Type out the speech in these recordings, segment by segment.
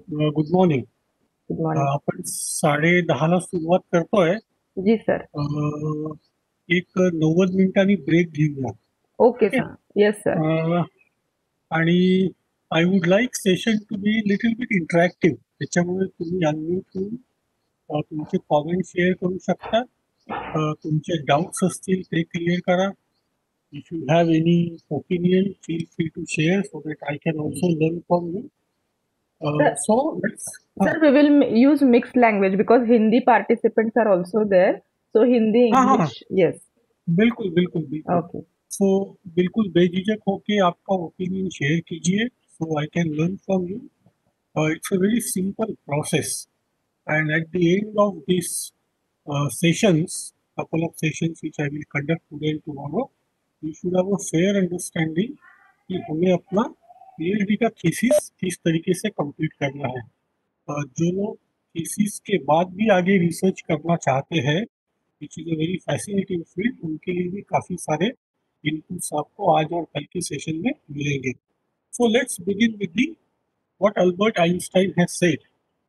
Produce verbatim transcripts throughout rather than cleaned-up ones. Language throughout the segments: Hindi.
Good morning. Good morning. आपण साडे दहाला सुरुवात करतोय. जी सर. अ, एक नव्वद मिनिटांनी ब्रेक घेऊया. Okay okay. Sir. Yes sir. अ, आणि I would like session to be little bit interactive. त्याच्यामुळे तुम्ही अनम्यूट होऊन अ, तुमचे कॉमेंट शेअर करू शकता. अ, तुमचे डाऊट्स असतील ते क्लिअर करा. If you have any opinion feel free to share so that I can also learn from you. Sir, so let's. हां sir, we will m- use mixed language because Hindi participants are also there. So Hindi, हां हां हां. English, yes. बिल्कुल, बिल्कुल, बिल्कुल. Okay. सो बिल्कुल बेझिझक होके आपका ओपिनियन शेयर कीजिए, so I can learn from you. It's a very simple process, and at the end of this sessions, couple of sessions which I will conduct today and tomorrow, you should have a fair understanding कि हमें अपना पीएचडी का थीसिस किस तरीके से कंप्लीट करना है. अ, जो लोग थीसिस के बाद भी आगे रिसर्च करना चाहते हैं, which is a very fascinating field, उनके लिए भी काफ़ी सारे इनपुट्स आपको आज और कल के सेशन में मिलेंगे. So let's begin with the what Albert Einstein has said.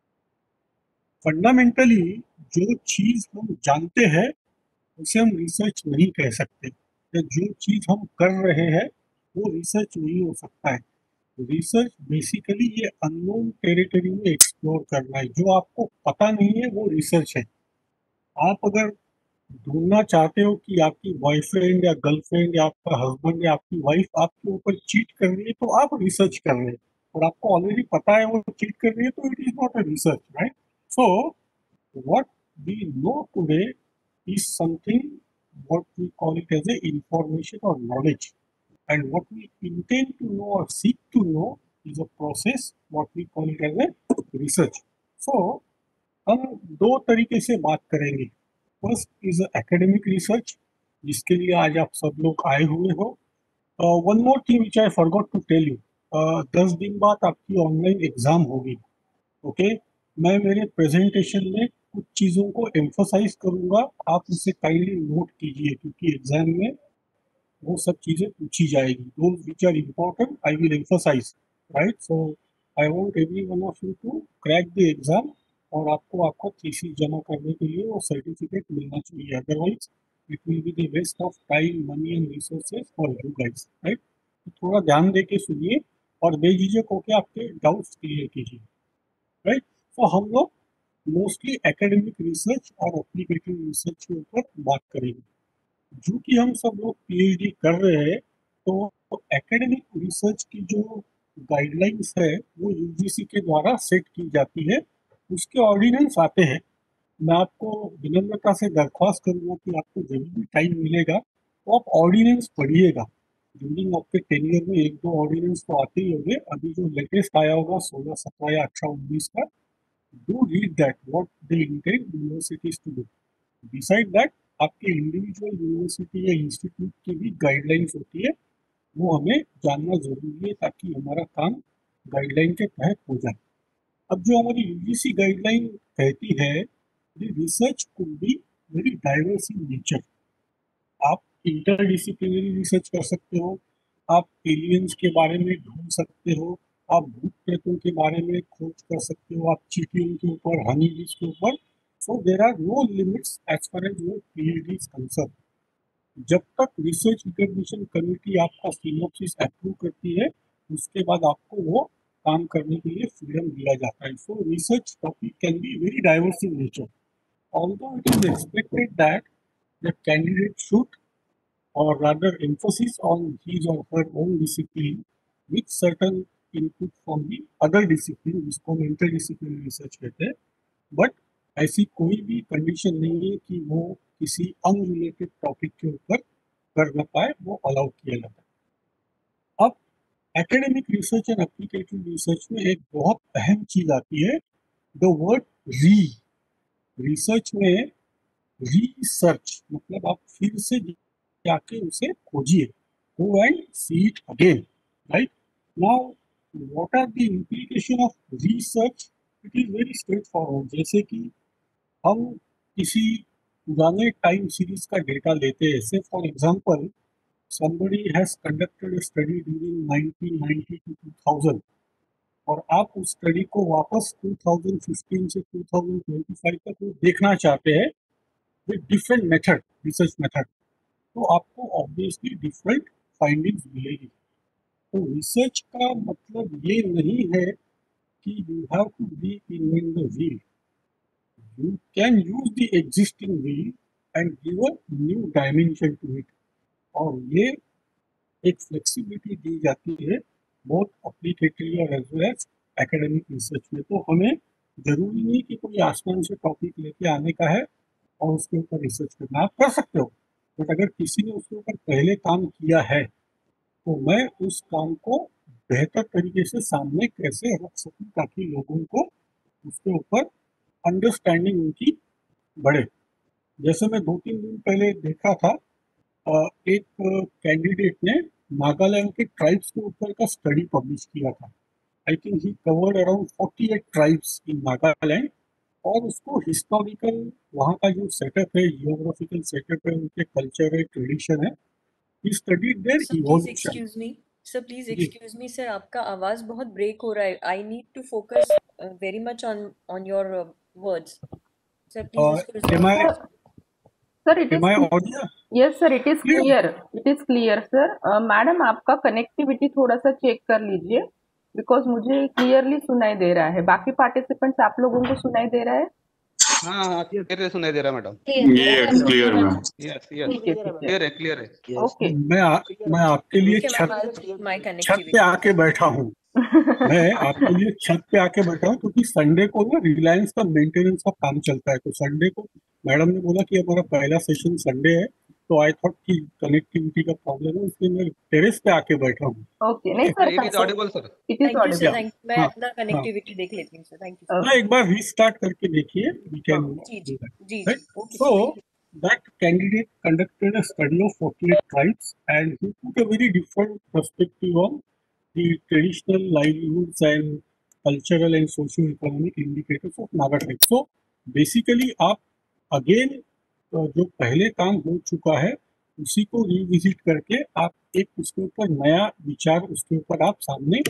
Fundamentally जो चीज़ हम जानते हैं उसे हम रिसर्च नहीं कह सकते, या जो चीज़ हम कर रहे हैं वो रिसर्च नहीं हो सकता है. रिसर्च बेसिकली ये अननोन टेरिटरी में एक्सप्लोर करना है. जो आपको पता नहीं है वो रिसर्च है. आप अगर ढूंढना चाहते हो कि आपकी बॉयफ्रेंड या गर्लफ्रेंड या आपका हस्बैंड या आपकी वाइफ आपके ऊपर चीट कर रही है, तो आप रिसर्च कर रहे हैं. और आपको ऑलरेडी पता है वो चीट कर रही है, तो it is not a research, right? So what we know today is something what we call it as a information or knowledge, and what we intend to know or seek to know is a process what we call it as a research. So हम दो तरीके से बात करेंगे. फर्स्ट इज एकेडमिक रिसर्च, जिसके लिए आज आप सब लोग आए हुए हो. One more thing which I forgot to tell you, दस दिन बाद आपकी ऑनलाइन एग्जाम होगी. ओके. मैं मेरे प्रेजेंटेशन में कुछ चीज़ों को एम्फोसाइज करूंगा, आप उसे काइंडली नोट कीजिए, क्योंकि एग्जाम में वो सब चीज़ें पूछी जाएगी. Those which are important I will emphasise, right? So I want every one of you to crack the exam, और आपको आपका थीसिस जमा करने के लिए वो सर्टिफिकेट मिलना चाहिए. Otherwise it will be the waste of time, money and resources for you guys, right? तो थोड़ा ध्यान दे के सुनिए और बेझिझक होकर आपके डाउट्स क्लियर कीजिए, राइट? तो हम लोग मोस्टली एकेडमिक रिसर्च और एप्लीकेटिव रिसर्च के ऊपर बात करेंगे. जो कि हम सब लोग पीएचडी कर रहे हैं, तो एकेडमिक रिसर्च की जो गाइडलाइंस है वो यूजीसी के द्वारा सेट की जाती है. उसके ऑर्डिनेंस आते हैं. मैं आपको विनम्रता से दरख्वास्त करूंगा कि आपको जब भी टाइम मिलेगा तो आप ऑर्डिनेंस पढ़िएगा. ड्यूरिंग आपके टेनियर में एक दो ऑर्डिनेंस तो आते ही होंगे. अभी जो लेटेस्ट आया होगा सोलह सत्रह या अठारह उन्नीस का, do read that what they intend universities to do. Beside that आपके इंडिविजुअल यूनिवर्सिटी या इंस्टीट्यूट की भी गाइडलाइंस होती है, वो हमें जानना जरूरी है ताकि हमारा काम गाइडलाइन के तहत हो जाए. अब जो हमारी यूजीसी गाइडलाइन कहती है, research could be very diverse in nature. आप इंटरडिसिप्लिनरी रिसर्च कर सकते हो, आप एलियंस के बारे में ढूंढ सकते हो, आप भूत प्रेतों के बारे में खोज कर सकते हो, आप चीटियों के ऊपर, हनी बीज के ऊपर. So there are no limits as far as your PhD is concern. जब तक रिसर्च रिकग्निशन कमेटी आपका सिनॉप्सिस अप्रूव करती है, उसके बाद आपको वो काम करने के लिए फ्रीडम दिया जाता है. So research topic can be very diverse in nature. Although it is expected that the candidate should, or rather emphasis on his or her own discipline with certain input from the other discipline, जिसको हम interdisciplinary रिसर्च कहते हैं. बट ऐसी कोई भी कंडीशन नहीं है कि वो किसी अनरिलेटेड टॉपिक के ऊपर कर ना पाए, वो अलाउ किया जाता है. अब academic research and applicative research में एक बहुत अहम चीज आती है, द वर्ड री. रिसर्च में रिसर्च मतलब आप फिर से जाके उसे खोजिए, go and see it again, right? Now what are the implication of research? It is very straight forward. जैसे कि हम किसी पुराने टाइम सीरीज का डेटा लेते हैं. Say for example, somebody has conducted a study during nineteen ninety to two thousand, और आप उस स्टडी को वापस दो हज़ार पंद्रह से दो हज़ार पच्चीस तक वो देखना चाहते हैं with different method, research method, तो आपको ऑब्वियसली डिफरेंट फाइंडिंग्स मिलेगी। तो रिसर्च का मतलब ये नहीं है कि you have to be invent the wheel, you can use the existing wheel and give a new dimension to it. और ये एक फ्लेक्सिबिलिटी दी जाती है बहुत अप्लीकेटरी और as well as academic research में। तो हमें जरूरी नहीं कि कोई आसमान से टॉपिक लेके आने का है और उसके ऊपर रिसर्च करना, आप कर सकते हो, बट अगर किसी ने उसके ऊपर पहले काम किया है तो मैं उस काम को बेहतर तरीके से सामने कैसे रख सकूं ताकि लोगों को उसके ऊपर अंडरस्टैंडिंग उनकी बढ़े। जैसे मैं दो तीन दिन पहले देखा था, अ, एक कैंडिडेट ने नागालैंड के ट्राइब्स के ऊपर का स्टडी पब्लिश किया था। I think he covered around अड़तालीस ट्राइब्स इन नागालैंड, और उसको हिस्टोरिकल वहाँ का जो सेटअप है, जियोग्राफिकल सेटअप है, उनके कल्चर है, ट्रेडिशन है, he studied their sir please evolution. Excuse me sir please जी, एक्सक्यूज मी सर, आपका आवाज बहुत ब्रेक हो रहा है। I need to focus very much on on your words. Sir please इसको एम रिजॉल्व आई करें। Sir, sir, it um is आई cle- audio yes, sir, it is clear? clear. It is clear, sir. Uh, madam आपका कनेक्टिविटी थोड़ा सा चेक कर लीजिए, बिकॉज मुझे क्लियरली सुनाई दे रहा है। बाकी पार्टिसिपेंट्स आप लोगों को सुनाई दे रहा है? हाँ हाँ क्लियर है, सुनाई दे रहा है मैडम। ये क्लियर मैम। यस यस ठीक है, ठीक है, क्लियर है क्लियर है। ओके। मैं आ, मैं आपके लिए ठीक है मैम, छत आई चेक माय छत पे कनेक्टिविटी। आके बैठा हूँ। मैं आपके लिए छत पे आके बैठा हूँ क्योंकि संडे को ना रिलायंस का मेंटेनेंस का काम चलता है, तो संडे को मैडम ने बोला कि हमारा पहला सेशन संडे है, तो आई थॉट कि कनेक्टिविटी का प्रॉब्लम है, इसलिए मैं टेरेस पे आके बैठा हूँ। ओके, नहीं okay, sir, it is audible sir. It is thank you sir, yeah audible. Thank मैं हाँ अपना हाँ कनेक्टिविटी देख लेती हूँ सर। Thank you sir. हाँ, एक बार रीस्टार्ट करके देखिए, वी कैन जी डू जी दैट, जी राइट? जी, okay So sir, thank you. that candidate conducted a study of forty-eight tribes and he took a very different perspective on the traditional livelihoods and cultural and socio-economic indicators of Naga tribe. So basically आप again जो पहले काम हो चुका है उसी को रिविजिट करके आप एक उसके ऊपर नया विचार उसके ऊपर आप सामने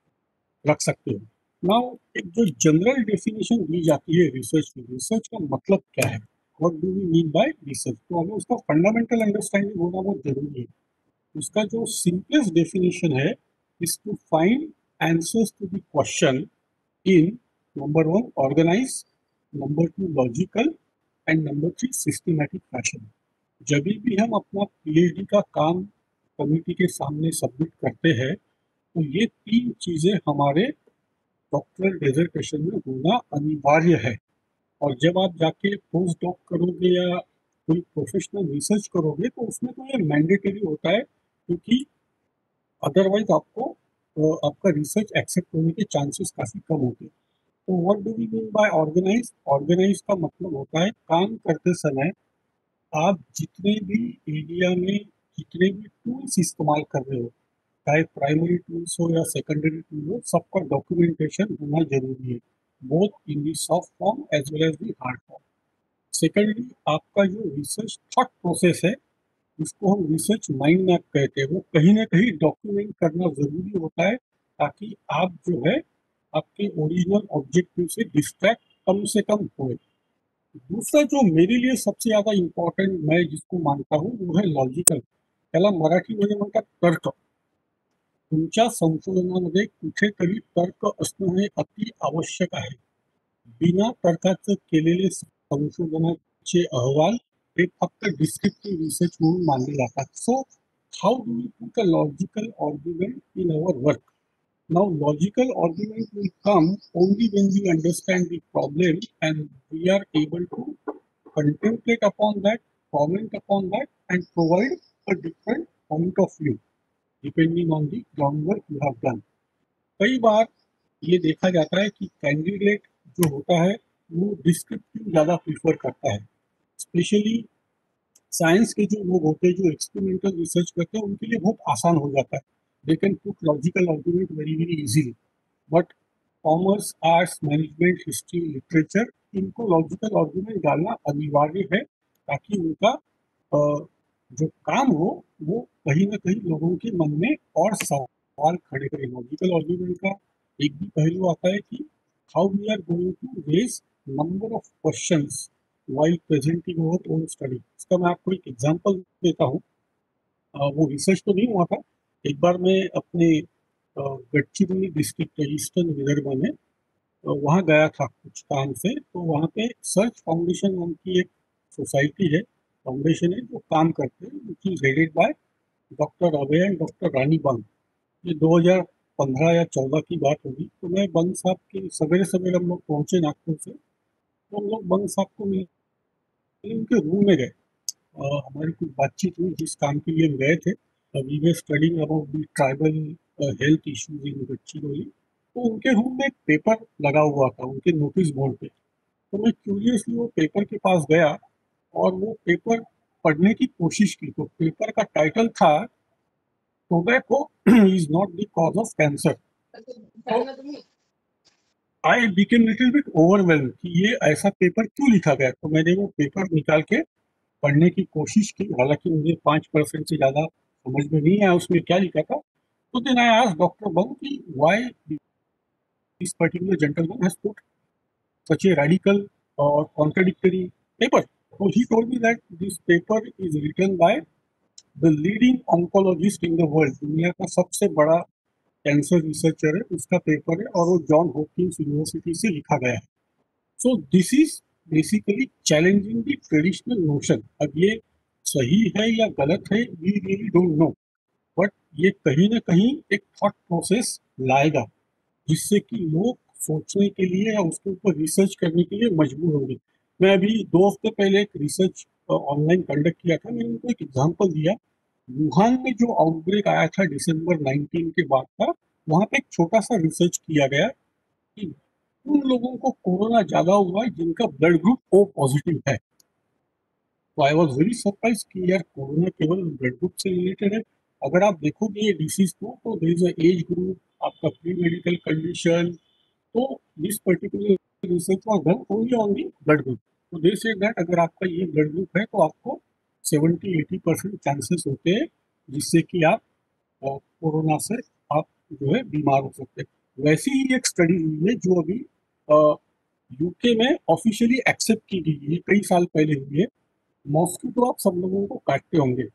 रख सकते हो। नाउ एक जो जनरल डेफिनेशन दी जाती है रिसर्च की, रिसर्च का मतलब क्या है, what do we mean by research, तो हमें उसका फंडामेंटल अंडरस्टैंडिंग होना बहुत जरूरी है। उसका जो सिंपलेस्ट डेफिनेशन है is to find answers to the question in number one organise, number two logical and number three systematic fashion. जब भी हम अपना पीएचडी का काम कमिटी के सामने सबमिट करते हैं तो ये तीन चीजें हमारे डॉक्टरल डेजर्टेशन में होना अनिवार्य है। और जब आप जाके पोस्ट डॉक करोगे या कोई प्रोफेशनल रिसर्च करोगे तो उसमें तो ये मैंडेटरी होता है, क्योंकि अदरवाइज आपको अ, आपका रिसर्च एक्सेप्ट होने के चांसेस काफ़ी कम होते हैं। तो what do we mean by organise, organise का मतलब होता है काम करते समय आप जितने भी एरिया में जितने भी टूल्स इस्तेमाल कर रहे हो, चाहे प्राइमरी टूल्स हो या सेकेंडरी टूल हो, सबका डॉक्यूमेंटेशन होना जरूरी है, both in the soft form as well as the hard form. Secondly आपका जो रिसर्च थॉट प्रोसेस है, जिसको हम रिसर्च माइंड मैप कहते हैं, वो कहीं ना कहीं डॉक्यूमेंट करना जरूरी होता है ताकि आप जो है आपके ओरिजिनल ऑब्जेक्टिव से डिस्ट्रैक्ट कम से कम होए। दूसरा जो मेरे लिए सबसे ज्यादा इम्पॉर्टंट मैं जिसको मानता हूँ वो है लॉजिकल, त्याला मराठीमध्ये म्हणतात तर्क। तुमच्या संशोधनामध्ये कुठेतरी तर्क असणं हे अति आवश्यक आहे। बिना तर्काचं केलेले संशोधनाचे अहवाल हे फक्त डिस्क्रिप्टिव्ह रिसर्च म्हणून मानले जातात। So how do we put a logical argument in our work? Now, logical argument will come only when we understand the problem and we are able to contemplate upon that, comment upon that, and provide a different point of view depending on the groundwork you have done. कई बार ये देखा जाता है कि कैंडिडेट जो होता है वो डिस्क्रिप्टिव ज़्यादा प्रीफर करता है, स्पेशली साइंस के जो लोग होते हैं जो एक्सपेरिमेंटल रिसर्च करते हैं उनके लिए बहुत आसान हो जाता है, they can put logical argument very very easily. But commerce, arts, management, history, literature, इनको लॉजिकल आर्गुमेंट डालना अनिवार्य है ताकि उनका अ, जो काम हो वो कहीं ना कहीं लोगों के मन में और सवाल खड़े करें। लॉजिकल आर्गुमेंट का एक भी पहलू आता है कि how we are going to raise number of questions while presenting our own study। इसका मैं आपको एक एग्जांपल देता हूँ। अ, वो रिसर्च तो नहीं हुआ था। एक बार मैं अपने अ, गडचिरोली डिस्ट्रिक्ट ईस्टर्न विदर्भ में अ, वहाँ गया था कुछ काम से। तो वहाँ पे सर्च फाउंडेशन नाम की एक सोसाइटी है, फाउंडेशन है, जो काम करते हैं, which is headed by doctor Abhay and doctor Rani Bang. ये दो हज़ार पंद्रह या चौदह की बात होगी। तो मैं बंग साहब के सवेरे सवेरे हम लोग पहुंचे नागपुर से। तो हम लोग बंग साहब को मिले, उनके रूम में गए। अ, हमारी कुछ बातचीत हुई जिस काम के लिए हम गए थे। We were studying about the tribal health issues in Gadchiroli. तो उनके रूम में एक पेपर लगा हुआ था उनके नोटिस बोर्ड पे। तो मैं क्यूरियसली वो पेपर के पास गया और वो पेपर पढ़ने की कोशिश की। तो पेपर का टाइटल था tobacco is not the cause of cancer. तो I became little bit overwhelm कि ये ऐसा पेपर क्यों लिखा गया। तो मैंने वो पेपर निकाल के पढ़ने की कोशिश की। हालांकि मुझे पाँच परसेंट से ज़्यादा समझ में नहीं आया उसमें क्या लिखा था। तो then I asked doctor Bang कि why this particular gentleman has put such a radical or contradictory paper. So he told me that this paper is written by the leading oncologist in the world। दुनिया का सबसे बड़ा कैंसर रिसर्चर है, उसका पेपर है और वो जॉन हॉपकिंस यूनिवर्सिटी से लिखा गया है। So this is basically challenging the traditional notion. अब ये सही है या गलत है, we really don't know, but ये कहीं ना कहीं एक थॉट प्रोसेस लाएगा जिससे कि लोग सोचने के लिए या उसके ऊपर रिसर्च करने के लिए मजबूर होंगे। मैं अभी दो हफ्ते पहले एक रिसर्च ऑनलाइन कंडक्ट किया था। मैंने उनको एक एग्जांपल दिया। वुहान में जो आउटब्रेक आया था दिसंबर नाइनटीन के बाद का, वहाँ पे एक छोटा सा रिसर्च किया गया कि उन लोगों को कोरोना ज्यादा हुआ है जिनका ब्लड ग्रुप ओ पॉजिटिव है। तो आई वॉज वेरी सरप्राइज कि यार कोरोना केवल ब्लड ग्रुप से रिलेटेड है। अगर आप देखोगे ये डिसीज को तो there is a age group, आपका प्री मेडिकल कंडीशन। तो this particular research was done only on the blood group. तो दे सेड दैट अगर आपका ये ब्लड ग्रुप है तो आपको सेवेंटी एटी परसेंट चांसेस होते हैं जिससे कि आप अ, कोरोना से आप जो है बीमार हो सकते हैं। वैसी ही एक स्टडी हुई है जो अभी यूके में ऑफिशियली एक्सेप्ट की गई है, कई साल पहले हुई है। मॉस्किटो आप सब लोगों को काटते होंगे।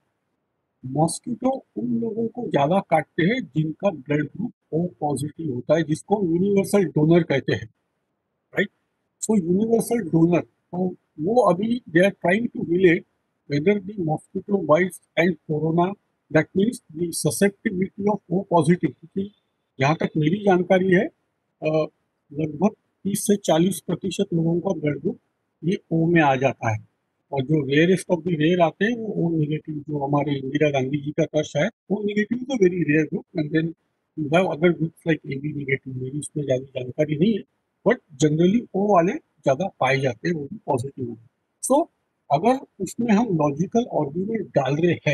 मॉस्किटो उन लोगों को ज्यादा काटते हैं जिनका ब्लड ग्रुप ओ पॉजिटिव होता है, जिसको यूनिवर्सल डोनर कहते हैं, राइट। सो यूनिवर्सल डोनर, तो वो अभी they are trying to relate whether the mosquito bites and corona, that means the susceptibility of O positive. क्योंकि जहाँ तक मेरी जानकारी है अ, लगभग तीस से चालीस प्रतिशत लोगों का ब्लड ग्रुप ये ओ में आ जाता है। और जो रेयरेस्ट ऑफ द रेयर आते हैं वो ओ नेगेटिव, जो हमारे इंदिरा गांधी जी का कश है, वो नेगेटिव तो very rare group. And then you have other groups like A B negative. मेरी उसमें ज़्यादा जानकारी नहीं है, बट जनरली ओ वाले ज़्यादा पाए जाते हैं, वो भी पॉजिटिव होते हैं। सो अगर उसमें हम लॉजिकल आर्ग्यूमेंट डाल रहे हैं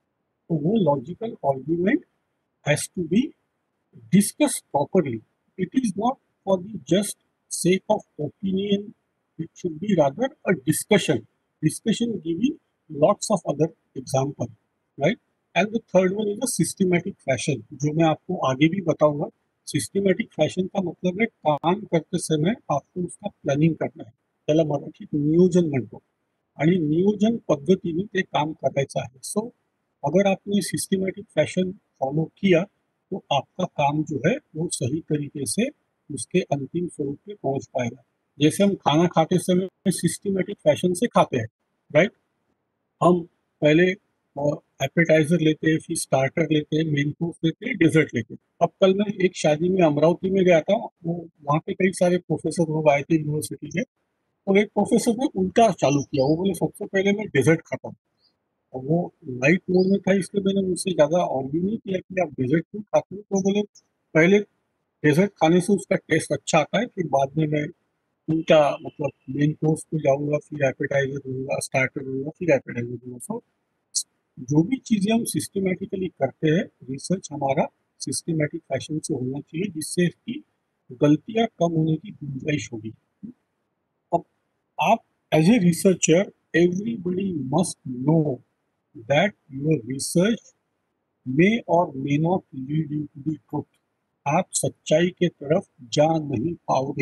तो वो logical argument has to be discussed properly. It is not for the just sake of opinion. It should be rather a discussion. Discussion giving lots of other example, right? And the third one is a systematic fashion, जो मैं आपको आगे भी बताऊंगा। सिस्टमॅटिक फॅशन का मतलब है काम करते समय आपको उसका प्लॅनिंग करना है, त्याला मराठीत नियोजन म्हणतो आणि नियोजन पद्धतीने ते काम करायचं आहे। सो अगर आपने सिस्टमॅटिक फॅशन फॉलो किया तो आपका काम जो है वो सही तरीके से उसके अंतिम स्वरूप पे पहुंच पाएगा। जैसे हम खाना खाते समय सिस्टमैटिक फैशन से खाते हैं, राइट। हम पहले एपेटाइजर लेते हैं, फिर स्टार्टर लेते हैं, मेन कोर्स लेते हैं, डेजर्ट लेते हैं। अब कल मैं एक शादी में अमरावती में गया था, वो वहाँ पे कई सारे प्रोफेसर लोग आए थे यूनिवर्सिटी के। और एक प्रोफेसर ने उल्टा चालू किया, वो बोले सबसे पहले मैं डेजर्ट खाता हूँ। और वो लाइट मोड में था, इसलिए मैंने उनसे ज़्यादा आर्ग्यू नहीं किया कि आप डेजर्ट क्यों खाते हो। तो बोले पहले डेजर्ट खाने से उसका टेस्ट अच्छा आता है, फिर बाद में मैं उनका मतलब मेन कोर्स पे जाऊँगा, फिर एपेटाइजर लूँगा, स्टार्टर लूँगा, फिर एपेटाइजर लूँगा। सो जो भी चीज़ें हम सिस्टमेटिकली करते हैं, रिसर्च हमारा सिस्टमेटिक फैशन से होना चाहिए जिससे कि गलतियाँ कम होने की गुंजाइश होगी। अब आप as a researcher, everybody must know that your research may or may not lead you to the truth। आप सच्चाई के तरफ जा नहीं पाओगे.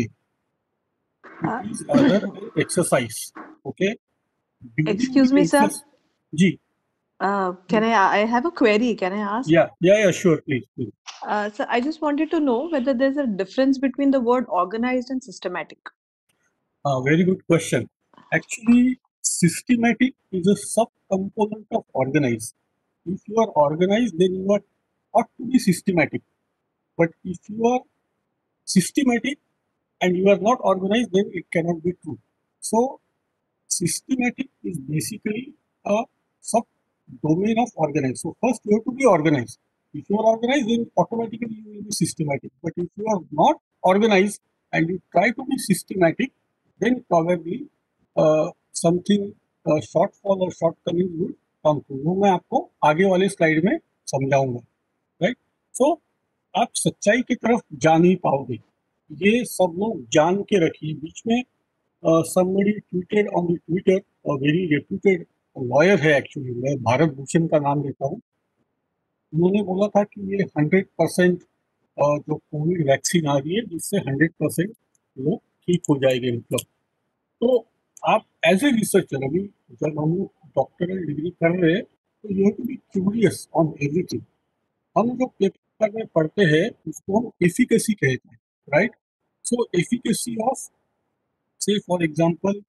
Uh, It is rather an exercise. Okay. During excuse the me, sir. exercise, ji, Uh, can I? I have a query. Can I ask? yeah, yeah, yeah, sure, please, please. Uh, sir, I just wanted to know whether there's a difference between the word organized and systematic. Uh, very good question. Actually, systematic is a sub-component of organized. If you are organized, then you are ought to be systematic. But if you are systematic and you are not organized, then it cannot be true. So, systematic is basically a sub-domain of organized. So, first you have to be organized. If you are organized, then automatically you will be systematic. But if you are not organized and you try to be systematic, then probably uh, something uh, shortfall or shortcoming will come through. वो मैं आपको आगे वाले स्लाइड में समझाऊंगा, राइट. सो आप सच्चाई की तरफ जा नहीं पाओगे, ये सब लोग जान के रखिए. बीच में uh, somebody tweeted on the Twitter, a very reputed lawyer है एक्चुअली, मैं भारत भूषण का नाम लेता हूँ. उन्होंने बोला था कि ये हंड्रेड परसेंट जो कोविड वैक्सीन आ रही है जिससे हंड्रेड परसेंट लोग ठीक हो जाएंगे. मतलब तो आप एज ए रिसर्चर, अभी जब हम डॉक्टरल डिग्री कर रहे हैं तो you have to be curious on everything. हम जो पेपर में पढ़ते हैं उसको हम एफिकेसी कहते हैं, right. So efficacy of, say for example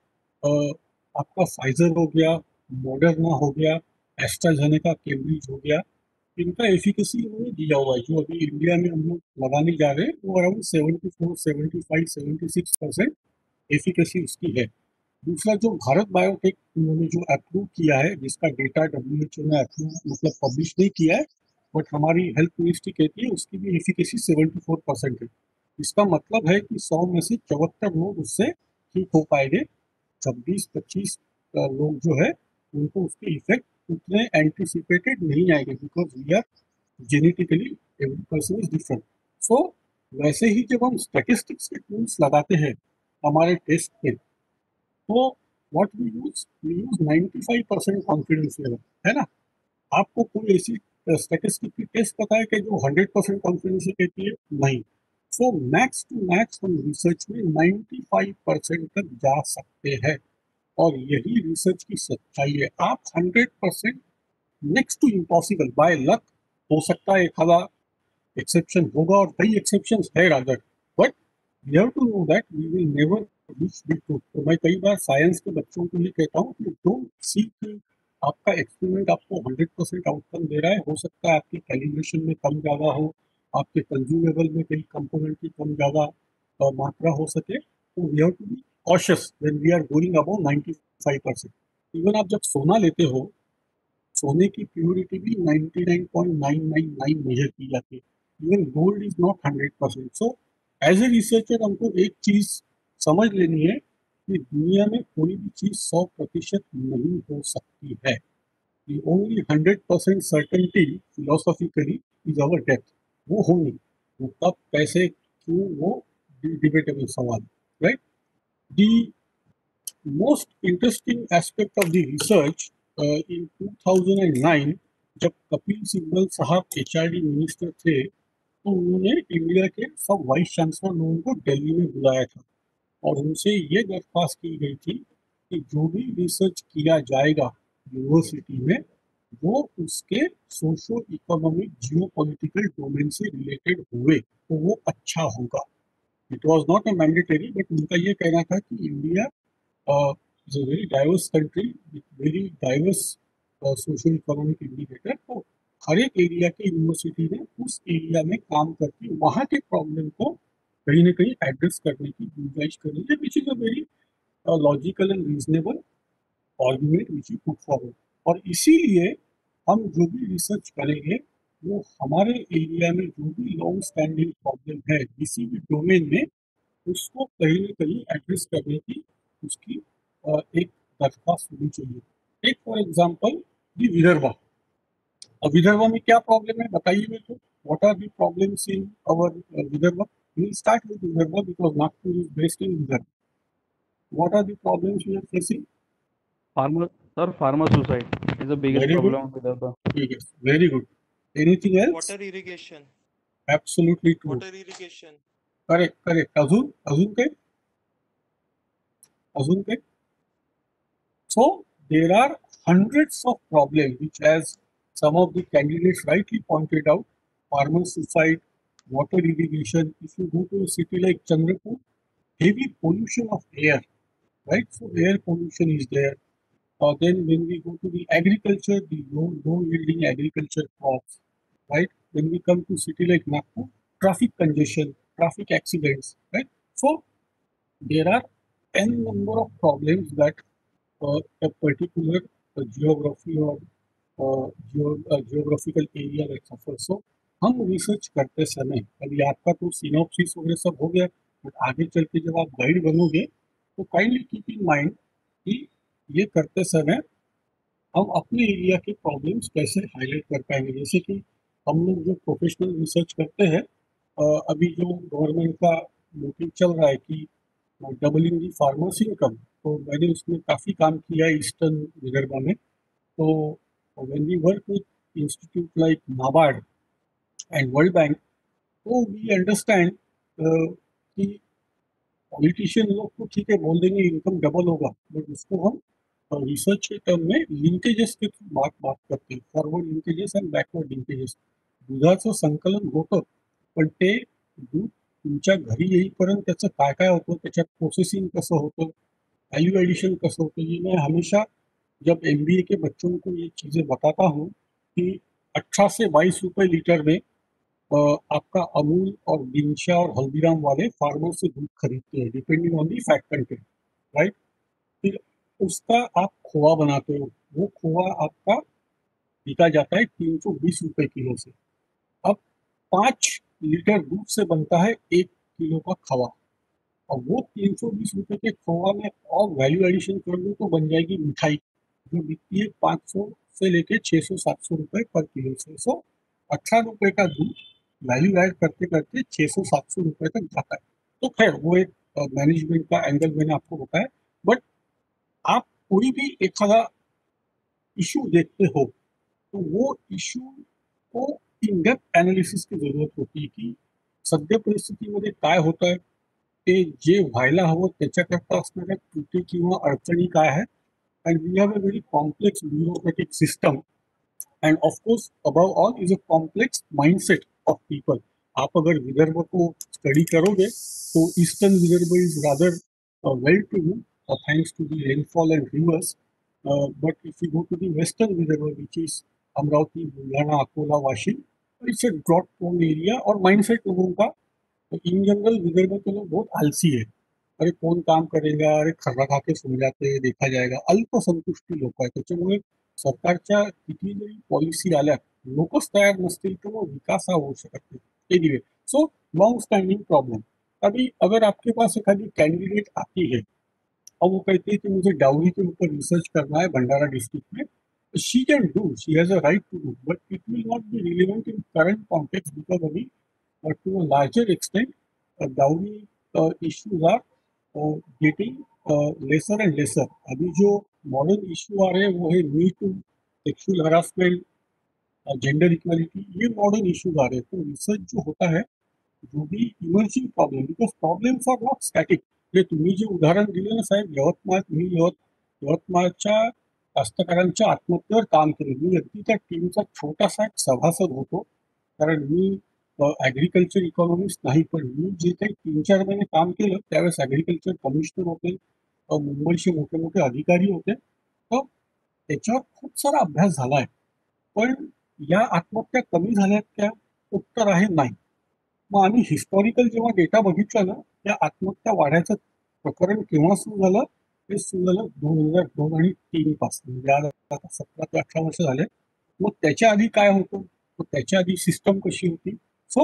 आपका फाइजर हो गया, मॉडर्ना हो गया, एस्ट्राजेनेका, केम्ब्रिज हो गया, इनका एफिकेसी उन्होंने दिया हुआ है. जो अभी इंडिया में हम लोग लगाने जा रहे हैं वो around seventy four seventy five seventy six percent efficacy उसकी है. दूसरा जो भारत बायोटेक उन्होंने जो अप्रूव किया है, जिसका डेटा डब्ल्यू एच ओ ने अप्रूव मतलब पब्लिश नहीं किया है, बट हमारी हेल्थ मिनिस्ट्री कहती है उसकी भी एफिकेसी सेवेंटी फोर परसेंट है. इसका मतलब है कि सौ में से चौहत्तर लोग उससे ठीक हो पाएंगे. छब्बीस पच्चीस लोग जो है उनको उसके इफेक्ट उतने एंटिसिपेटेड नहीं आएंगे, because we are genetically every person is different. So वैसे ही जब हम स्टैटिस्टिक्स के टूल्स लगाते हैं हमारे टेस्ट पे, तो what we use we use ninety five percent confidence level, है ना. आपको कोई ऐसी स्टैटिस्टिक की टेस्ट पता है कि जो हंड्रेड परसेंट कॉन्फिडेंस से कहती है? नहीं. सो मैक्स टू मैक्स हम रिसर्च में नाइंटी फाइव परसेंट तक जा सकते हैं और यही रिसर्च की सच्चाई है. आप hundred percent next to impossible, by luck हो सकता है, एक आधा एक्सेप्शन होगा और कई एक्सेप्शन है rather, but we have to know that we will never reach the truth. तो मैं कई बार साइंस के बच्चों को ये कहता हूँ कि डोंट सी कि आपका एक्सपेरिमेंट आपको हंड्रेड परसेंट आउटकम दे रहा है. हो सकता है आपकी कैलिब्रेशन में कम ज़्यादा हो, आपके कंज्यूमेबल में कई कंपोनेंट की कम ज़्यादा मात्रा हो सके. तो we have to be cautious when we are going about ninety five percent. Even आप जब सोना लेते हो, सोने की प्योरिटी भी ninety nine point nine nine nine measure की जाती है. Even gold is not hundred percent. So as a researcher हमको एक चीज़ समझ लेनी है कि दुनिया में कोई भी चीज़ सौ प्रतिशत नहीं हो सकती है. The only hundred percent certainty philosophically is our death. वो हो नहीं, वो कब कैसे क्यों, वो डिबेटेबल सवाल, right. The most interesting aspect of the research uh, in two thousand nine, जब कपिल सिब्बल साहब एच आर डी मिनिस्टर थे, तो उन्होंने इंडिया के सब वाइस चांसलर लोगों को दिल्ली में बुलाया था और उनसे ये दरख्वास्त की गई थी कि जो भी रिसर्च किया जाएगा यूनिवर्सिटी में वो उसके socio economic geo political domain से रिलेटेड हुए तो वो अच्छा होगा. It was not a mandatory, but उनका ये कहना था कि India is a very diverse country with very diverse social economic indicator. तो हर एक एरिया की यूनिवर्सिटी ने उस एरिया में काम करके वहाँ के प्रॉब्लम को कहीं ना कहीं एड्रेस करने की गुंजाइश करनी है, which is a very logical and reasonable argument which you put forward. और इसीलिए हम जो भी रिसर्च करेंगे वो हमारे एरिया में जो भी लॉन्ग स्टैंडिंग प्रॉब्लम है किसी भी डोमेन में, उसको कहीं ना कहीं एड्रेस करने की उसकी uh, एक दरख्वास्त होनी चाहिए. एक फॉर एग्जाम्पल दी विदर्भा. अब विदर्भा में क्या प्रॉब्लम है बताइए मेरे को. What are the problems in our Vidarbha? We'll start with Vidarbha because Nagpur is based in Vidarbha. What are the problems we are facing? Farmer, sir, farmer suicide is the biggest Very good. problem with Vidarbha. Yes, very good. Anything else? Water irrigation. Absolutely true. Water irrigation. Correct correct. अजून अजून काही अजून काही So there are hundreds of problems which, as some of the candidates rightly pointed out, farmer suicide, water irrigation. If you go to a city like Chandrapur, heavy pollution of air, right? So air pollution is there. Uh, then when we go to the agriculture, the low, low yielding agriculture crops, right? When we come to city like Nagpur, traffic congestion, traffic accidents, right? So there are n number of problems that uh, a particular uh, geography or uh, geo, uh, geographical area that suffers. So हम रिसर्च करते समय, अभी आपका तो सिनॉप्सिस वगैरह सब हो गया, बट आगे चल के जब आप गाइड बनोगे तो काइंडली कीप इन माइंड कि ये करते समय हम अपने एरिया के प्रॉब्लम्स कैसे हाईलाइट कर पाएंगे. जैसे कि हम लोग जो प्रोफेशनल रिसर्च करते हैं, अ, अभी जो गवर्नमेंट का मोटिव चल रहा है कि डबलिंग दी फार्मर्स इनकम, तो मैंने उसमें काफ़ी काम किया है ईस्टर्न विदर्भा में. तो when we work with institute like NABARD and world bank, तो वी अंडरस्टैंड कि पॉलिटिशियन लोग तो ठीक है बोल देंगे इनकम डबल होगा, बट उसको हम रिसर्च के टर्म में लिंकेजेस के थ्रू बात बात करते हैं, forward linkages and backward linkages. दुधाचं संकलन होतं, पण ते दूध तुमच्या घरी येईपर्यंत त्याचं काय काय होतं, त्याच्यात प्रोसेसिंग कसं होतं, वैल्यू एडिशन कसं होतं, ये मैं हमेशा जब एमबीए के बच्चों को ये चीज़ें बताता हूँ कि अठारह से बाईस रुपए लीटर में अ, आपका अमूल और दिनशा और हल्दीराम वाले फार्मर से दूध खरीदते हैं depending on the fat content, right. फिर उसका आप खोआ बनाते हो, वो खोआ आपका बिका जाता है तीन सौ बीस रुपए किलो से. अब पाँच लीटर दूध से बनता है एक किलो का खवा, और वो तीन सौ बीस रुपए के खोआ में और वैल्यू एडिशन कर दूँ तो बन जाएगी मिठाई, जो बिकती है पाँच सौ से लेके छः सौ सात सौ रुपए पर किलो से. सो अठारह रुपए का दूध वैल्यू ऐड करते करते छः सौ सात सौ रुपए तक जाता है. तो खैर वो एक मैनेजमेंट का एंगल मैंने आपको बताया, बट आप कोई भी एखादा इशू देखते हो तो वो इशू को इन डेप्थ एनालिसिस की जरूरत होती है की सद्य परिस्थितीमध्ये काय होत आहे, ते जे व्हायला हवं त्याच्याकरता असणाऱ्या त्रुटी किंवा अडचणी काय आहेत. And we have a very complex bureaucratic system, and of course above all is a complex mindset of people. आप अगर विदर्भ को स्टडी करोगे तो eastern Vidarbha is rather well to do thanks to the rainfall and rivers, but if you go to the western Vidarbha which is Amravati, Buldhana, Akola, Washim, it's a drought prone area. और माइंडसेट लोगों का इन जनरल विदर्भ के लोग बहुत आलसी है. अरे कौन काम करेगा, अरे खर्रा खा के सो जाते, देखा जाएगा, अल्पसंतुष्टी लोक आहेत. त्याच्यामुळे सरकारच्या किती जरी पॉलिसी आल्या, लोकच तयार नसतील तर वो विकास हा होऊ शकत नाही. Anyway, so long standing problem. अभी अगर आपके पास एक आदि कैंडिडेट आती है और वो कहती है कि मुझे डाउरी के ऊपर रिसर्च करना है भंडारा डिस्ट्रिक्ट में, she can do, she has a right to do, but it will not be relevant in current context because अभी to a larger extent dowry issues are getting lesser and lesser. अभी जो मॉडर्न इशू आ रहे हैं वो है me too, sexual harassment, gender equality, ये मॉडर्न इशूज आ रहे हैं. तो रिसर्च जो होता है, जो भी emerging problem, because problems are not static. जे तुम्ही जे उदाहरण दिले ना साहेब, यवतमाळ, मी यवत यवतमाळच्या कास्तकारांच्या आत्महत्येवर काम केलं. मी अगदी त्या टीमचा छोटासा एक सभासद होतो, कारण मी ॲग्रिकल्चर इकॉनॉमिस्ट नाही, पण मी जे काही तीन चार महिने काम केलं त्यावेळेस ॲग्रिकल्चर कमिशनर होते, मुंबईचे मोठे मोठे अधिकारी होते. तर त्याच्यावर खूप सारा अभ्यास झाला आहे. पण या आत्महत्या कमी झाल्यात का? उत्तर आहे नाही. मग आम्ही हिस्टॉरिकल जेव्हा डेटा बघितला ना, त्या आत्महत्या वाढायचं प्रकरण केव्हा सुरू झालं, ते सुरू झालं दोन हजार दोन आणि तीन पासून, म्हणजे आज आता सतरा ते अठरा वर्ष झाले. मग त्याच्या आधी काय होतं, मग त्याच्या आधी सिस्टम कशी होती. So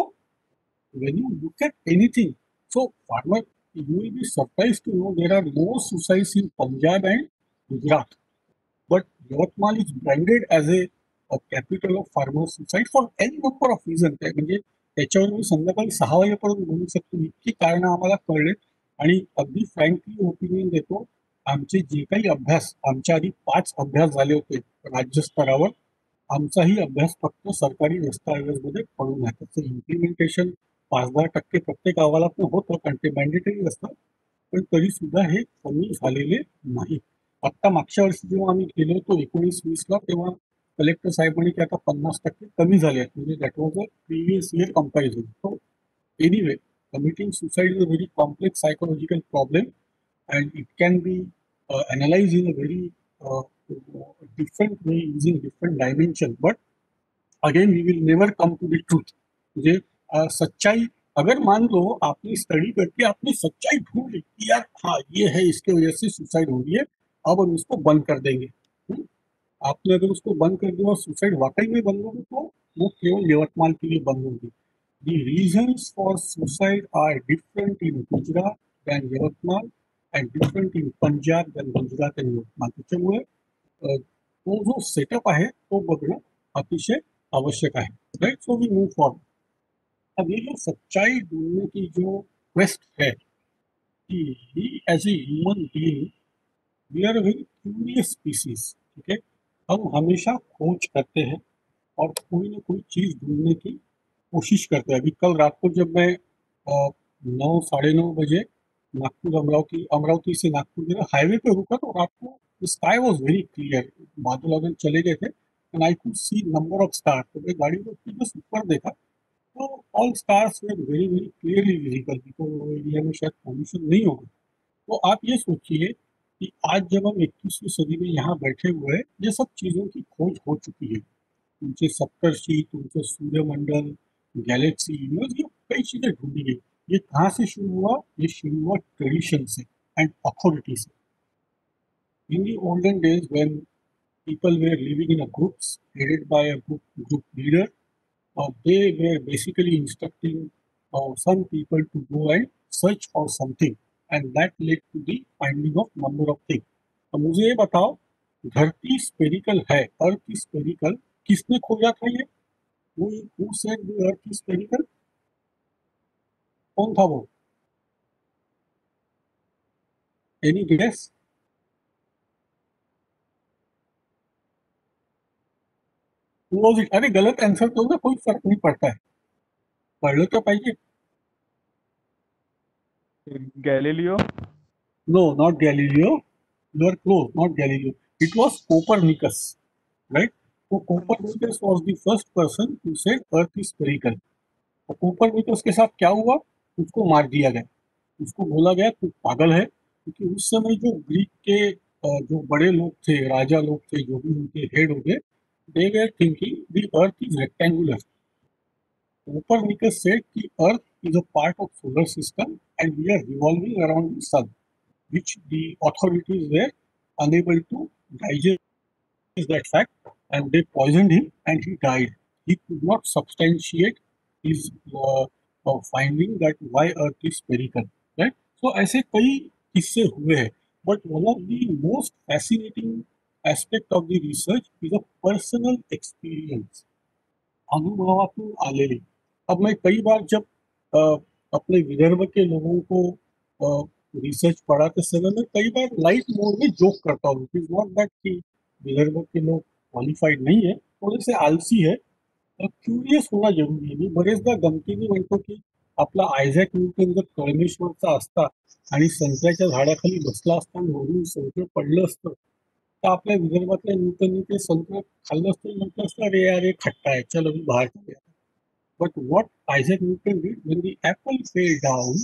when you look at anything, so farmer you will be surprise to know there are more suicides in Punjab and Gujarat, but Yavatmal is branded as a capital of farmer suicide for an number of reason. म्हणजे त्याच्यावर मी संध्याकाळी सहा वाजेपर्यंत बोलू शकतो, इतकी कारणं आम्हाला कळले. आणि अगदी फ्रँकली ओपिनियन देतो, आमचे जे काही अभ्यास, आमच्या आधी पाच अभ्यास झाले होते राज्य स्तरावर, आमचाही अभ्यास फक्त सरकारी दस्तावेजमध्ये पडून आहे. त्याचं इम्प्लिमेंटेशन पाच दहा टक्के प्रत्येक अहवालातून होतं कारण ते मॅन्डेटरी असतं, पण तरी सुद्धा हे कमी झालेले नाही. आत्ता मागच्या वर्षी जेव्हा आम्ही गेलो होतो एकोणीस वीसला, तेव्हा कलेक्टर साहेब म्हणे की आता पन्नास टक्के कमी झाले आहेत. म्हणजे that was a previous year comparison. So anyway, committing suicide is a very complex psychological problem, and it can be uh, analyzed in a very uh, different way using different dimension. But again, we will never come to the truth. मुझे अ, सच्चाई, अगर मान लो आपने स्टडी करके आपने सच्चाई ढूंढ ली कि यार हाँ ये है, इसके वजह से सुसाइड हो रही है, अब हम इसको बंद कर देंगे. हम्म? आपने अगर उसको बंद कर दिया और सुसाइड वाकई में बंद होगी, तो वो केवल यवतमाल के लिए बंद होगी. The reasons for suicide are different in Gujarat than Yavatmal and different in Punjab than Gujarat and Yavatmal. त्याच्यामुळे अ, तो जो सेटअप आहे तो बघणं अतिशय आवश्यक आहे. Right, so we move forward. अब ये जो सच्चाई ढूंढने की जो क्वेस्ट है कि as a human being we are a very curious species. ठीक है, हम हमेशा खोज करते हैं और कोई ना कोई चीज़ ढूंढने की कोशिश करते हैं. अभी कल रात को जब मैं अ, नौ साढ़े नौ बजे नागपुर अमरावती अमरावती से नागपुर गया, हाईवे पे रुका, तो रात को स्काई वॉज वेरी क्लियर. बादल वादल चले गए थे and I could see number of star. तो मैं गाड़ी को बस ऊपर देखा तो all stars were very very clearly visible. तो वो एरिया में शायद पॉल्यूशन नहीं होगा. तो आप ये सोचिए कि आज जब हम इक्कीसवीं सदी में यहाँ बैठे हुए हैं, ये सब चीज़ों की खोज हो चुकी है. तुमचे सप्तर्षि, तुमचे सूर्यमंडल, गैलेक्सी, यूनिवर्स, ये कई चीजें ढूंढी गई. ये कहाँ से शुरू हुआ? ये शुरू हुआ ट्रेडिशन से एंड अथॉरिटी से. In the olden days when people were living in a groups headed by a group, group leader, uh, they were basically instructing uh, some people to go and search for something, and that led to the finding of number of things. तो मुझे ये बताओ, धरती स्पेरिकल है, अर्थ स्पेरिकल, किसने खोजा था ये? Who, who said the earth is spherical? कौन था वो? Any guess? Who was it? अरे गलत आंसर तो ना कोई फर्क नहीं पड़ता है, पढ़ लो तो पाइए. Galileo. No, not Galileo. You are close. Not Galileo. It was Copernicus, right? So Copernicus was the first person who said Earth is spherical. तो कोपरनिकस के साथ क्या हुआ? उसको मार दिया गया. उसको बोला गया तू पागल है, क्योंकि उस समय जो ग्रीक के अ, जो बड़े लोग थे, राजा लोग थे, जो भी उनके हेड हो गए, they were thinking the earth is rectangular. Copernicus said the earth is a part of solar system and we are revolving around the sun, which the authorities were unable to digest that fact, and they poisoned him and he died. He could not substantiate his uh, uh, finding that why earth is spherical, right? So ऐसे कई किस्से हुए हैं, but one of the most fascinating aspect of the research is a personal experience, अनुभवातून आलेली. अब मैं कई बार जब अ, अपने विदर्भ के लोगों को रिसर्च पढ़ाते समय मैं कई बार लाइट मोड में जोक करता हूँ. इट इज नॉट दैट कि विदर्भ के लोग क्वालिफाईड नाही आहे, थोडेसे आलसी आहे, क्युरियस होणं जरुरी आहे. मी बरेचदा गमतीने म्हणतो की आपला आयझॅक न्यूटन जर कळमेश्वरचा असता आणि संत्र्याच्या झाडाखाली बसला असता आणि वरून संत्र पडलं असतं, तर आपल्या विदर्भातल्या न्यूटनने ते संत्र खाल्लं असतं, म्हटलं असतं अरे यार हे खट्टा आहे, चल अभी बाहर चले. But what Isaac Newton did when the apple fell down,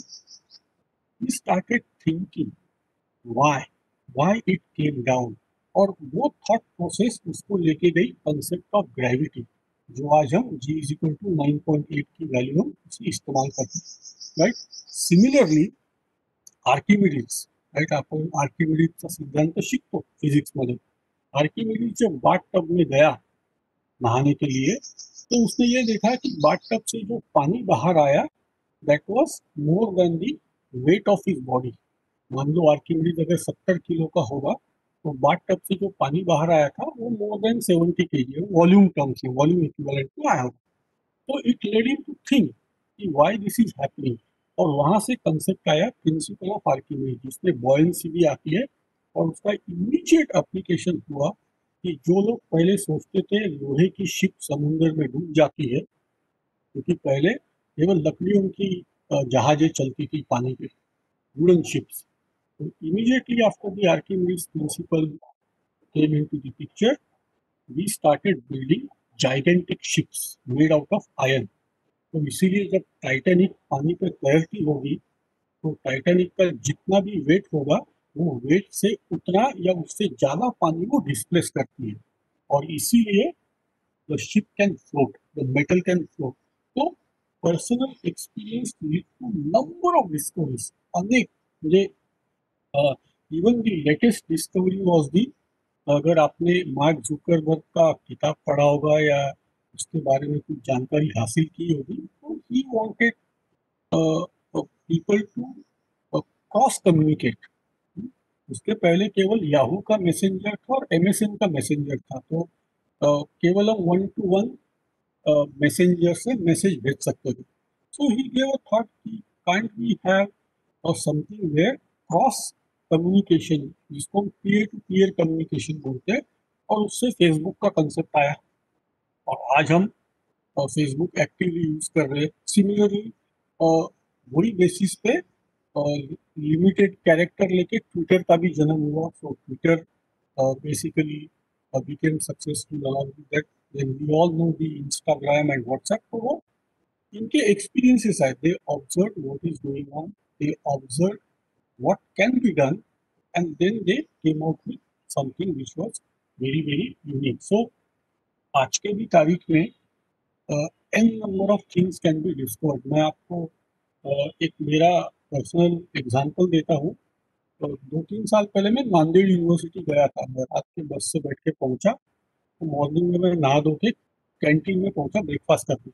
he started thinking why, why it came down. और वो थॉट प्रोसेस उसको लेके गई कंसेप्ट ऑफ ग्रेविटी, जो आज हम g is equal to nine point eight की वैल्यू हम उसकी इस्तेमाल करते हैं. राइट, सिमिलरली आर्किमिडीज, राइट, आपण आर्किमिडीजचा सिद्धांत शिकतो फिजिक्स मध्ये. आर्किमिडीज जब बाट टब में गया नहाने के लिए, तो उसने ये देखा कि बाट टब से जो पानी बाहर आया, that was more than the weight of his body. मान लो आर्किमिडीज अगर सत्तर किलो का होगा, तो बाट टब से जो पानी बाहर आया था वो मोर than seventy K G, volume terms में, वॉल्यूम इक्विवेलेंट में आया होगा. तो it led him to think कि व्हाई दिस इज हैपनिंग. और वहां से कंसेप्ट आया प्रिंसिपल ऑफ आर्किमिडीज, जिसमें बॉयंसी भी आती है, और उसका इमीडिएट एप्लीकेशन हुआ कि जो लोग पहले सोचते थे लोहे की शिप समुद्र में डूब जाती है, क्योंकि पहले केवल लकड़ियों की अ, जहाजें चलती थी पानी पे, wooden ships. So immediately after the Archimedes principle came into the picture, we started building gigantic ships made out of iron. तो इसीलिए जब टाइटैनिक पानी पे तैरती होगी तो टाइटैनिक का जितना भी वेट होगा वो वेट से उतना या उससे ज्यादा पानी को डिस्प्लेस करती है, और इसीलिए the ship can float, the metal can float. तो personal experience lead to number of discoveries, अनेक मुझे even the latest discovery was the, अगर आपने मार्क जुकरबर्ग का किताब पढ़ा होगा या उसके बारे में कुछ जानकारी हासिल की होगी, तो he wanted people to cross communicate. उसके पहले केवल याहू का मैसेंजर था और एमएसएन का मैसेंजर था, तो uh, केवल हम वन टू वन मैसेंजर से मैसेज भेज सकते थे। So he gave a thought कि can't we have something where cross communication, जिसको हम पीयर टू पीयर कम्युनिकेशन बोलते हैं, और उससे फेसबुक का कंसेप्ट आया और आज हम फेसबुक एक्टिवली यूज कर रहे हैं। सिमिलरली वही बेसिस पे लिमिटेड कैरेक्टर लेके ट्विटर का भी जन्म हुआ। So Twitter basically became successful along with that, then we all know the Instagram and WhatsApp. तो वो इनके एक्सपीरियंसेस है, they observe what is going on, they observe what can be done, and then they came out with something which was very very unique. So आज के भी तारीख में an number of things can be discovered. मैं आपको uh, एक मेरा पर्सनल एग्जांपल देता हूँ। तो दो तीन साल पहले मैं नांदेड़ यूनिवर्सिटी गया था, मैं रात के बस से बैठ के पहुंचा, तो मॉर्निंग में मैं नहा धो के कैंटीन में पहुंचा ब्रेकफास्ट करने।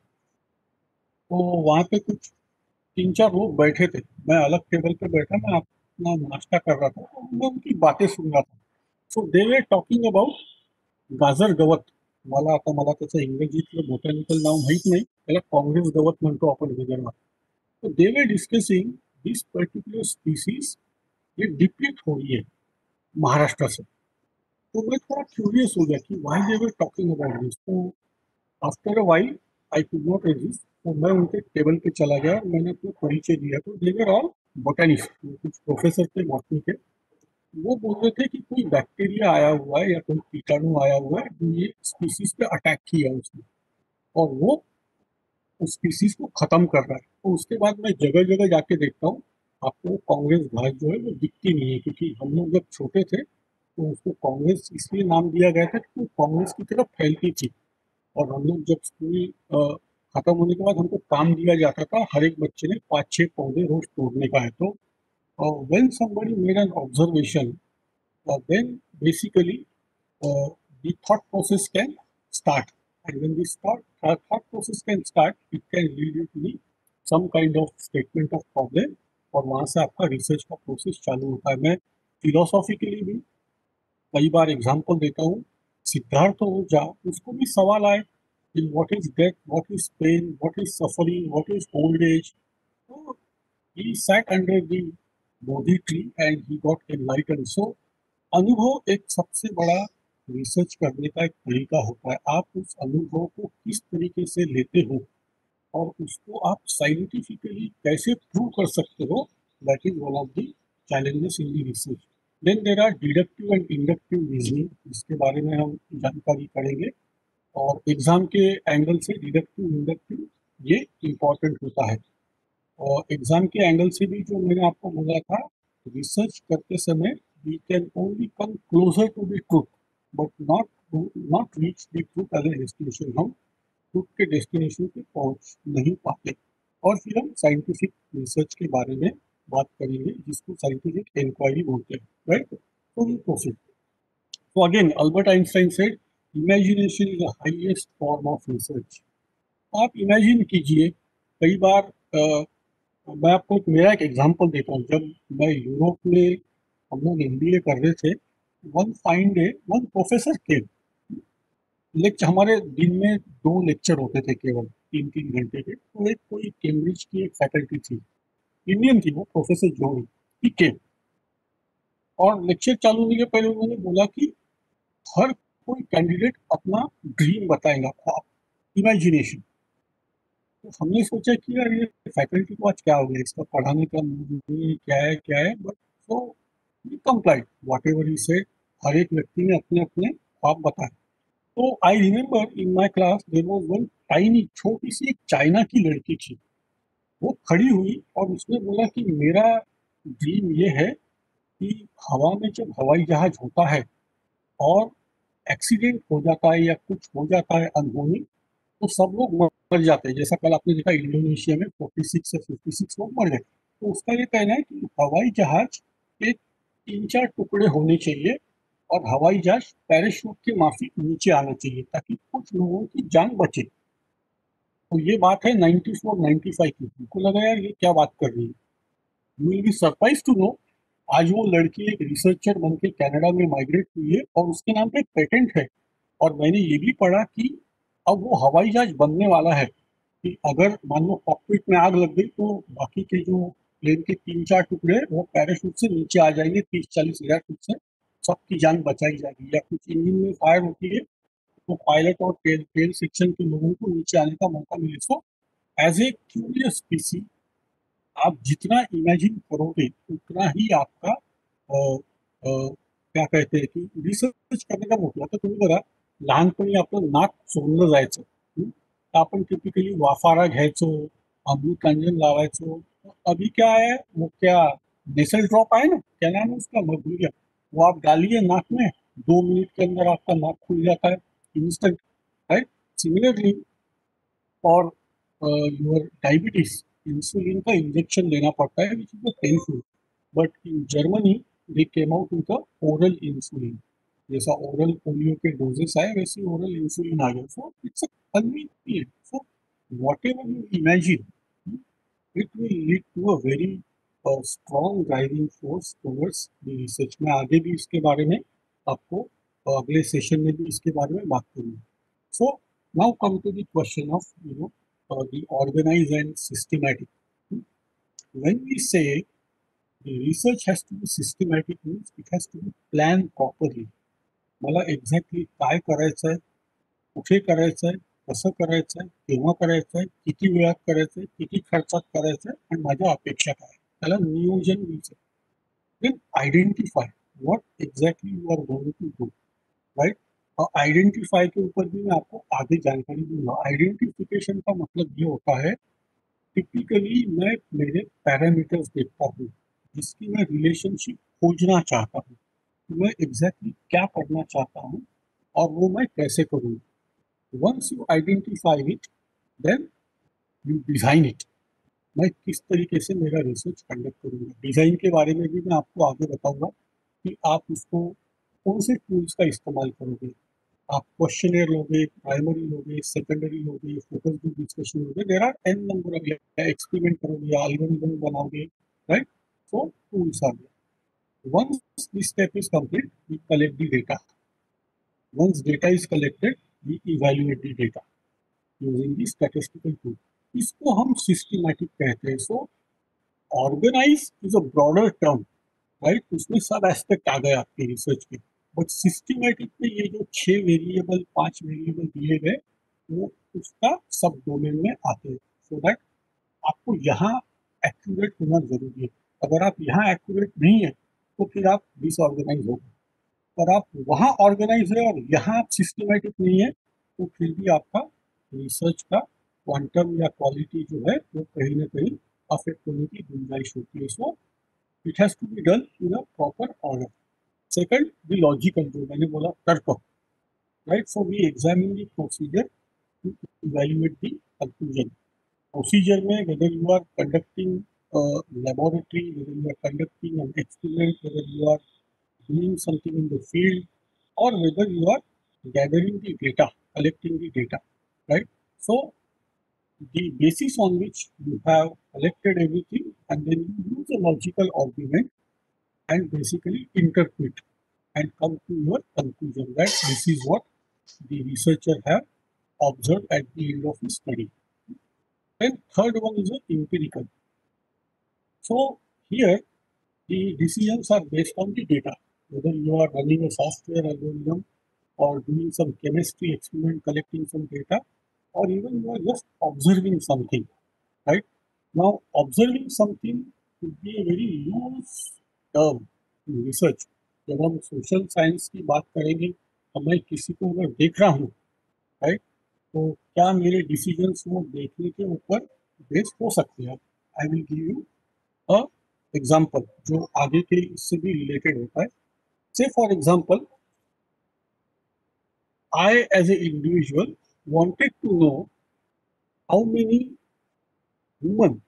तो वहाँ पे कुछ तीन चार लोग बैठे थे, मैं अलग टेबल पे बैठा, मैं अपना नाश्ता कर रहा था, तो मैं उनकी बातें सुन रहा था। सो दे वर टॉकिंग अबाउट गाजर गवत, मला आता मला त्याचं इंग्रजीतलं बोटॅनिकल नाव माहीत नाही, त्याला काँग्रेस गवत म्हणतो आपण विदर्भात। तो they were discussing this particular species, ये डिप्लीट हो रही है महाराष्ट्र से। तो मैं थोड़ा क्यूरियस हो गया कि why they were talking about this. तो after a while I could not resist, तो मैं उनके टेबल पे चला गया और मैंने अपना परिचय दिया। तो दे वर ऑल बोटैनिस्ट, कुछ प्रोफेसर थे बॉटनी के। वो बोल रहे थे कि कोई बैक्टीरिया आया हुआ है या कोई कीटाणु आया हुआ है जो ये स्पीसीज पे अटैक किया उसने, और वो उस स्पीसीज को खत्म कर रहा है। तो उसके बाद मैं जगह जगह जाके देखता हूँ, आपको कांग्रेस घास जो है वो दिखती नहीं है, क्योंकि हम लोग जब छोटे थे तो उसको कांग्रेस इसलिए नाम दिया गया था कि वो कांग्रेस की तरफ फैलती थी। और हम लोग जब स्कूल अ, खत्म होने के बाद हमको काम दिया जाता था, हर एक बच्चे ने पाँच छः पौधे रोज तोड़ने का है। तो when somebody made an observation, then basically the thought process can start, and when this thought uh, thought process can start, it can lead you to the some kind of statement of problem, और वहाँ से आपका रिसर्च का प्रोसेस चालू होता है। मैं फिलोसॉफिकली भी कई बार एग्जांपल देता हूँ। सिद्धार्थ ओझा, उसको भी सवाल आए कि what is death, what is pain, what is suffering, what is old age. तो he sat under the Bodhi tree and he got enlightened. So अनुभव एक सबसे बड़ा रिसर्च करने का एक तरीका होता है। आप उस अनुभव को किस तरीके से लेते हो और उसको आप साइंटिफिकली कैसे प्रूव कर सकते हो, that is one of the challenges in the research. Then there are deductive and inductive reasoning, इसके बारे में हम जानकारी करेंगे। और एग्जाम के एंगल से डिडक्टिव इंडक्टिव ये इम्पॉर्टेंट होता है। और एग्जाम के एंगल से भी जो मैंने आपको बोला था, रिसर्च करते समय we can only come closer to the truth but not not reach the truth as a destination. हम ट्रूथ के डेस्टिनेशन पे पहुंच नहीं पाते। और फिर हम साइंटिफिक रिसर्च के बारे में बात करेंगे, जिसको साइंटिफिक इंक्वायरी बोलते हैं, राइट। तो वी प्रोसीड। तो again Albert Einstein said imagination is the highest form of research. आप इमेजिन कीजिए, कई बार अ, मैं आपको एक मेरा एक एग्जांपल देता हूँ। जब मैं यूरोप में हम लोग एमबीए कर रहे थे, one fine day one professor के लेक्चर, हमारे दिन में दो लेक्चर होते थे केवल तीन तीन घंटे के। तो एक कोई कैम्ब्रिज की एक फैकल्टी थी, इंडियन थी, वो प्रोफेसर जोड़ी ठीक है। और लेक्चर चालू होने के पहले उन्होंने बोला कि हर कोई कैंडिडेट अपना ड्रीम बताएगा, ख्वाब, इमेजिनेशन। तो हमने सोचा कि यार ये फैकल्टी को आज क्या हो गया, इसका पढ़ाने का मूड नहीं है, क्या है क्या है, but so we complied whatever he said. हर एक व्यक्ति ने अपने अपने ख्वाब बताए। तो I remember in my class there was one tiny, छोटी सी एक चाइना की लड़की थी। वो खड़ी हुई और उसने बोला कि मेरा ड्रीम ये है कि हवा में जब हवाई जहाज होता है और एक्सीडेंट हो जाता है या कुछ हो जाता है अनहोनी, तो सब लोग मर जाते हैं। जैसा कल आपने देखा इंडोनेशिया में छियालीस से छप्पन लोग मर गए। तो उसका ये कहना है कि हवाई जहाज के तीन चार टुकड़े होने चाहिए और हवाई जहाज पैराशूट के माफिक नीचे आना चाहिए ताकि कुछ लोगों की जान बचे। तो ये बात है नाइन्टी फोर नाइन्टी फाइव की। उनको लगा यार ये क्या बात कर रही है। You will be surprise to know, आज वो लड़की एक रिसर्चर बन के कनाडा में माइग्रेट हुई है और उसके नाम पे एक पेटेंट है। और मैंने ये भी पढ़ा कि अब वो हवाई जहाज बनने वाला है कि अगर मान लो कॉकपिट में आग लग गई तो बाकी के जो प्लेन के तीन चार टुकड़े वो पैराशूट से नीचे आ जाएंगे, तीस चालीस हजार फुट से, सबकी जान बचाई जाएगी। या कुछ इंजन में फायर होती है तो पायलट और टेल टेल सेक्शन के लोगों को नीचे आने का मौका मिले। सो एज ए क्यूरियस स्पीसी आप जितना इमेजिन करोगे उतना ही आपका अ, अ, क्या कहते हैं की रिसर्च करणे का मोठं. आता तुम्ही बघा लहानपणी आपलं नाक सोडलं जायचं. हं. तर आपण टिपिकली वाफारा घ्यायचो, अमृतांजन लावायचो. अभी क्या है वो क्या नेसल ड्रॉप है ना, क्या नाम है उसका मैं भूल गया. वो आप डालिए नाक में, दो मिनट के अंदर आपका नाक खुल जाता है इंस्टेंट. राइट. सिमिलरली और योर डायबिटीज इंसुलिन का इंजेक्शन लेना पड़ता है which is painful. But in Germany they came out with oral insulin. जैसा ओरल पोलियो के डोजेस आए वैसे ओरल इंसुलिन आ गया. So it's a convenient. So whatever you imagine it will lead to a very strong driving force towards the research. मैं आगे भी इसके बारे में आपको uh, अगले सेशन में भी इसके बारे में बात करूंगा. So now come to the question of you know uh, the organized and systematic. When we say the research has to be systematic means it has to be planned properly. मला एक्झॅक्टली काय करायचं आहे, कुठे करायचं आहे, कसं करायचं आहे, केव्हा करायचं आहे, किती वेळात करायचं आहे, किती खर्चात करायचं आहे आणि माझ्या अपेक्षा काय आहे, त्याला नियोजन द्यायचं. Then identify what exactly you are going to do. Right. और आइडेंटिफाई के ऊपर भी मैं आपको आगे जानकारी दूंगा. आइडेंटिफिकेशन का मतलब ये होता है टिपिकली मैं मेरे पैरामीटर्स देखता हूँ जिसकी मैं रिलेशनशिप खोजना चाहता हूँ. मैं एग्जैक्टली क्या करना चाहता हूँ और वो मैं कैसे करूँ. Once you identify it then you design it. मैं किस तरीके से मेरा रिसर्च कंडक्ट करूँगा. डिजाइन के बारे में भी मैं आपको आगे बताऊंगा कि आप उसको कौन से टूल्स का इस्तेमाल करोगे. आप क्वेश्चनर लोगे, प्राइमरी लोगे, सेकेंडरी लोगे, फोकस ग्रुप डिस्कशन लोगे. There are an number of experiment करोगे, एल्गोरिथम बनाओगे. Right. So tools are there. Once this step is complete, we collect the data. Once data is collected, we evaluate the data using the statistical tool. इसको हम सिस्टमैटिक कहते हैं. So organize is a broader term. Right. उसमें सब एस्पेक्ट आ गए आपके रिसर्च के. बट सिस्टमैटिक में ये जो छह वेरिएबल पांच वेरिएबल दिए गए वो उसका सब डोमेन में आते हैं. सो दैट आपको यहाँ एक्यूरेट होना जरूरी है. अगर आप यहाँ एक्यूरेट नहीं है तो फिर आप डिसऑर्गेनाइज हो गए. और आप वहाँ ऑर्गेनाइज है और यहाँ आप सिस्टमैटिक नहीं है तो फिर भी आपका रिसर्च का क्वांटम या क्वालिटी जो है वो कहीं ना कहीं अफेक्ट होने की गुंजाइश होती है. So it has to be done in a proper order. Second the logical, जो मैंने बोला तर्क. Right. So we examine the procedure to evaluate the conclusion. Procedure में whether you are conducting a laboratory, whether you are conducting an experiment, whether you are doing something in the field, or whether you are gathering the data, collecting the data, right? So the basis on which you have collected everything and then you use a logical argument and basically interpret and come to your conclusion that this is what the researcher have observed at the end of his study. And third one is empirical. So here the decisions are based on the data. Whether you are running a software algorithm or doing some chemistry experiment, collecting some data, or even you are just observing something, right? Now, observing something could be a very loose term in research. जब हम सोशल साइंस की बात करेंगे, तो मैं किसी को अगर देख रहा हूँ, राइट, तो क्या मेरे डिसीजंस वो देखने के ऊपर बेस हो सकते हैं? I will give you a example जो आगे के इससे भी रिलेटेड होता है. Say for example, I as an individual wanted to know how many women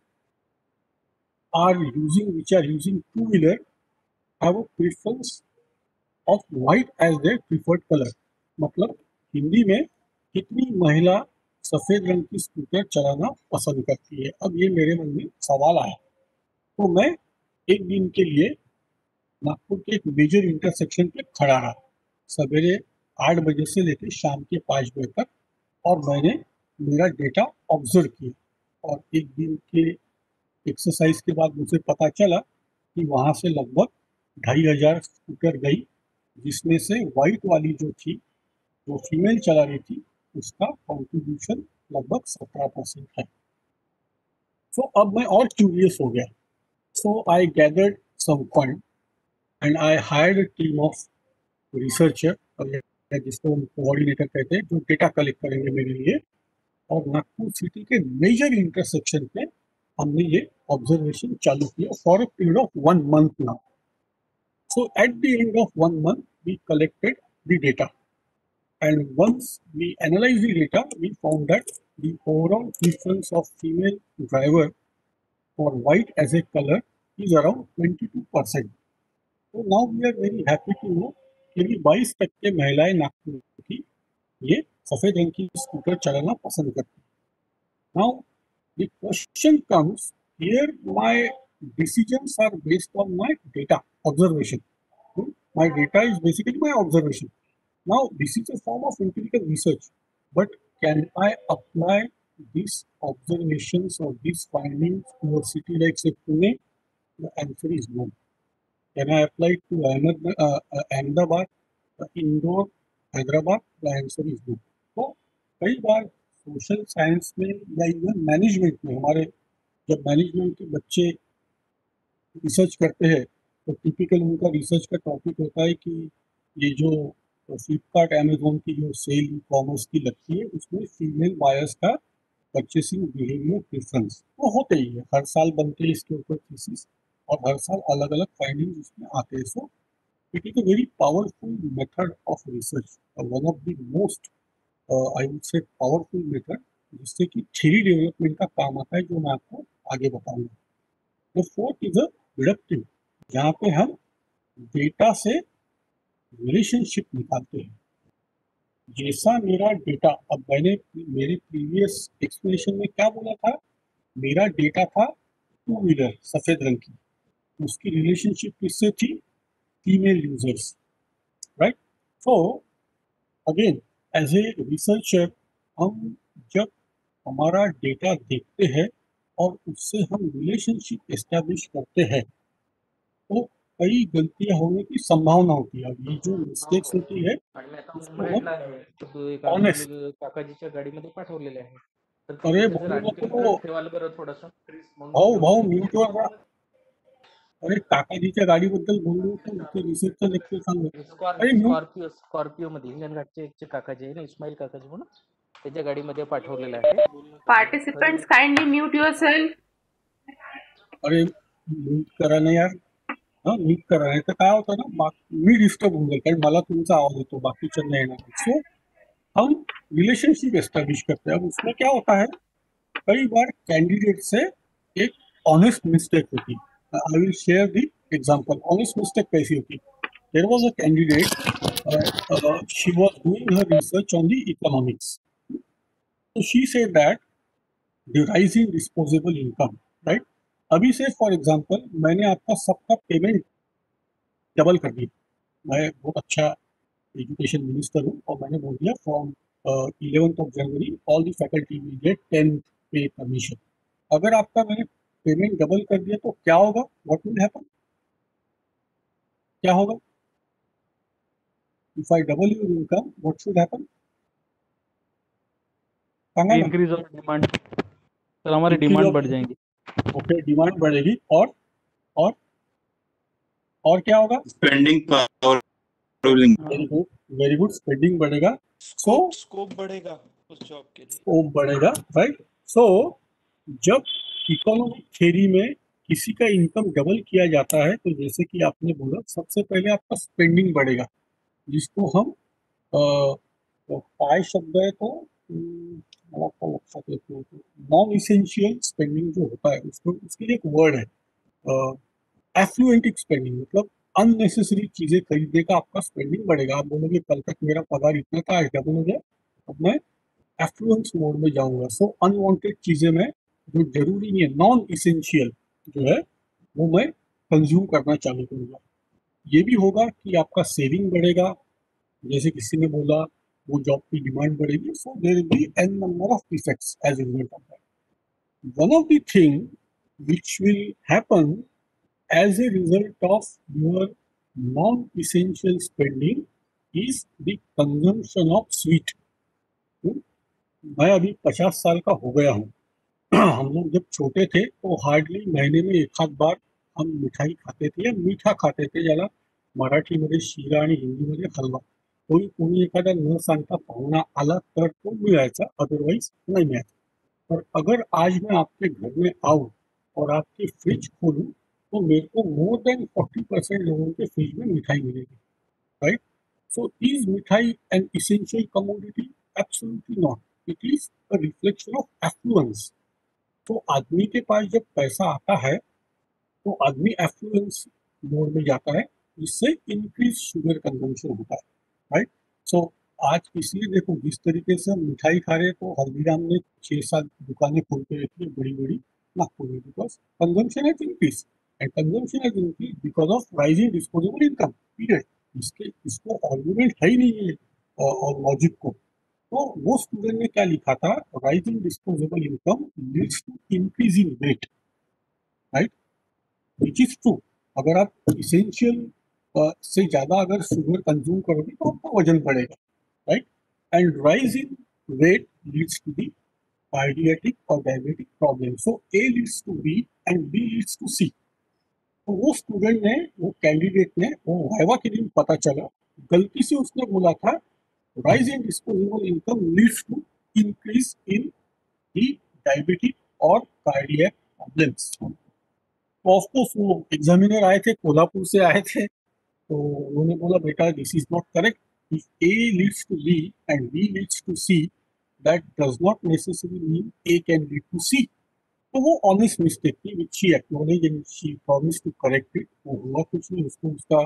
are using which are using two wheeler have a preference of white as their preferred color. मतलब हिंदी में कितनी महिला सफेद रंग की स्कूटर चलाना पसंद करती है. अब ये मेरे मन में सवाल आया, तो मैं एक दिन के लिए नागपुर के एक मेजर इंटरसेक्शन पे खड़ा रहा सवेरे आठ बजे से लेकर शाम के पाँच बजे तक, और मैंने मेरा डेटा ऑब्जर्व किया. और एक दिन के एक्सरसाइज के बाद मुझे पता चला कि वहाँ से लगभग ढाई हजार स्कूटर गई, जिसमें से वाइट वाली जो थी, जो फीमेल चला रही थी, उसका कॉन्ट्रीब्यूशन लगभग सत्रह परसेंट है. सो so, अब मैं और क्यूरियस हो गया. So I gathered some fund and I hired a team of researcher, जिसको हम कोऑर्डिनेटर कहते हैं, जो डेटा कलेक्ट करेंगे मेरे लिए. और नागपुर सिटी के मेजर इंटरसेक्शन पे हमने ये ऑब्जर्वेशन चालू किया for a period of one month now. So at the end of one month we collected the data, and once we analyzed the data, we found that the overall preference of female driver for white as a color is around twenty-two percent. So now we are very happy to know कि बाईस टक्के महिलाएं नागपुर की ये सफेद रंग की स्कूटर चलाना पसंद करती. Now the question comes here, my decisions are based on my data observation. My data is basically my observation. Now this is a form of empirical research, but can I apply these observations or these findings to a city like say Pune? The answer is no. Can I apply it to Ahmed, uh, uh, Ahmedabad, uh, Indore, Hyderabad? The answer is no. तो कई बार सोशल साइंस में या इवन मैनेजमेंट में, हमारे जब मैनेजमेंट के बच्चे रिसर्च करते हैं तो टिपिकल उनका रिसर्च का टॉपिक होता है कि ये जो फ्लिपकार्ट अमेजोन की जो सेल ई कॉमर्स की लगती है, उसमें फीमेल बायर्स का परचेसिंग बिहेवियर प्रेफरेंस तो होते ही है. हर साल बनते हैं इसके ऊपर थीसिस, और हर साल अलग अलग फाइंडिंग्स इसमें आते हैं. So it is a very powerful method of research, one of the most I would say powerful method, जिससे कि थ्योरी डेवलपमेंट का काम आता है, जो मैं आपको आगे बताऊंगा. The fourth is a deductive, जहाँ पे हम डेटा से रिलेशनशिप निकालते हैं. जैसा मेरा डेटा, अब मैंने मेरे प्रीवियस एक्सप्लेनेशन में क्या बोला था, मेरा डेटा था टू व्हीलर सफेद रंग की, उसकी रिलेशनशिप किससे थी? Female users, right. So again as a researcher, हम जब हमारा डेटा देखते हैं और उससे हम रिलेशनशिप एस्टेब्लिश करते हैं, तो कई गलतियां होने की संभावना होती है. ये जो मिस्टेक्स होती है आणि आता उसको हम मुंबईला आहे तर तो एक ऑनेस्ट, आम्ही काकाजीच्या गाडीमध्ये पाठवलेले आहे. तर अरे तिथे जर बोलू आणखी नको ठेवाल बरं थोडंसं मग मी भाऊ घेऊन भाऊ येईल. म्यूटवर राहा. अरे काकाजीच्या गाडीबद्दल बोलू नको, इथे रिसर्चचं लेक्चर चालू आहे. अरे स्कॉर्पिओ म्यूट. स्कॉर्पिओ स्कॉर्पिओ मध्ये इंजन घाटचे एकचे काकाजी आहे ना, इस्माईल काकाजी म्हणून, त्याच्या गाडीमध्ये पाठवलेलं आहे. Participants, kindly mute yourself. अरे म्यूट करा ना यार. हा म्यूट करा, नाही तर काय होतं ना, बा- मी डिस्टर्ब होऊन जाईल, कारण मला तुमचा आवाज येतो, बाकीच्यांना येणार. सो हम रिलेशनशिप एस्टेब्लिश करते हैं. अब उसमें क्या होता है, कई बार कैंडिडेट से एक ऑनेस्ट मिस्टेक होती है. I will share the example. Honest mistake कैसी होती है? There was a candidate, she was doing her research on the economics. तो she said that the rise in disposable income, right. अभी से फॉर एग्जांपल मैंने आपका सबका पेमेंट डबल कर दिया. मैं बहुत अच्छा एजुकेशन मिनिस्टर हूँ, और मैंने बोल दिया from eleventh of January all the faculty will get ten pay commission. अगर आपका मैंने पेमेंट डबल कर दिया तो क्या होगा? What will happen? क्या होगा? If I double your income, what should happen? सांगा ना. इंक्रीज ऑफ डिमांड सर, हमारी Increase डिमांड of- बढ़ जाएंगी. ओके, डिमांड बढ़ेगी और और और क्या होगा? Spending power. Very good, very good. Spending बढ़ेगा, स्कोप स्कोप बढ़ेगा उस जॉब के लिए. स्कोप बढ़ेगा, राइट. सो जब इकोनॉमिक थ्योरी में किसी का इनकम डबल किया जाता है तो जैसे कि आपने बोला, सबसे पहले आपका स्पेंडिंग बढ़ेगा, जिसको हम अ, तो काय शब्द है तो हम्म, मला आता लक्षात येत नाही. नॉन इसेंशियल स्पेंडिंग जो होता है उसको, उसके लिए एक वर्ड है एफ्लुएंटिक स्पेंडिंग. मतलब अननेसेसरी चीजें खरीदने का आपका स्पेंडिंग बढ़ेगा. आप बोलोगे कल तक मेरा पगार इतना था, डबल हो गया, अब मैं एफ्लुएंस मोड में जाऊंगा. सो अनवांटेड चीजें मैं, जो जरूरी नहीं है, नॉन इसेंशियल जो है, वो मैं कंज्यूम करना चालू करूंगा. ये भी होगा कि आपका सेविंग बढ़ेगा, जैसे किसी ने बोला वो जॉब की डिमांड बढ़ेगी. So there will be an number of effects as a result of that. One of the thing which will happen as a result of your non-essential spending is the consumption of sweet. मैं अभी पचास साल का हो गया हूँ. हम लोग जब छोटे थे तो हार्डली महीने में एक आध बार हम मिठाई खाते थे या मीठा खाते थे, ज्याला मराठीमध्ये शिरा आणि हिंदीमध्ये हलवा. कोणी कोणी एखादा न सांगता पाहुणा आला तर तो मिळायचा, अदरवाइज नहीं मिळायचा. और अगर आज मैं आपके घर में आऊँ और आपकी फ्रिज खोलूँ तो मेरे को मोर देन फोर्टी परसेंट लोगों के फ्रिज में मिठाई मिलेगी, right. So is mithai an essential commodity? Absolutely not. It is a reflection of affluence. तो आदमी के पास जब पैसा आता है तो आदमी एफ्लुएंस मोड में जाता है, जिससे इंक्रीज शुगर कंजम्पशन होता है, राइट. सो आज इसलिए देखो जिस तरीके से हम मिठाई खा रहे हैं, तो हल्दीराम ने छह सात दुकानें खोल के रखी है बड़ी बड़ी नागपुर में, because consumption has increase and consumption has increase because of rising disposable income, period. इसके इसको आर्गुमेंट है ही नहीं है और लॉजिक को. तो वो स्टूडेंट ने क्या लिखा था? Rising disposable income leads to increase in weight, right, which is true. अगर आप इसेंशियल से ज्यादा अगर शुगर कंज्यूम करोगे तो आपका वजन बढ़ेगा, right. And rise in weight leads to the cardiac और diabetic problem. So A leads to B and B leads to C. तो वो स्टूडेंट ने, वो कैंडिडेट ने, वो वाइवा के दिन पता चला, गलती से उसने बोला था rise in disposable income leads to increase in the diabetic और cardiac problems. तो ऑफ कोर्स वो एग्जामिनर आए थे, कोल्हापुर से आए थे, तो उन्होंने बोला बेटा this is not correct. If A leads to B and B leads to C, that does not necessary mean A can lead to C. तो वो ऑनेस्ट मिस्टेक थी which she acknowledge and she promise to correct it. वो हुआ कुछ नहीं, उसको उसका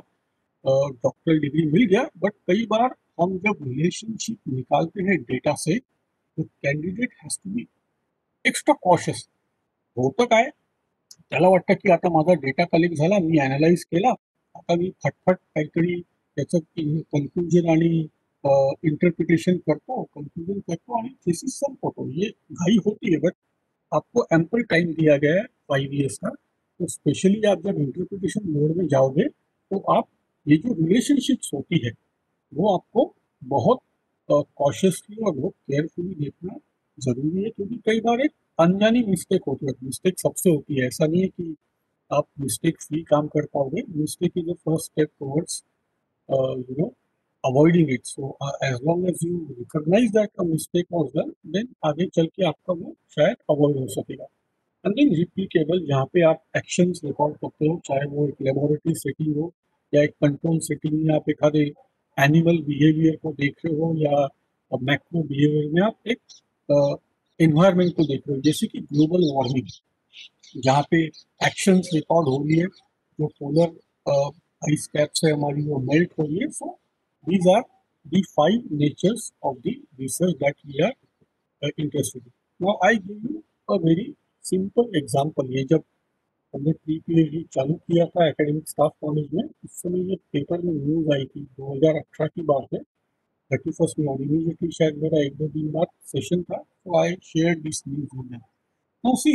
डॉक्टरल डिग्री मिल गया. बट कई बार हम जब रिलेशनशिप निकालते हैं डेटा से, तो candidate has to be extra cautious. होतं काय, त्याला वाटतं की आता माझा डेटा कलेक्ट झाला, मी अनालाइज केला, आता मी फटफट काहीतरी त्याचं कन्क्लुजन आणि इंटरप्रिटेशन करतो, कन्क्लुजन करतो आणि थीसिस संपवतो. ये घाई होती है, बट आपको एम्पल टाइम दिया गया है फाइव ईयर्स का. तो स्पेशली आप जब इंटरप्रिटेशन मोड में जाओगे तो आप ये जो रिलेशनशिप्स होती है वो आपको बहुत कॉशियसली और बहुत केयरफुली देखना जरूरी है, क्योंकि कई बार एक अनजानी मिस्टेक होती है. मिस्टेक सबसे होती है, ऐसा नहीं है कि आप मिस्टेक फ्री काम कर पाओगे. Mistake is the first step towards you know avoiding it. So as long as you recognise that a mistake was done, then आगे चल के आपका वो शायद अवॉइड हो सकेगा. एंड देन रिप्लीकेबल, जहाँ पे आप एक्शंस रिकॉर्ड करते हो, चाहे वो एक लेबोरेटरी सेटिंग हो या एक कंट्रोल सेटिंग में आप एक आधे एनिमल बिहेवियर को देख रहे हो या मैक्रो बिहेवियर में आप एक एनवायरनमेंट को देख रहे हो, जैसे कि ग्लोबल वार्मिंग, जहाँ पे एक्शंस रिकॉर्ड हो रही है, जो पोलर आइस कैप से हमारी वो मेल्ट हो रही है. So these are the five natures of the research that we are interested in. Now I give you a very simple example. ये जब हमने प्री पीएचडी चालू किया था एकेडमिक स्टाफ कॉलेज में, उस समय ये पेपर में न्यूज आई थी, दो हज़ार अठारह की बात है, थर्टी फर्स्ट में. और इमीडिएटली शायद मेरा एक दो दिन बाद सेशन था, तो I share this news with them. Now see,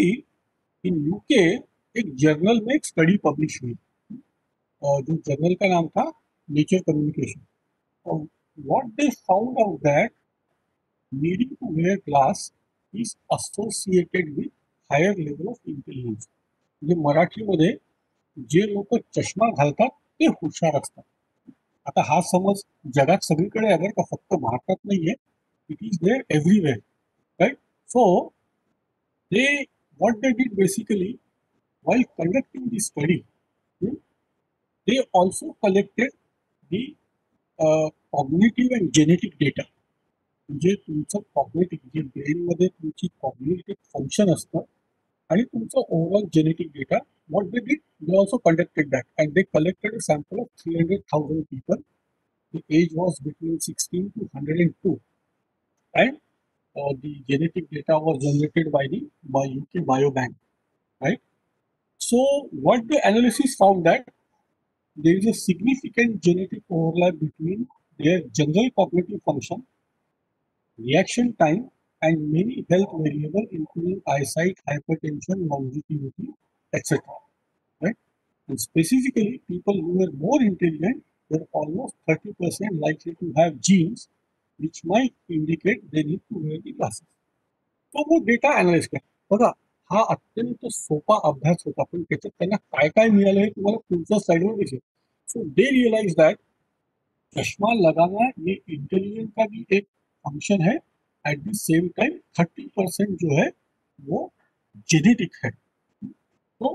in UK एक जर्नल में एक स्टडी पब्लिश हुई, और जो जर्नल का नाम था Nature Communication. what they found out that needing to wear glass is associated with higher level of intelligence. म्हणजे मराठीमध्ये जे लोक चष्मा घालतात ते हुशार असतात. आता हा समज जगात सगळीकडे आहे का, फक्त भारतात नाहीये. It is there everywhere, right? So they what they did basically while conducting the study, hmm, they also collected the uh, cognitive and genetic data. म्हणजे तुमचं कॉग्नेटिव्ह जे ब्रेनमध्ये तुमची कॉग्नेटिव्ह फंक्शन असतं आणि तुमचं overall genetic data, what they did, they also conducted that and they collected a sample of three hundred thousand people. The age was between sixteen to hundred and two and the genetic data was generated by the by UK Biobank, right? So what the analysis found that there is a significant genetic overlap between their general cognitive function, reaction time, and many health variables including eyesight, hypertension, longevity, et cetera. Right? And specifically, people who were more intelligent were almost thirty percent likely to have genes which might indicate they need to wear the glasses. So वो data analyze किया. बघा, हा अत्यंत सोपा अभ्यास होता, पण त्याच्यात त्यांना काय काय मिळालं हे तुम्हाला पुढच्या स्लाइडवर दिसेल. सो दे रियलाइज दैट चश्मा लगाना ये इंटेलिजेंस का भी एक फंक्शन है. At the same time thirty percent जो है वो जेनेटिक है. तो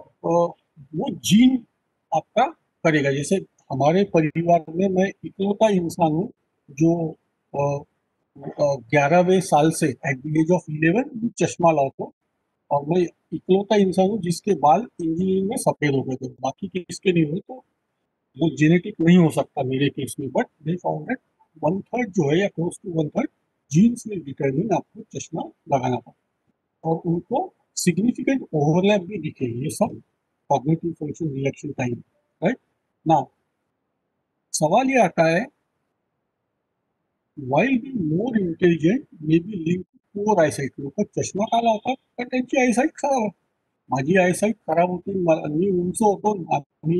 वो जीन आपका करेगा. जैसे हमारे परिवार में मैं इकलौता इंसान हूँ जो ग्यारहवें साल से at the age of eleven चश्मा लाता हूँ, और मैं इकलौता इंसान हूँ जिसके बाल इंजीनियरिंग में सफेद हो गए थे. बाकी किसके नहीं हुए, तो वो जेनेटिक नहीं हो सकता मेरे केस में. But they found that one third जो है या close to one third genes में डिटरमिन आपको चश्मा लगाना पड़ा, और उनको सिग्निफिकेंट ओवरलैप भी दिखे. ये सब cognitive function, reaction time, right? Now सवाल ये आता है, while being more intelligent may be linked to poor eyesight. लोक चष्मा का लावतात पण त्यांची आयसाईट खराब आहे. माझी आयसाईट खराब होती, मी उंच होतो, आम्ही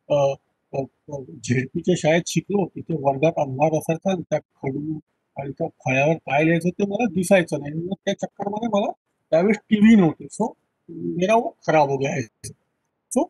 झेडपीच्या शाळेत शिकलो, तिथे वर्गात अंधार असायचा आणि त्या खडू आणि त्या फळ्यावर काय लिहायचं ते मला दिसायचं नाही. मग त्या चक्करमध्ये मला त्यावेळेस टीव्ही नव्हते, सो मेरा वो खराब हो गया है. सो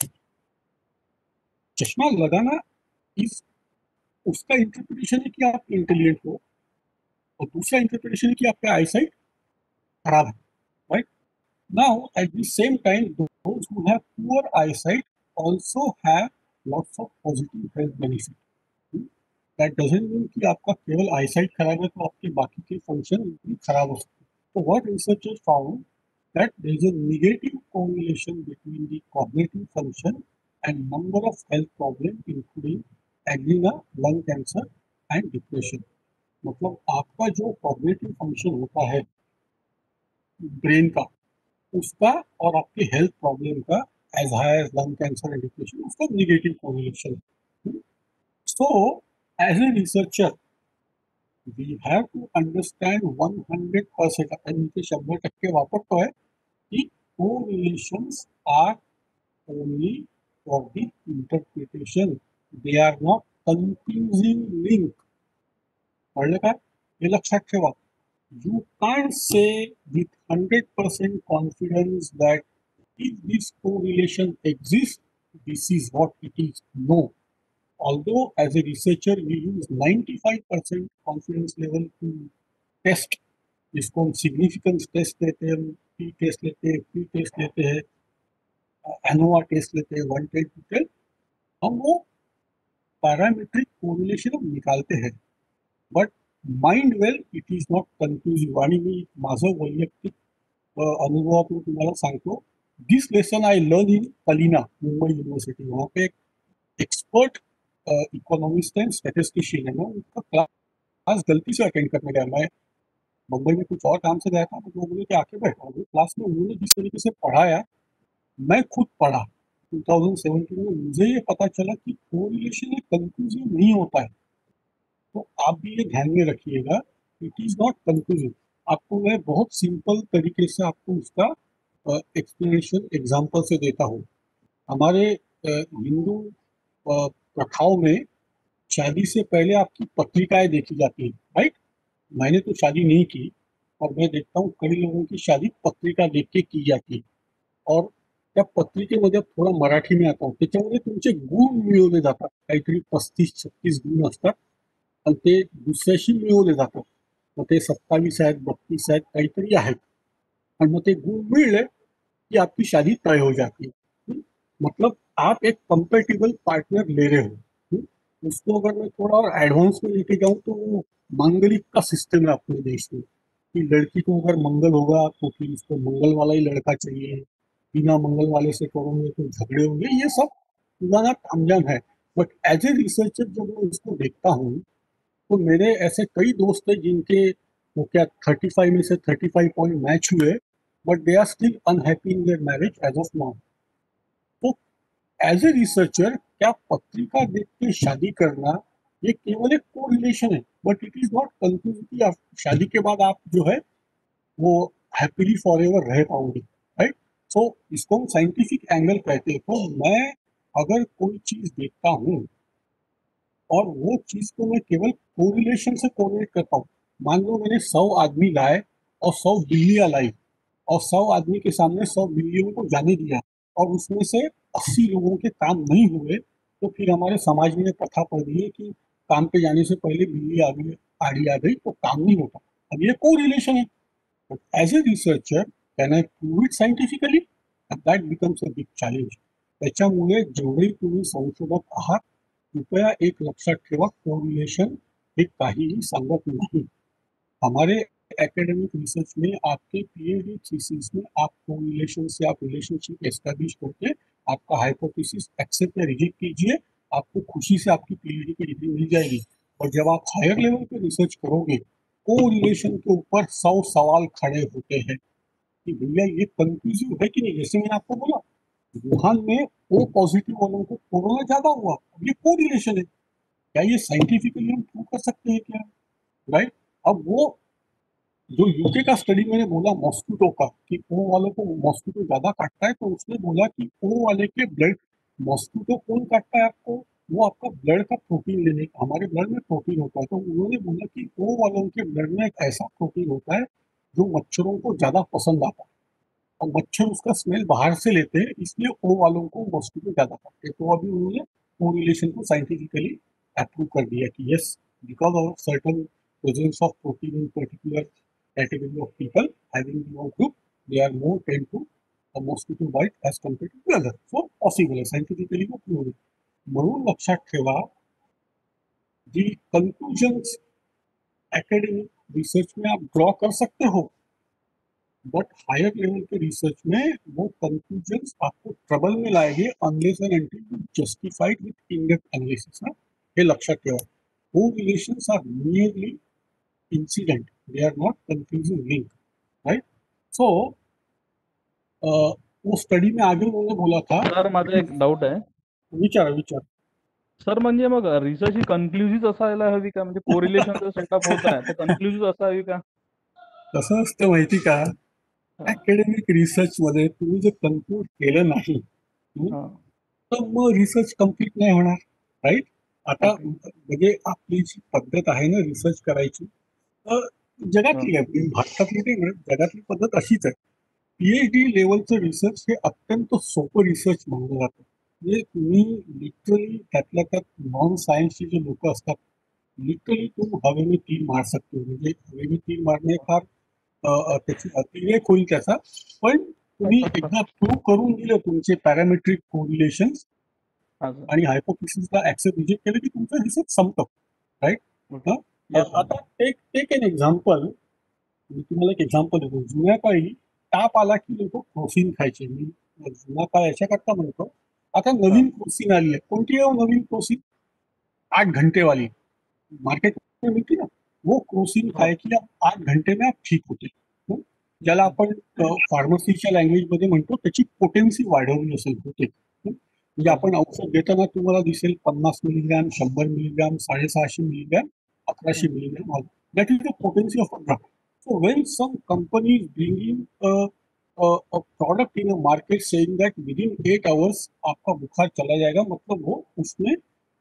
चश्मा लगाना इस उसका इंटरप्रिटेशन है कि आप इंटेलिजेंट हो, और दूसरा इंटरप्रिटेशन है कि आपका आईसाइट खराब है, right? Now at the same time those who have poor eyesight also have lots of positive health benefit. That doesn't mean कि आपका केवल आईसाइट खराब है तो आपके बाकी के फंक्शन भी खराब हो सकते. तो what researchers found that there is a negative correlation between the cognitive function and number of health problems including angina, lung cancer and depression. मतलब आपका जो कॉग्निटिव फंक्शन होता है ब्रेन का, उसका और आपके हेल्थ प्रॉब्लम का as high as lung cancer and depression, उसका निगेटिव कोरिलेशन है. So as a researcher we have to understand one hundred percent, अपन इनके शंभर टक्के वापरतो है कि correlations are only for the interpretation. They are not conclusive link. कळलं का? हे लक्षात ठेवा. You can't say with one hundred percent confidence that if this correlation exists, this is what it is. No. Although as a researcher we use ninety-five percent confidence level to test, इसको हम सिग्निफिकेंस टेस्ट लेते हैं, पी टेस्ट लेते हैं, पी टेस्ट लेते हैं, एनोवा टेस्ट लेते हैं, वन टेन टू टेन, हम वो पैरामीट्रिक कोरिलेशन हम निकालते हैं. But mind well it is not conclusive. आणि मी माझं वैयक्तिक अनुभवातून तुम्हाला सांगतो, this lesson I learn in Kalina, Mumbai University. वहाँ पे एक एक्सपर्ट इकोनॉमिस्ट एंड स्टैटिस्टिशियन है. मैं उनका क्लास गलती से अटेंड करने गया. मैं मुंबई में कुछ और काम से गया था, तो वो बोले कि आके बैठा. क्लास में उन्होंने जिस तरीके से पढ़ाया, मैं खुद पढ़ा टू थाउजेंड सेवेंटीन में, मुझे ये पता चला कि कोरिलेशन एक कंक्लूसिव नहीं होता है. तो आप भी ये ध्यान में रखिएगा, इट इज नॉट कंक्लूसिव. आपको मैं बहुत सिंपल तरीके से आपको उसका एक्सप्लेनेशन एग्जाम्पल से देता हूँ. हमारे हिंदू प्रथाओं में शादी से पहले आपकी पत्रिकाएं देखी जाती हैं, राइट? मैंने तो शादी नहीं की, और मैं देखता हूँ कई लोगों की शादी पत्रिका देख के की जाती है. और त्या पत्रिकेमध्ये थोडा मराठी में आता त्याच्यामध्ये तुमचे गुण मिळवले जातात. काहीतरी पस्तीस छत्तीस गुण असतात आणि ते दुसऱ्याशी मिळवले जातात. मग ते सत्तावीस आहेत, बत्तीस आहेत, काहीतरी आहेत. आणि मग ते गुण मिळले कि आपकी शादी तय हो जाती है. हम्म? मतलब आप एक कंपेटेबल पार्टनर ले रहे हो. हम्म? उसको अगर मैं थोड़ा और एडवांस में लेके जाऊं तो वो मांगलिक का सिस्टम है अपने देश में कि लड़की को अगर मंगल होगा तो फिर उसको मंगल वाला ही लड़का चाहिए, बिना मंगल वाले से करोगे तो झगड़े होंगे. ये सब पुराना तामझाम है. बट एज ए रिसर्चर जब मैं इसको देखता हूँ तो मेरे ऐसे कई दोस्त हैं जिनके वो क्या थर्टी फाइव में से थर्टी फाइव पॉइंट मैच हुए, but they are still unhappy in their marriage as of now. तो एज ए रिसर्चर क्या पत्रिका देख के शादी करना ये केवल एक कोरिलेशन है, but it is not conclusive कि आप शादी के बाद आप जो है वो हैप्पीली फॉरएवर रह पाओगे, राइट? सो इसको हम साइंटिफिक एंगल कहते हैं. तो मैं अगर कोई चीज देखता हूँ और वो चीज को मैं केवल कोरिलेशन से कोरिलेट करता हूँ. मान लो मैंने सौ आदमी लाए और सौ बिल्लियां लाई और सौ आदमी के सामने सौ बिल्लियों को जाने दिया और उसमें से अस्सी लोगों के काम नहीं हुए, तो फिर हमारे समाज में प्रथा पड़ गई है कि काम पे जाने से पहले बिल्ली आ गई, आड़ी आ गई तो काम नहीं होता. अब ये कोरिलेशन है. But as a researcher, can I prove it scientifically? And that becomes a big challenge. त्याच्यामुळे जेवढे तुम्ही संशोधक आहात, कृपया एक लक्षात ठेवा, कोरिलेशन हे काहीही सांगत नाही. हमारे एकेडमिक रिसर्च में आपके पीएचडी थीसिस में आप कोरिलेशन से आप रिलेशनशिप एस्टेब्लिश करके आपका हाइपोथेसिस एक्सेप्ट या रिजेक्ट कीजिए, आपको खुशी से आपकी पीएचडी की डिग्री मिल जाएगी. और जब आप हायर लेवल पे रिसर्च करोगे कोरिलेशन के ऊपर सौ सवाल खड़े होते हैं कि भैया ये कंक्लूसिव है कि नहीं. जैसे मैंने आपको बोला वुहान में ओ पॉजिटिव वालों को कोरोना ज्यादा हुआ, अब ये कोरिलेशन है. क्या ये साइंटिफिकली हम प्रूव कर सकते हैं क्या, राइट? अब वो जो यूके का स्टडी मैंने बोला मॉस्किटो का कि ओ वालों को मॉस्किटो ज्यादा काटता है, तो उसने बोला कि ओ वाले के ब्लड, मॉस्किटो कौन काटता है आपको, वो आपका ब्लड का प्रोटीन लेने का, हमारे ब्लड में प्रोटीन होता है. तो उन्होंने बोला कि ओ वालों के ब्लड में एक ऐसा प्रोटीन होता है जो मच्छरों को ज्यादा पसंद आता है और मच्छर उसका स्मेल बाहर से लेते हैं, इसलिए ओ वालों को मॉस्किटो ज्यादा काटते हैं. तो अभी उन्होंने कोरिलेशन को साइंटिफिकली अप्रूव कर दिया कि yes, because of certain presence of protein in particular category of people having your group, they are more tend to a mosquito bite as compared to the other. So possible है scientifically वो prove है. म्हणून लक्षात ठेवा जी conclusions academic research में आप draw कर सकते हो, बट हायर लेवल के रिसर्च में वो कंक्लूजन्स आपको ट्रबल में लाएंगे unless and until you justified with in-depth analysis. ना हे लक्षात ठेवा. Correlations are merely incident, they are not conclusive link, right? So uh, वो स्टडी में आगे उन्होंने बोला था. सर माझा एक डाऊट आहे. विचारा विचार सर म्हणजे मग रिसर्च ही कन्क्लुसिव्ह असायला हवी का, म्हणजे कोरिलेशनचा सेटअप होत आहे तर कन्क्लुसिव्ह असावी का? कसं असतं माहिती का, अकॅडमिक रिसर्च मध्ये तुम्ही जर कन्क्लूड केलं नाही हं, तर मग रिसर्च कम्प्लीट नाही होणार, राईट? आता म्हणजे आपली जी पद्धत आहे ना रिसर्च करायची, तर जगातली आहे, भारतातली नाही म्हणत, जगातली पद्धत अशीच आहे. पीएचडी लेवलचं रिसर्च हे अत्यंत सोपं रिसर्च मानलं जातं. म्हणजे तुम्ही लिटरली त्यातल्या त्यात नॉन सायन्सचे जे लोक असतात, लिटरली तुम हवे में तीर मार सकते हो. म्हणजे हवे में तीर मारणे फार अ, अ, त्याची अतिरेक होईल त्याचा, पण तुम्ही एकदा प्रूव्ह करून दिलं तुमचे पॅरामेट्रिक कोरिलेशन्स आणि हायपोथेसिसला ऍक्सेप्ट रिजेक्ट केलं की तुमचं रिसर्च संपतं, राईट? आता टेक टेक एन एक्झाम्पल, मी तुम्हाला एक एक्झाम्पल देतो. जुन्या काळी ताप आला की लोक क्रोसिन खायचे. मी जुना काळ याच्याकरता म्हणतो, आता नवीन क्रोसिन आली आहे. कोणती आहे नवीन क्रोसिन? आठ घंटे वाली मार्केट में मिलती ना, वो क्रोसिन खाए की आप आठ घंटे में आप ठीक होते. हं? ज्याला आपण फार्मसीच्या लँग्वेज मध्ये म्हणतो त्याची पोटेन्सी वाढवली असेल होते. हं? म्हणजे आपण औषध देताना तुम्हाला दिसेल पन्नास मिलीग्रॅम, शंभर मिलीग्रॅम, साडेसहाशे मिलीग्रॅम, अकराशे milligram, that is the potency of a drug. So when some company is bringing a, a, a product in a market saying that within eight hours आपका बुखार चला जाएगा, मतलब वो उसमें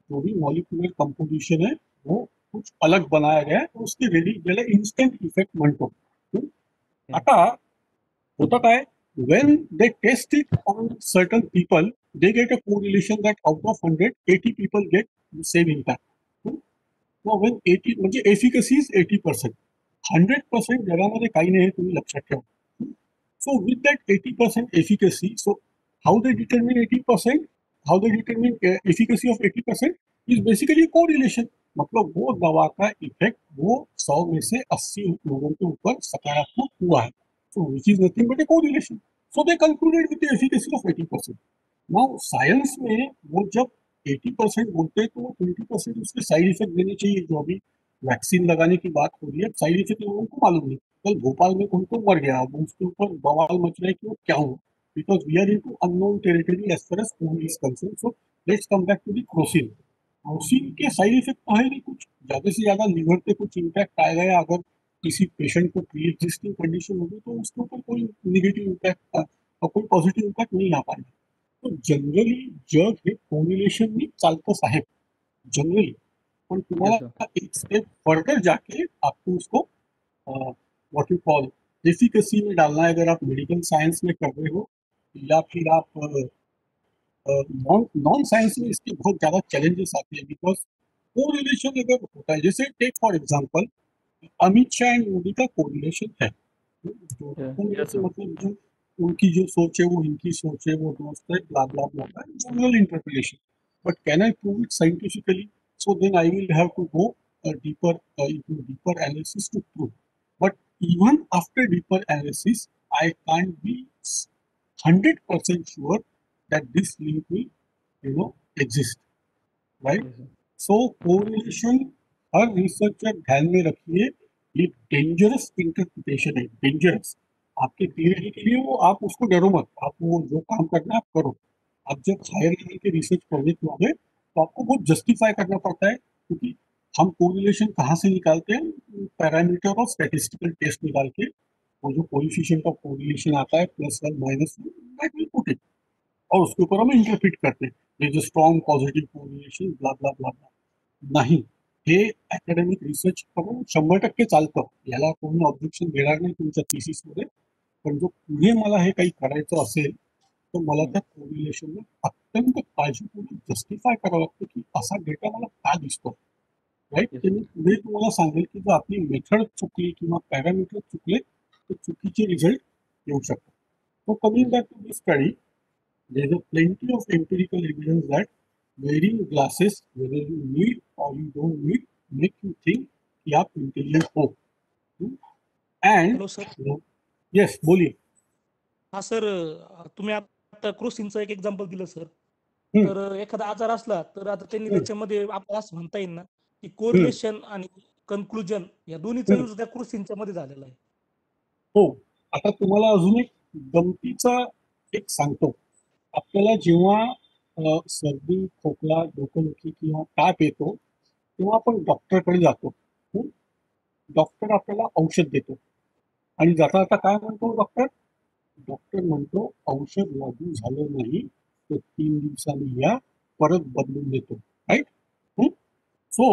जो भी मॉलिक्यूलर कंपोजिशन है वो कुछ अलग बनाया गया आहे, उसके रेडी ज्याला इन्स्टंट इफेक्ट म्हणतो. हम्म? आता होतं काय, when they test it on certain people, they get a correlation that out of one hundred, eighty people get the same impact. Hmm? Now when eighty म्हणजे efficacy is eighty percent. one hundred percent जगामध्ये काही नाही हे तुम्ही लक्षात ठेवा. Hmm? So with that eighty percent efficacy, so how they determine eighty percent, how they determine uh, efficacy of eighty percent is basically correlation. मतलब वो दवा का इफेक्ट वो सौ में से अस्सी लोगों के ऊपर सकारात्मक हुआ है. So which is nothing but a correlation. So they concluded with the efficacy of eighty percent. Now science में वो जब eighty percent बोलते हैं तो वो twenty percent उसके साइड इफेक्ट देने चाहिए. जो अभी वैक्सीन लगाने की बात हो रही है, साइड इफेक्ट लोगों को मालूम नहीं. कल भोपाल में कोई तो मर गया, अब उसके ऊपर बवाल मच रहा है कि वो क्या हुआ, because we are into unknown territory as far as COVID is concerned. So let's come back to the Crocin. Crocin के साइड इफेक्ट तो है नहीं कुछ, ज्यादा से ज्यादा लीवर पे कुछ इम्पैक्ट आएगा, या अगर किसी पेशेंट को प्री एग्जिस्टिंग कंडीशन होगी तो उसके ऊपर कोई निगेटिव इम्पैक्ट और कोई पॉझिटिव्ह इम्पॅक्ट नाही आ पाएगा. तो जनरली जग हे कोरिलेशननी चालतंच आहे जनरली, पण Yes, sir. तुम्हाला एक स्टेप फर्दर जाके आपको उसको व्हाट यू कॉल एफिकेसी में डालना है. अगर आप मेडिकल साइंस में कर रहे हो या फिर आप नॉन नॉन साइंस में, इसके बहुत ज्यादा चैलेंजेस आते हैं. बिकॉज कोरिलेशन अगर होता है, जैसे take for example Amit Shah and Modi का कोरिलेशन है. जो Yeah, कोरिलेशन yes, sir. मतलब जो उनकी जो सोच है वो इनकी सोच है, वो दोस्त है, blah blah blah blah, general interpretation. But can I prove it scientifically? So then I will have to go uh, deeper uh, into deeper analysis to prove. But even after deeper analysis, I can't be one hundred percent sure that this link will, you know, exist, right? Yes, sir. So correlation हर रिसर्चर ध्यान में रखिए, ये डेंजरस इंटरप्रिटेशन है, डेंजरस. आपके पीएचडी के लिए वो आप उसको डरो मत, आप वो जो काम करना है आप करो. आप जब हायर लेवल के रिसर्च प्रोजेक्ट में गए तो आपको बहुत जस्टिफाई करना पड़ता है, क्योंकि हम कोरिलेशन कहाँ से निकालते हैं, पैरामीटर और स्टैटिस्टिकल टेस्ट निकाल के वो जो कोएफिशिएंट ऑफ कोरिलेशन आता है plus one minus one, that will put it, और उसके ऊपर हम इंटरप्रिट करते हैं there is a strong positive correlation blah blah blah blah. नाही, हे अकॅडमिक रिसर्च करून शंभर टक्के चालतं, याला कोणी ऑब्जेक्शन देणार नाही तुमच्या थिसिसमध्ये. पण जो पुढे मला हे काही करायचं असेल तर मला त्या कोरिलेशनला अत्यंत काळजीपूर्वक जस्टिफाय करावं लागतं की असा डेटा मला का दिसतो, राईट. Yes, ते मी पुढे तुम्हाला सांगेल की जर आपली मेथड चुकली किंवा पॅरामीटर चुकले तर चुकीचे रिझल्ट येऊ शकतात. So coming back to this study, there is a plenty of empirical evidence that wearing glasses, whether you need or you don't need, make you think कि आप intelligent हो. And hello sir. yes, बोलिए. हा सर, तुम्ही आता क्रोसिनचं एक एक्झाम्पल दिलं सर. हम्म, तर एखादा आजार असला तर आता त्यांनी हम्म, त्याच्यामध्ये आपल्याला असं म्हणता येईल ना की हम्म, कोरिलेशन आणि कन्क्लुजन या दोन्हीचा हम्म. यूज त्या क्रोसिनच्या मध्ये झालेला आहे. हो, आता तुम्हाला अजून एक गमतीचा एक सांगतो. आपल्याला जेव्हा अ, सर्दी, खोकला, डोकंदुखी किंवा ताप येतो तेव्हा आपण डॉक्टरकडे जातो. हं? डॉक्टर आपल्याला औषध देतो आणि जाता जाता काय म्हणतो डॉक्टर? डॉक्टर म्हणतो औषध लागू झालं नाही तर तीन दिवसांनी या, परत बदलून देतो, राईट. सो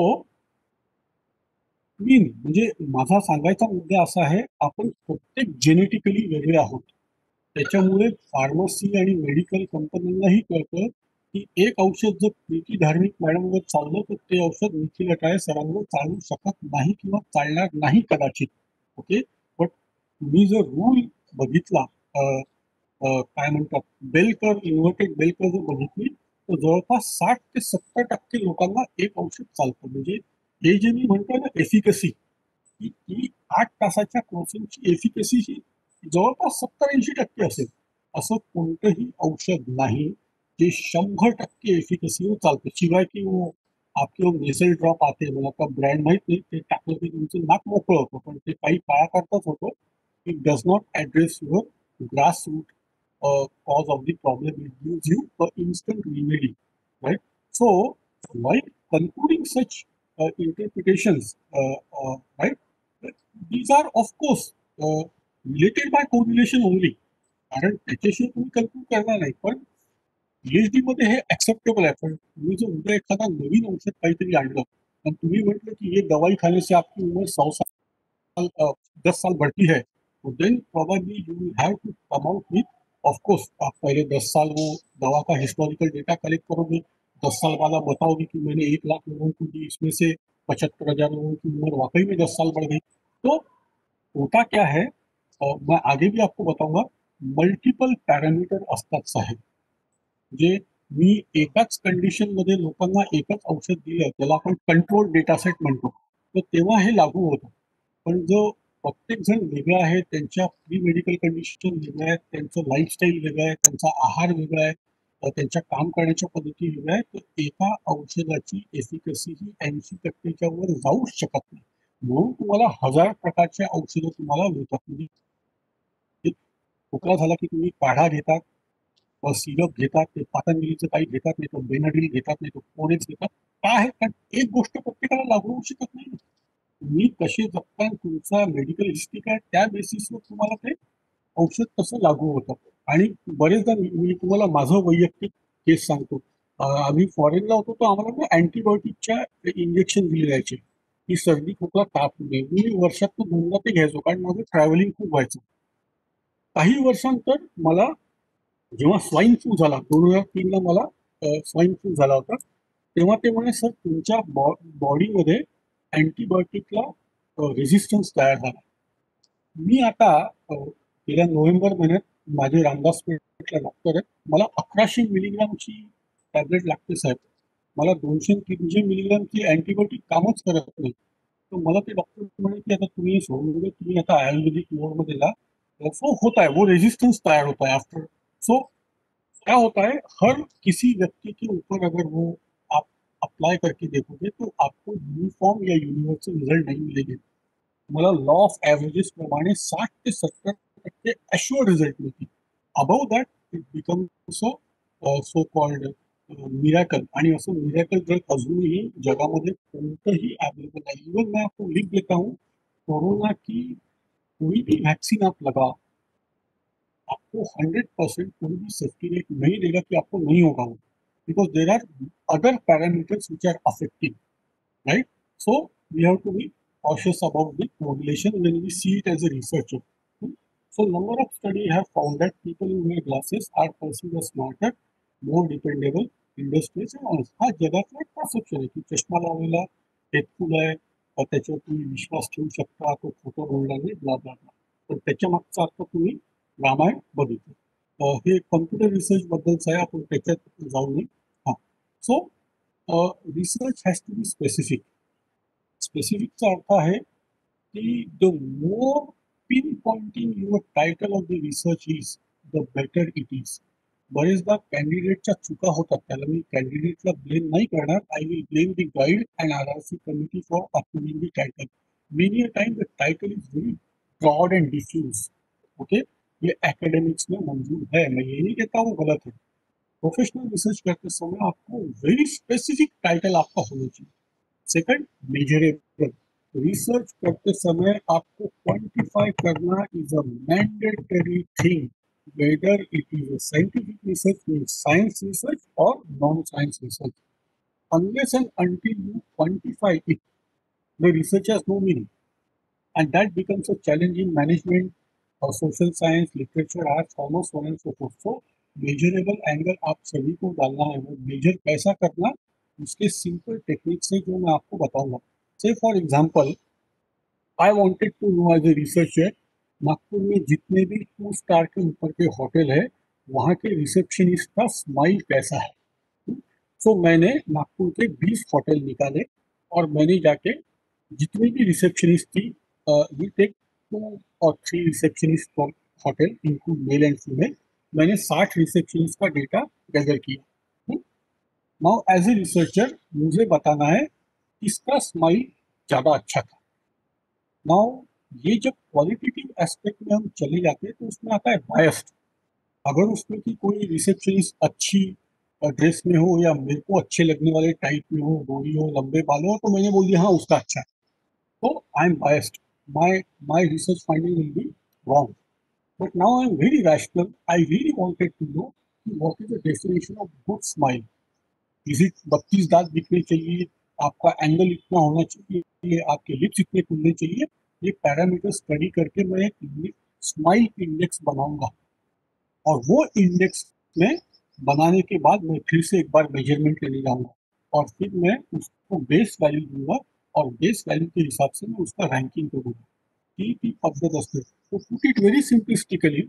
मीन म्हणजे माझा सांगायचा मुद्दा असा आहे, आपण प्रत्येक जेनेटिकली वेगळे आहोत. त्याच्यामुळे फार्मसी आणि मेडिकल कंपन्यांनाही कळतं की एक औषध जर प्रीती धार्मिक मॅडमवर चाललं तर ते औषध निखिल अटाळे सरांवर चालू शकत नाही किंवा चालणार नाही कदाचित. ओके, बट तुम्ही जर रूल बघितला, अ, अ, काय म्हणतात bell curve, inverted bell curve जर बघितली तर जवळपास साठ ते सत्तर टक्के लोकांना एक औषध चालतं. म्हणजे हे जे मी म्हणतोय ना एफिकसी, की ती आठ तासाच्या कोर्सिंगची एफिकसी ही जवळपास सत्तर ऐंशी टक्के असेल. असं कोणतंही औषध नाही जे शंभर टक्के एफिकसीवर चालतं. शिवाय की वो आपके वो नेसल ड्रॉप आते, मला का ब्रँड माहित नाही, ते टाकलं की तुमचं नाक मोकळं होतं, पण ते काही काळाकरताच होतं. It does not address your grass root cause of the problem. It gives you a instant remedy, right. So while concluding such uh, interpretations, uh, uh, right, these are of course uh, related by correlation only, कारण त्याच्याशिवाय तुम्ही कल्पना करणार नाही. पण पीएचडी मध्ये हे ऍक्सेप्टेबल आहे, पण तुम्ही जर उद्या एखादा नवीन औषध काहीतरी आणलं आणि तुम्ही म्हटलं की ये दवाई खाने से आपकी उम्र सौ साल अ, दस साल बढ़ती है, तो then probably you will have to come out with, of course आप पहले दस साल वो दवा का हिस्टोरिकल डेटा कलेक्ट करोगे, दस साल बाद आप बताओगे कि मैंने एक लाख लोगों को दी, इसमें से पचहत्तर हजार लोगों की उम्र वाकई में दस साल बढ़ गई। तो होता क्या है, अ, मैं आगे भी आपको बताऊंगा, मल्टिपल पॅरामीटर असतात साहेब, जे मी एकाच कंडिशनमध्ये लोकांना एकच औषध दिलं त्याला आपण कंट्रोल डेटा सेट म्हणतो, तर तेव्हा हे लागू होतं. पण जो प्रत्येक जण वेगळा आहे, त्यांच्या प्री मेडिकल कंडिशन वेगळ्या आहेत, त्यांचं लाईफस्टाईल वेगळं आहे, त्यांचा आहार वेगळा आहे, अ, त्यांच्या काम करण्याच्या पद्धती वेगळ्या आहेत, तर एका औषधाची एफिकसी ही ऐंशी टक्केच्या वर जाऊच शकत नाही. म्हणून तुम्हाला हजार प्रकारच्या औषधं तुम्हाला मिळतात. म्हणजे एक खोकला झाला की तुम्ही काढा घेतात, अ, सिरप घेतात, ते पातंजलीचं काही घेतात, नाही तर बेनाड्रिल घेतात, नाही तर कोडेक्स घेतात. काय आहे, कारण एक गोष्ट प्रत्येकाला लागू होऊ शकत नाही. तुम्ही कसे जगता, तुमचा मेडिकल हिस्ट्री काय, त्या बेसिसवर तुम्हाला ते औषध तसं लागू होतं. आणि बरेचदा मी मी तुम्हाला माझं वैयक्तिक केस सांगतो. अ, आम्ही फॉरेनला होतो, तर आम्हाला ना अँटिबायोटिकच्या इंजेक्शन दिले जायचे, की सर्दी, खोकला, ताप नये. मी वर्षातून दोनदा ते घ्यायचो, कारण माझं ट्रॅव्हलिंग खूप व्हायचं. काही वर्षांतर मला जेव्हा स्वाईन फ्लू झाला, दोन हजार तीनला मला स्वाईन फ्लू झाला होता, तेव्हा ते म्हणे सर तुमच्या बॉ बॉडीमध्ये अँटीबायोटिकला रेझिस्टन्स तयार झाला. मी आता अ, गेल्या नोव्हेंबर महिन्यात, माझे रामदास पेठला डॉक्टर आहेत, मला अकराशे मिलीग्रामची टॅबलेट लागते साहेब. मला दोनशे तीनशे मिलीग्रामची अँटीबायोटिक कामच करत नाही. तर मला ते डॉक्टर म्हणे की आता तुम्ही हे सोडून दे, तुम्ही आता आयुर्वेदिक मोडमध्ये जा. सो होता है वो रेजिस्टेंस तैयार होता है आफ्टर। सो क्या होता है, हर किसी व्यक्ति के ऊपर अगर वो आप अप्लाई करके देखोगे तो आपको यूनिफॉर्म या यूनिवर्सल रिजल्ट नहीं मिलेंगे। मला लॉ ऑफ एव्हरेजेस प्रमाणे साठ ते सत्तर टक्के अश्युअर रिझल्ट मिळतील. Above that it becomes a so called miracle. आणि असं मिराकल जर अजूनही जगामध्ये कोणतंही अवेलेबल आहे, इवन मैं आपको लिख देता हूँ, कोरोना की कोई भी वैक्सीन आप लगाओ, आपको हंड्रेड परसेंट कोई भी सेफ्टी रेट नहीं देगा कि आपको नहीं होगा वो, because there are other parameters which are affecting, right? So we have to be cautious about the correlation when we see it as a researcher. Hmm? So number of study have found that people who wear glasses are perceived as smarter, more dependable, industrious and honest. हा जगातला एक परसेप्शन आहे की चष्मा लावलेला हेल्पफुल आहे, अ, त्याच्यावर तुम्ही विश्वास ठेवू शकता, तो खोटं बोलणार नाही, ब्ला ब्ला ब्ला. पण त्याच्या मागचा अर्थ तुम्ही रामायण बघितलं. अ, हे कम्प्युटर रिसर्च बद्दलचं आहे, आपण त्याच्यात जाऊ नये. हां, so research has to be specific. स्पेसिफिकचा अर्थ आहे की the more pin pointing your title of the research is, the better it is. बरेचदा कॅन्डिडेटच्या चुका होतात, त्याला मी कॅन्डिडेटला ब्लेम नाही करणार. I will blame the guide and R R C committee for approving the title. Many a time the title is very broad and diffuse. Okay, ये एकेडमिक्स में मंजूर है, मैं ये नहीं कहता हूँ गलत है. प्रोफेशनल रिसर्च करते समय आपको वेरी स्पेसिफिक टाइटल आपका होना चाहिए. Second, measurable. रिसर्च करते समय आपको क्वांटिफाई करना is a mandatory thing, whether it is a scientific research, means science research और non science research. Unless and until you quantify it, the research has no meaning, and that becomes a challenge in management or social science, literature, arts, commerce, so on and so forth. So measurable angle आप सभी को डालना है, वो मेजर कैसा करना, उसके सिंपल टेक्निक से जो मैं आपको बताऊंगा. Say for example, I wanted to know as a researcher, Nagpur में जितने भी टू स्टार के ऊपर के होटल है, वहाँ के रिसेप्शनिस्ट का स्माइल कैसा है. सो so, मैंने नागपुर के बीस होटल निकाले और मैंने जाके जितनी भी रिसेप्शनिस्ट थी, we take two or three receptionist per hotel include male and female, मैंने साठ रिसेप्शनिस्ट का डेटा गैदर किया. नाउ एज ए रिसर्चर मुझे बताना है किसका स्माइल ज़्यादा अच्छा था. नाउ ये जब क्वालिटेटिव एस्पेक्ट में हम चले जाते हैं तो उसमें आता है बायस्ड. अगर उसमें की कोई रिसेप्शनिस्ट अच्छी ड्रेस में हो या मेरे को अच्छे लगने वाले टाइप में हो, गोरी हो, लंबे बाल हो, तो मैंने बोल दिया हाँ उसका अच्छा है. तो I am biased, my my research finding will be wrong. But now I am very rational. I really wanted to know कि what is the definition of good smile. Is it बत्तीस दांत दिखने चाहिए, आपका एंगल इतना होना चाहिए, आपके लिप्स इतने खुलने चाहिए। ये पैरामीटर स्टडी करके मैं एक स्माइल इंडेक्स बनाऊंगा, और वो इंडेक्स में बनाने के बाद मैं फिर से एक बार मेजरमेंट लेने जाऊंगा, और फिर मैं उसको बेस वैल्यू दूंगा, और बेस वैल्यू के हिसाब से मैं उसका रैंकिंग करूंगा कि कि ऑफ द दस पे। तो पुट इट वेरी सिंपलिस्टिकली,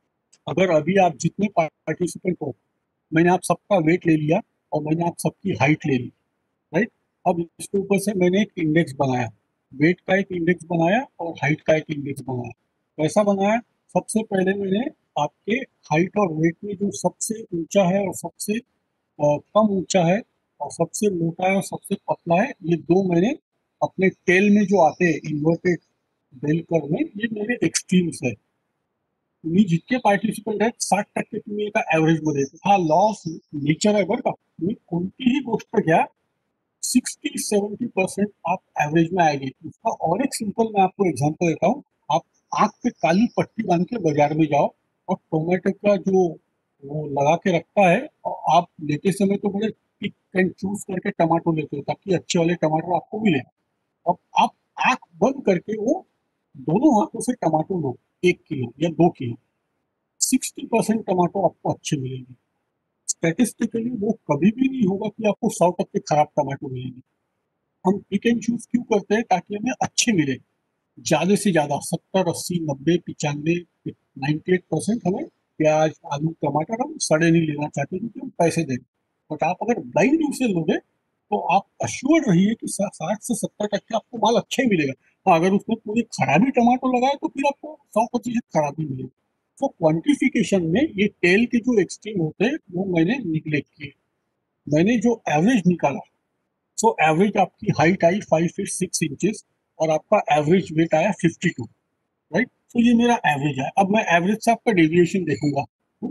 अगर अभी आप जितने पार्टिसिपेंट हो, मैंने आप सबका वेट ले लिया और मैंने आप सबकी हाइट ले ली, राइट। अब इसके ऊपर से मैंने एक इंडेक्स बनाया, वेट का एक इंडेक्स बनाया और हाइट का एक इंडेक्स बनाया। कैसा बनाया? सबसे पहले मैंने आपके हाइट और वेट में जो सबसे ऊंचा है और सबसे अ, कम ऊंचा है, और सबसे मोटा है और सबसे पतला है, ये दो मैंने अपने टेल में जो आते हैं इन्वर्टेड बेल कर्व में, ये मेरे एक्सट्रीम्स है। तुम्ही जितके पार्टिसिपंट आहेत साठ टक्के तुम्ही एका ॲव्हरेज मध्ये येते. हा लॉ ऑफ नेचर आहे बरं का. तुम्ही कोणतीही गोष्ट घ्या, सिक्सटी सेवेंटी परसेंट आप एवरेज में आएगी। उसका और एक सिंपल मैं आपको एग्जांपल देता हूँ। आप आंख पे काली पट्टी बांध के बाजार में जाओ और टोमेटो का जो वो लगा के रखता है, और आप लेते समय तो बड़े पिक एंड चूज करके टमाटो लेते हो ताकि अच्छे वाले टमाटर आपको मिले। अब आप आंख बंद करके वो दोनों हाथों से टमाटो लो, एक किलो या दो किलो, सिक्सटी परसेंट टमाटो आपको अच्छे मिलेंगे। स्टैटिस्टिकली वो कभी भी नहीं होगा कि आपको सौ टक्के खराब टमाटो मिलेंगे। हम पिक एंड चूज क्यों करते हैं? ताकि हमें अच्छे मिले, ज्यादा से ज्यादा सत्तर अस्सी नब्बे पिचानवे नाइन्टी एट परसेंट हमें प्याज आलू टमाटर हम सड़े नहीं लेना चाहते क्योंकि हम पैसे देंगे। बट आप अगर ब्लाइंड व्यू से लोगे तो आप अश्योर रहिए कि साठ से सत्तर टक्के आपको माल अच्छा ही मिलेगा। हाँ, अगर उसमें पूरी खराबी टमाटो लगाए तो फिर आपको सौ प्रतिशत खराबी मिलेगी। तो क्वांटिफिकेशन में ये टेल के जो एक्सट्रीम होते हैं वो मैंने निगलेक्ट किए। मैंने जो एवरेज निकाला, सो एवरेज आपकी हाइट आई फाइव फीट सिक्स इंचेस और आपका एवरेज वेट आया फिफ्टी टू, राइट। तो ये मेरा एवरेज है। अब मैं एवरेज से आपका डेविएशन देखूंगा।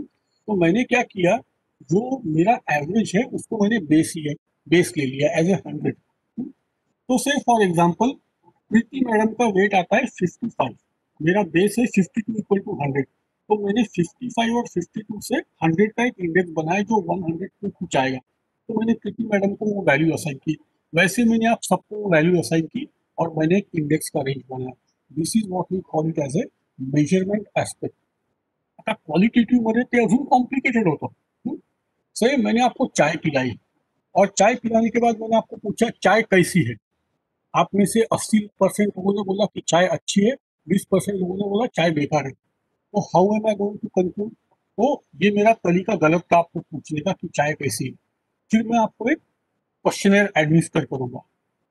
तो मैंने क्या किया, जो मेरा एवरेज है उसको मैंने बेस लिया, बेस ले लिया एज ए हंड्रेड। तो say for example Preeti madam का वेट आता है फिफ्टी फाइव, मेरा बेस है fifty two equal to hundred. तो मैंने फिफ्टी फाइव और फिफ्टी टू से हंड्रेड का एक इंडेक्स बनाया जो वन हंड्रेड पे कुछ आएगा। तो मैंने प्रीति मैडम को वो वैल्यू असाइन की। वैसे मैंने आप सबको वो वैल्यू असाइन की और मैंने एक इंडेक्स का रेंज बनाया। This is what we call it as a measurement aspect. आता क्वालिटेटिव्ह मध्ये ते अजून कॉम्प्लिकेटेड होतं। सही, मैंने आपको चाय पिलाई और चाय पिलाने के बाद मैंने आपको पूछा चाय कैसी है। आप में से अस्सी परसेंट लोगों ने बोला कि चाय अच्छी है, बीस परसेंट लोगों ने बोला चाय बेकार है। तो how am I going to conclude? तो ये मेरा तरीका गलत था आपको पूछने का कि चाय कैसी है। फिर मैं आपको एक क्वेश्चनर एडमिनिस्टर करूंगा।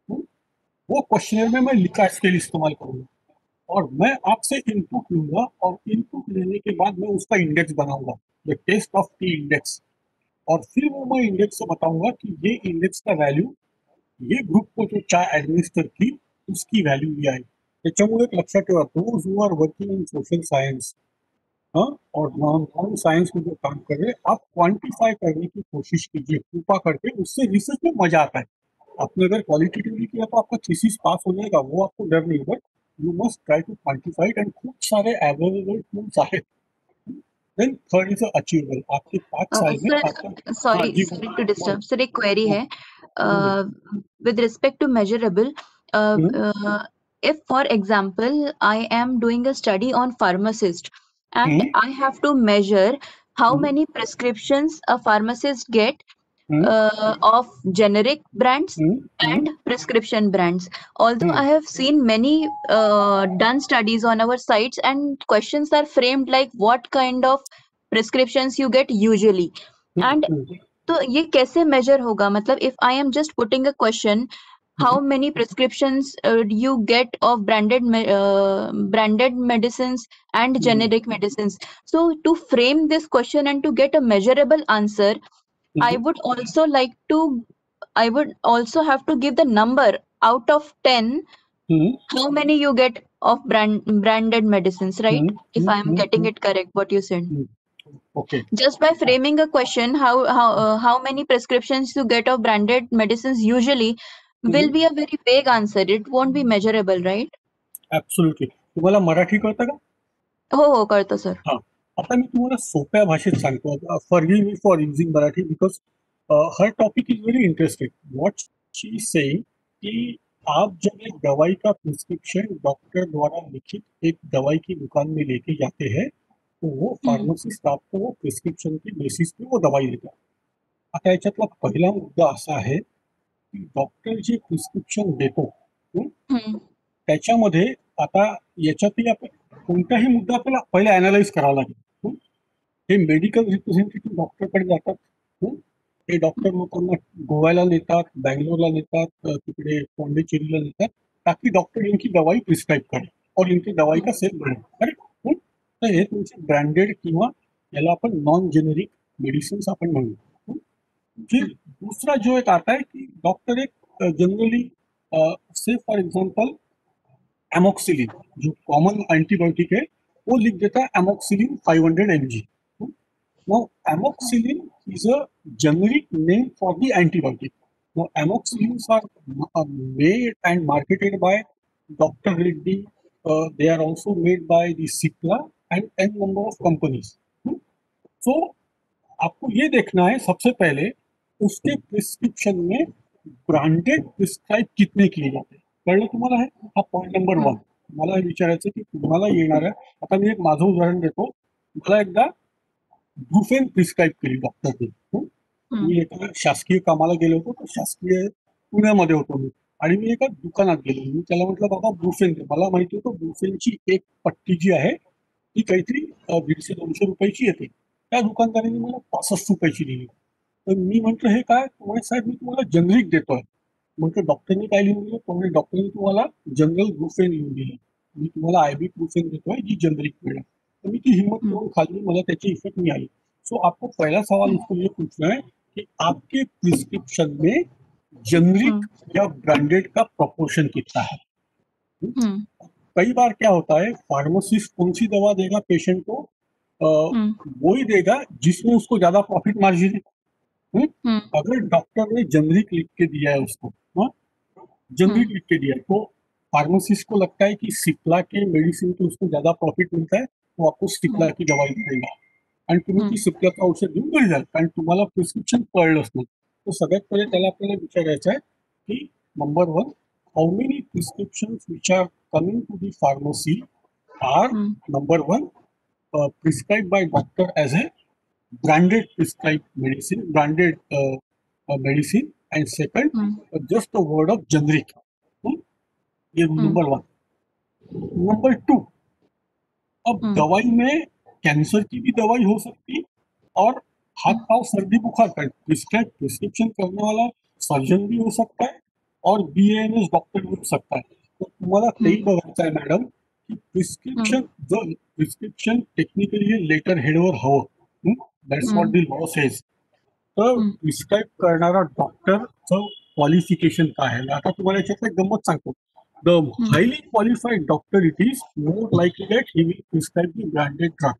वो क्वेश्चनर में मैं लिखा स्केल इस्तेमाल करूंगा और मैं आपसे इनपुट लूंगा और इनपुट लेने के बाद मैं उसका इंडेक्स बनाऊंगा, the test of T index. और फिर वो मैं इंडेक्स से बताऊंगा कि ये इंडेक्स का वैल्यू ये ग्रुप को जो चाय एडमिनिस्टर की उसकी व्हॅल्यू ही आहे। त्याच्यामुळे एक लक्षात ठेवा, those who are working in social science हाँ और नॉन नॉन साइंस में जो काम कर रहे हैं, आप क्वांटिफाई करने की कोशिश कीजिए कृपा करके। उससे रिसर्च में मजा आता है। आपने अगर क्वालिटेटिवली किया तो आपका थीसिस पास हो जाएगा, वो आपको डर नहीं, but you must try to quantify and खूप सारे अवेलेबल टूल्स आहेत। Then third is achievable. आपके पाँच साल में सर आपका हाँ सॉरी जी सॉरी बोलिए टू डिस्टर्ब सर, एक क्वेरी हाँ, है बोलिए। with respect to measurable. uh, hmm, uh, if for example I am doing a study on pharmacist and hmm, I have to measure how hmm, many prescriptions a pharmacist get hmm, uh, of generic brands hmm, hmm, and prescription brands. Although hmm, I have seen many uh, done studies on our sites and questions are framed like what kind of prescriptions you get usually, hmm, and हम्म, तो ये कैसे मेजर होगा? मतलब if I am just putting a question, how hmm, many prescriptions uh, you get of branded me- uh, branded medicines and hmm, generic medicines? So to frame this question and to get a measurable answer, I hmm, would also like to I would also have to give the number out of ten, hmm, how many you get of brand branded medicines, right? Hmm, If hmm, I am hmm, getting hmm, it correct, what you said. Hmm, okay Just by framing a question, how how uh, how many prescriptions you get of branded medicines usually will be a very vague answer. It won't be measurable, right? Absolutely. तुम्हाला मराठी कळतं का? हो हो कळतं सर. हाँ, आता मी तुम्हाला सोप्या भाषेत सांगतो. Forgive me for using Marathi because her topic is very interesting. What she is saying कि आप जब एक दवाई का प्रिस्क्रिप्शन डॉक्टर द्वारा लिखित एक दवाई की दुकान में लेके जाते हैं तो वो फार्मासिस्ट आपको वो प्रिस्क्रिप्शन के बेसिस पे वो दवाई देता है. आता याच्यातला पहिला मुद्दा असा आहे की डॉक्टर जे प्रिस्क्रिप्शन देतो हं, हम्म, त्याच्यामध्ये आता याच्यातही आपण कोणताही मुद्दा आपल्याला पहिले अनालाइज करावा लागेल. हं. हे मेडिकल रिप्रेझेंटेटिव्ह डॉक्टरकडे जातात. हं. ते डॉक्टर लोकांना गोव्याला नेतात, बँगलोरला नेतात, अ, तिकडे पॉंडिचेरीला नेतात ताकि डॉक्टर इनकी दवाई प्रिस्क्राइब करे और इनकी दवाई का सेल बढ़े. करेक्ट. हं. तर हे तुमचे ब्रँडेड किंवा याला आपण नॉन जेनेरिक मेडिसिन्स आपण म्हणू. हं. फिर दूसरा जो एक आता है कि डॉक्टर एक जनरली से फॉर एग्जांपल एमोक्सिलिन जो कॉमन एंटीबायोटिक है वो लिख देता है amoxicillin five hundred M G. Now, amoxicillin is a generic name for the antibiotic. Now, amoxicillins are uh, made and marketed by Doctor Reddy. Uh, they are also made by the Cipla and n number of companies. Hmm? So, आपको ये देखना है सबसे पहले उसके प्रिस्क्रिप्शन में ब्रांडेड प्रिस्क्राइब कितने किए जाते हैं. कळलं तुम्हाला हे? हा पॉइंट नंबर वन. मला हे विचारायचं की तुम्हाला येणाऱ्या, आता मी एक माझं उदाहरण देतो. मला एकदा ब्रुफेन प्रिस्क्राइब केली डॉक्टरने. हं. मी एका शासकीय कामाला गेलो होतो. तर शासकीय पुण्यामध्ये होतो मी आणि मी एका दुकानात गेलो. मी त्याला म्हटलं बाबा ब्रुफेन दे. मला माहिती होतं ब्रुफेनची एक पट्टी जी आहे ती काहीतरी अ, दीडशे दोनशे रुपयाची येते. त्या दुकानदाराने मला पासष्ट रुपयाची दिली. तर मी म्हटलं हे काय? तो म्हणे साहेब मी तुम्हाला जनरिक देतोय. म्हटलं डॉक्टरने काय लिहून दिलं? तो म्हणे डॉक्टरने तुम्हाला जनरल ब्रुफेन लिहून दिलं. मी तुम्हाला आयबी ब्रुफेन देतोय जी जनरिक मिळेल. तो मी ती हिम्मत करून खाली, मला त्याची इफेक्ट नहीं आई. सो so, आपको पहला सवाल उसको ये पूछना है कि आपके प्रिस्क्रिप्शन में जेनरिक या ब्रांडेड का प्रोपोर्शन कितना है. हम्म, कई बार क्या होता है फार्मासिस्ट कौन सी दवा देगा पेशेंट को, आ, वो ही देगा जिसमें उसको ज्यादा प्रॉफिट मार्जिन है. हम्म? हम्म, अगर डॉक्टर ने जेनरिक लिख के दिया है उसको, हाँ जेनरिक लिख के दिया है तो फार्मासिस्ट को लगता है कि सिप्ला के मेडिसिन पे उसको ज्यादा प्रॉफिट मिळता आहे, तो आपको सिप्ला की दवाई देगा आणि तुम्ही ती सिप्लाचं औषध घेऊन घरी जाल कारण तुम्हाला प्रिस्क्रिप्शन कळलंच नाही. तर सगळ्यात पहिले त्याला आपल्याला विचारायचं आहे की number one, how many prescriptions which are coming to the pharmacy are number one prescribe by doctor as a branded prescribed medicine, branded uh, uh, medicine, and second, uh, just a word of generic. Hmm? ये नंबर वन. नंबर टू, अब दवाई में कैंसर की भी दवाई हो सकती और हाथ पाँव सर्दी बुखार का प्रिस्क्राइब प्रिस्क्रिप्शन करने वाला सर्जन भी हो सकता है और B A M S doctor भी हो सकता है. तो तुम्हाला तेही बघायचं आहे मॅडम की प्रिस्क्रिप्शन जर प्रिस्क्रिप्शन टेक्निकली लेटर हेडवर हवं. That's what the law says. तर प्रिस्क्राइब करणारा डॉक्टरचं क्वालिफिकेशन काय आहे. आता तुम्हाला याच्यात एक गंमत सांगतो. The highly qualified doctor it is more likely that he will prescribe the branded drug.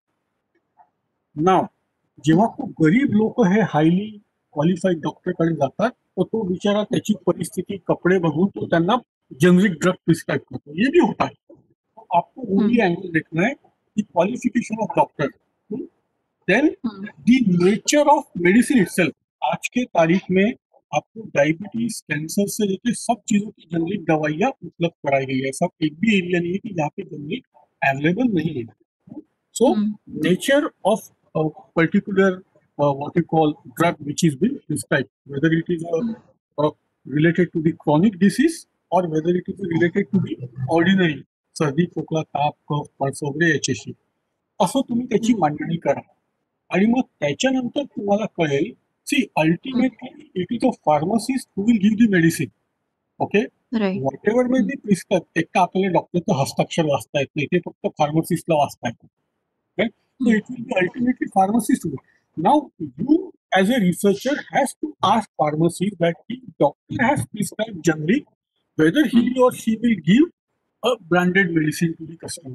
नाव जेव्हा खूप गरीब लोक हे हायली क्वालिफाईड डॉक्टरकडे जातात तर तो बिचारा त्याची परिस्थिती कपडे बघून तो त्यांना जेनरिक ड्रग प्रिस्क्राइब करतो. ये भी होता है. तो आपको वो भी एंगल देखना है कि qualification of doctor, then the nature of medicine itself. आज के तारीख में आपको डायबिटीज, कैंसर से लेकर सब चीजों की जनरिक दवाइयाँ उपलब्ध कराई गई है. सब एक भी एरिया नहीं है कि जहाँ पे जनरिक अवेलेबल नहीं है. So nature of particular what you call drug which is being prescribed, whether it is a, a related to the chronic disease or whether it is related to the ordinary सर्दी, खोकला, ताप, कफ, पळस वगैरे याच्याशी, असं तुम्ही त्याची मांडणी करा आणि मग त्याच्यानंतर तुम्हाला कळेल. See ultimately it is a pharmacist who will give the medicine. Okay, whatever may be prescribe. एक तर आपल्याला डॉक्टरचं हस्ताक्षर वाचता येत नाही, ते फक्त फार्मासिस्टला वाचता येतं. So it will be ultimately pharmacist. Now you as a researcher has to ask pharmacy that the doctor has prescribed generic, whether he or she will give a branded medicine to the customer.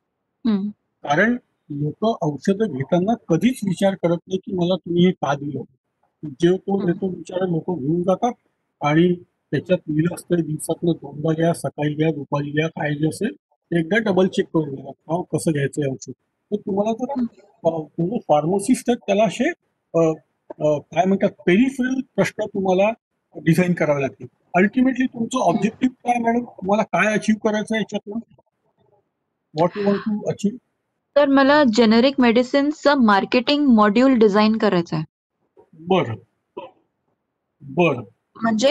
कारण लोक औषधं घेताना कधीच विचार करत नाही की मला तुम्ही हे का दिलं. जे तो देतो विचार लोक घेऊन जातात आणि त्याच्यात लिहिलं असतं दिवसातनं दोनदा घ्या, सकाळी घ्या, दुपारी घ्या, काय जे असेल एकदा डबल चेक करून घ्या कसं घ्यायचं औषध. तर तुम्हाला जर फार्मसिस्ट आहेत त्याला असे अ, अ, काय म्हणतात पेरिफेरल प्रश्न तुम्हाला डिझाईन करावे लागतील. अल्टिमेटली तुमचं ऑब्जेक्टिव्ह काय मॅडम, तुम्हाला काय अचीव्ह करायचं आहे याच्यातून, what you want to achieve? तर मला जेनेरिक मेडिसिन्सचं मार्केटिंग मॉड्यूल डिझाइन करायचं आहे. बरं बरं म्हणजे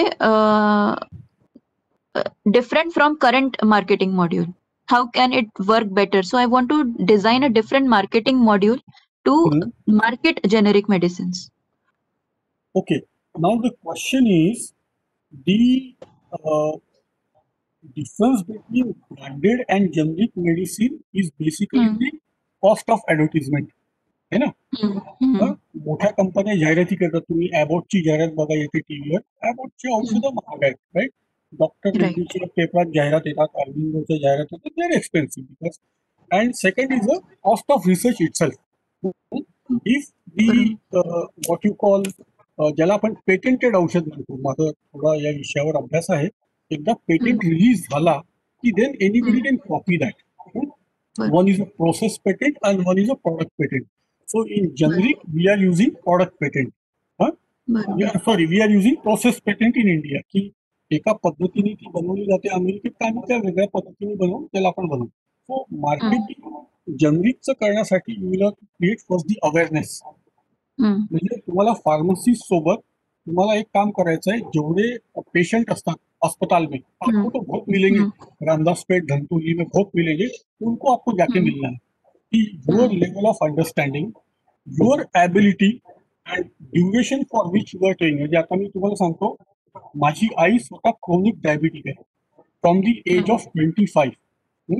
different from current marketing module. How can it work better? So I want to design a different marketing module to Hmm. market generic medicines. Okay. Now the question is the uh, difference between branded and generic medicine is basically Hmm. the cost of advertisement. है ना? Hmm. Hmm. हं? मोठ्या कंपन्या जाहिराती करतात. तुम्ही ॲबॉटची जाहिरात बघा येते टीव्हीवर. ॲबॉटची औषधं महाग आहेत, राईट? Doctor Right. रेड्डीच्या पेपरात जाहिरात येतात, अरविंदोच्या जाहिरात येतात. They are expensive because and second is the cost of research itself. If the what you call ज्याला आपण पेटेंटेड औषध म्हणतो, माझा थोडा या विषयावर अभ्यास आहे. एकदा पेटेंट रिलीज झाला की then anybody can copy that. Right. One is a process patent and one is a product patent. So in generic, we are using product patent. Huh? बरोबर. We are, sorry, we are using process patent in India. की एका पद्धतीने ती बनवली जाते अमेरिकेत आणि त्या वेगळ्या पद्धतीने बनवून त्याला आपण बनवू. सो मार्केटिंग जनरिकचं करण्यासाठी you will create first the awareness. Hmm. म्हणजे तुम्हाला फार्मसिस्ट सोबत तुम्हाला एक काम करायचं आहे, जेवढे पेशंट असतात अस्पताल में आपको तो बहुत मिलेंगे, रामदासपेट धनतुली में बहुत मिलेंगे, उनको आपको जाके Hmm. मिलना है कि your level of understanding, your ability and duration for which you are training. म्हणजे आता मी तुम्हाला सांगतो, माझी आई स्वतः क्रोनिक डायबिटिक आहे from the age of twenty five.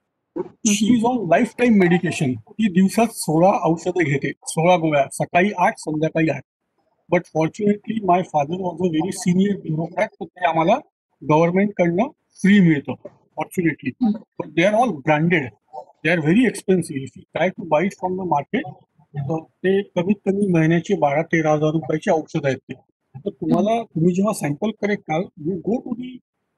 She is on life time medication. ती दिवसात सोळा औषधं घेते, सोळा गोळ्या, सकाळी आठ संध्याकाळी आठ. But fortunately my father was a very senior bureaucrat, तर ते आम्हाला गव्हर्नमेंटकडनं फ्री मिळतं fortunately. But they are all branded, they are very expensive. If you try to buy it from the market, ते कमीत कमी महिन्याचे बारा तेरा हजार रुपयाची औषध आहेत ते. तर तुम्हाला तुम्ही जेव्हा सॅम्पल करेक्ट कराल, you go to the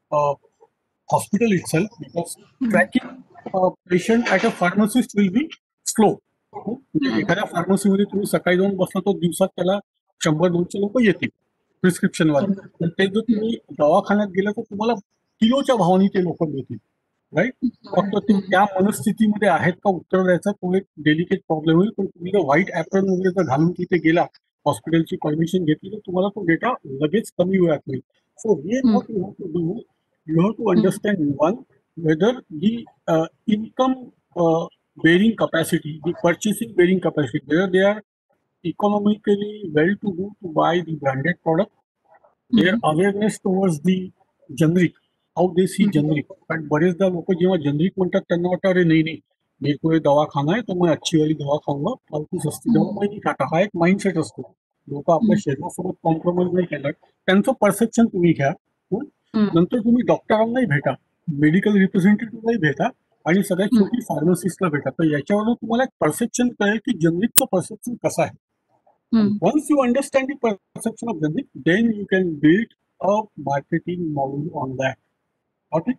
hospital itself because tracking patient at a pharmacist will be slow. म्हणजे एखाद्या फार्मसीमध्ये तुम्ही सकाळी जाऊन बसला तर दिवसात त्याला शंभर दोनशे लोक येतील प्रिस्क्रिप्शनवाले. पण ते जर तुम्ही दवाखान्यात गेलं तर तुम्हाला किलोच्या भावाने ते लोक मिळतील, राईट? फक्त ते त्या मनस्थितीमध्ये आहेत का उत्तर द्यायचा तो एक डेलिकेट प्रॉब्लेम होईल. पण तुम्ही जर व्हाईट ॲप्रन वगैरे जर घालून तिथे गेला, हॉस्पिटलची परमिशन घेतली, तर तुम्हाला तो डेटा लगेच कमी वेळात मिळेल. So here what you have to do, you have to understand one whether the income bearing capacity, the purchasing bearing capacity, whether they are economically well to do to buy the branded product, their awareness towards the generic, how they see generic. पण बरेचदा लोक जेव्हा जनरिक म्हणतात त्यांना वाटतं अरे नाही नाही मेरे को ये दवा खाना है तो मैं अच्छी वाली दवा खाऊंगा, फालतू सस्ती दवा मैं नहीं खाता. हा एक माइंडसेट असतो. लोक आपल्या शरीरासोबत कॉम्प्रोमाइज नाही करणार. त्यांचं परसेप्शन तुम्ही घ्या. हं? नंतर तुम्ही डॉक्टरांनाही भेटा, मेडिकल रिप्रेझेंटेटिव्हलाही भेटा आणि सगळ्यात शेवटी फार्मसिस्टला भेटा. तर याच्यावरून तुम्हाला एक परसेप्शन कळेल की जनरिकचं परसेप्शन कसं आहे. Once you understand the perception of generic, then you can build a marketing model on that. Okay?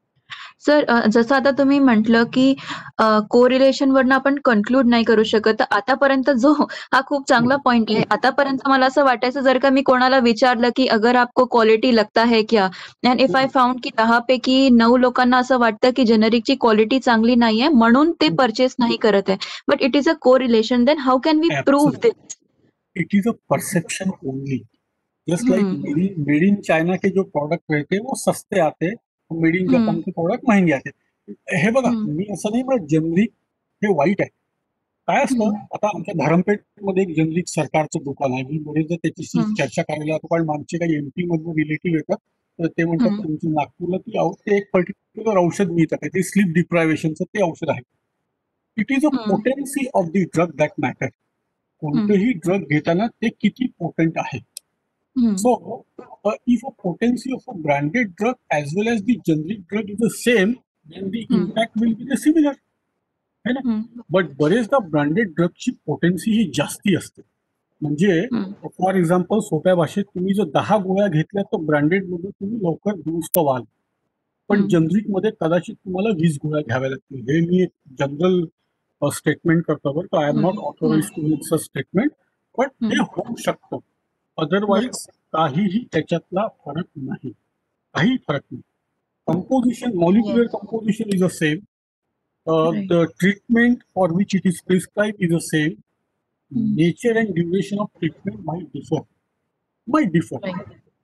Sir जसं आता तुम्ही म्हटलं की कोरिलेशन वरनं आपण कन्क्लूड नाही करू शकत. तर आतापर्यंत जो हा खूप चांगला पॉइंट आहे. आतापर्यंत मला असं वाटायचं जर का मी कोणाला विचारलं की अगर आपको क्वालिटी लगता है क्या, अँड इफ आय फाउंड की दहा पैकी नऊ लोकांना असं वाटतं की जेनेरिकची क्वालिटी चांगली नाहीये म्हणून ते परचेस नाही करत आहे. But it is a correlation, then how can we prove this? It is a perception only. Just like made in, made in China के जो प्रोडक्ट रहते हैं वो सस्ते आते हैं, मेड इन जपान के प्रोडक्ट महंगे आते. हे बघा मी असं नाही म्हणत जनरिक हे वाईट आहे. काय असतं आता आमच्या धरमपेठ मध्ये एक जनरिक सरकारचं दुकान आहे. मी बरेचदा त्याच्याशी चर्चा करायला जातो कारण आमचे काही एमपी मधून रिलेटिव्ह येतात तर ते म्हणतात तुमच्या नागपूरला ती ते एक पर्टिक्युलर औषध मिळतं ते स्लीप डिप्रायव्हेशनचं ते औषध आहे. It is a potency of the drug that matter. कोणतेही ड्रग घेताना ते किती पोटेंट आहे. So if a potency of a branded drug as well as the generic drug is the same, then the impact will be the similar, है ना? बट बरेचदा ब्रँडेड ड्रगची पोटेन्सी ही जास्ती असते. म्हणजे फॉर एक्झाम्पल सोप्या भाषेत तुम्ही जर दहा गोळ्या घेतल्या तर ब्रँडेड मध्ये तुम्ही लवकर दुरुस्त व्हाल, पण जनरिक मध्ये कदाचित तुम्हाला वीस गोळ्या घ्याव्या लागतील. हे मी एक जनरल स्टेटमेंट करतो बरं का, I am not hmm, authorise to make such statement, but ते हम्म, होऊ शकतं. अदरवाईज काहीही त्याच्यातला फरक नाही, काही फरक नाही. Composition, molecular yes, composition is the same. Uh, right. the treatment for which it is prescribed is the same. Hmm, Nature and duration of treatment might differ. Might differ. right.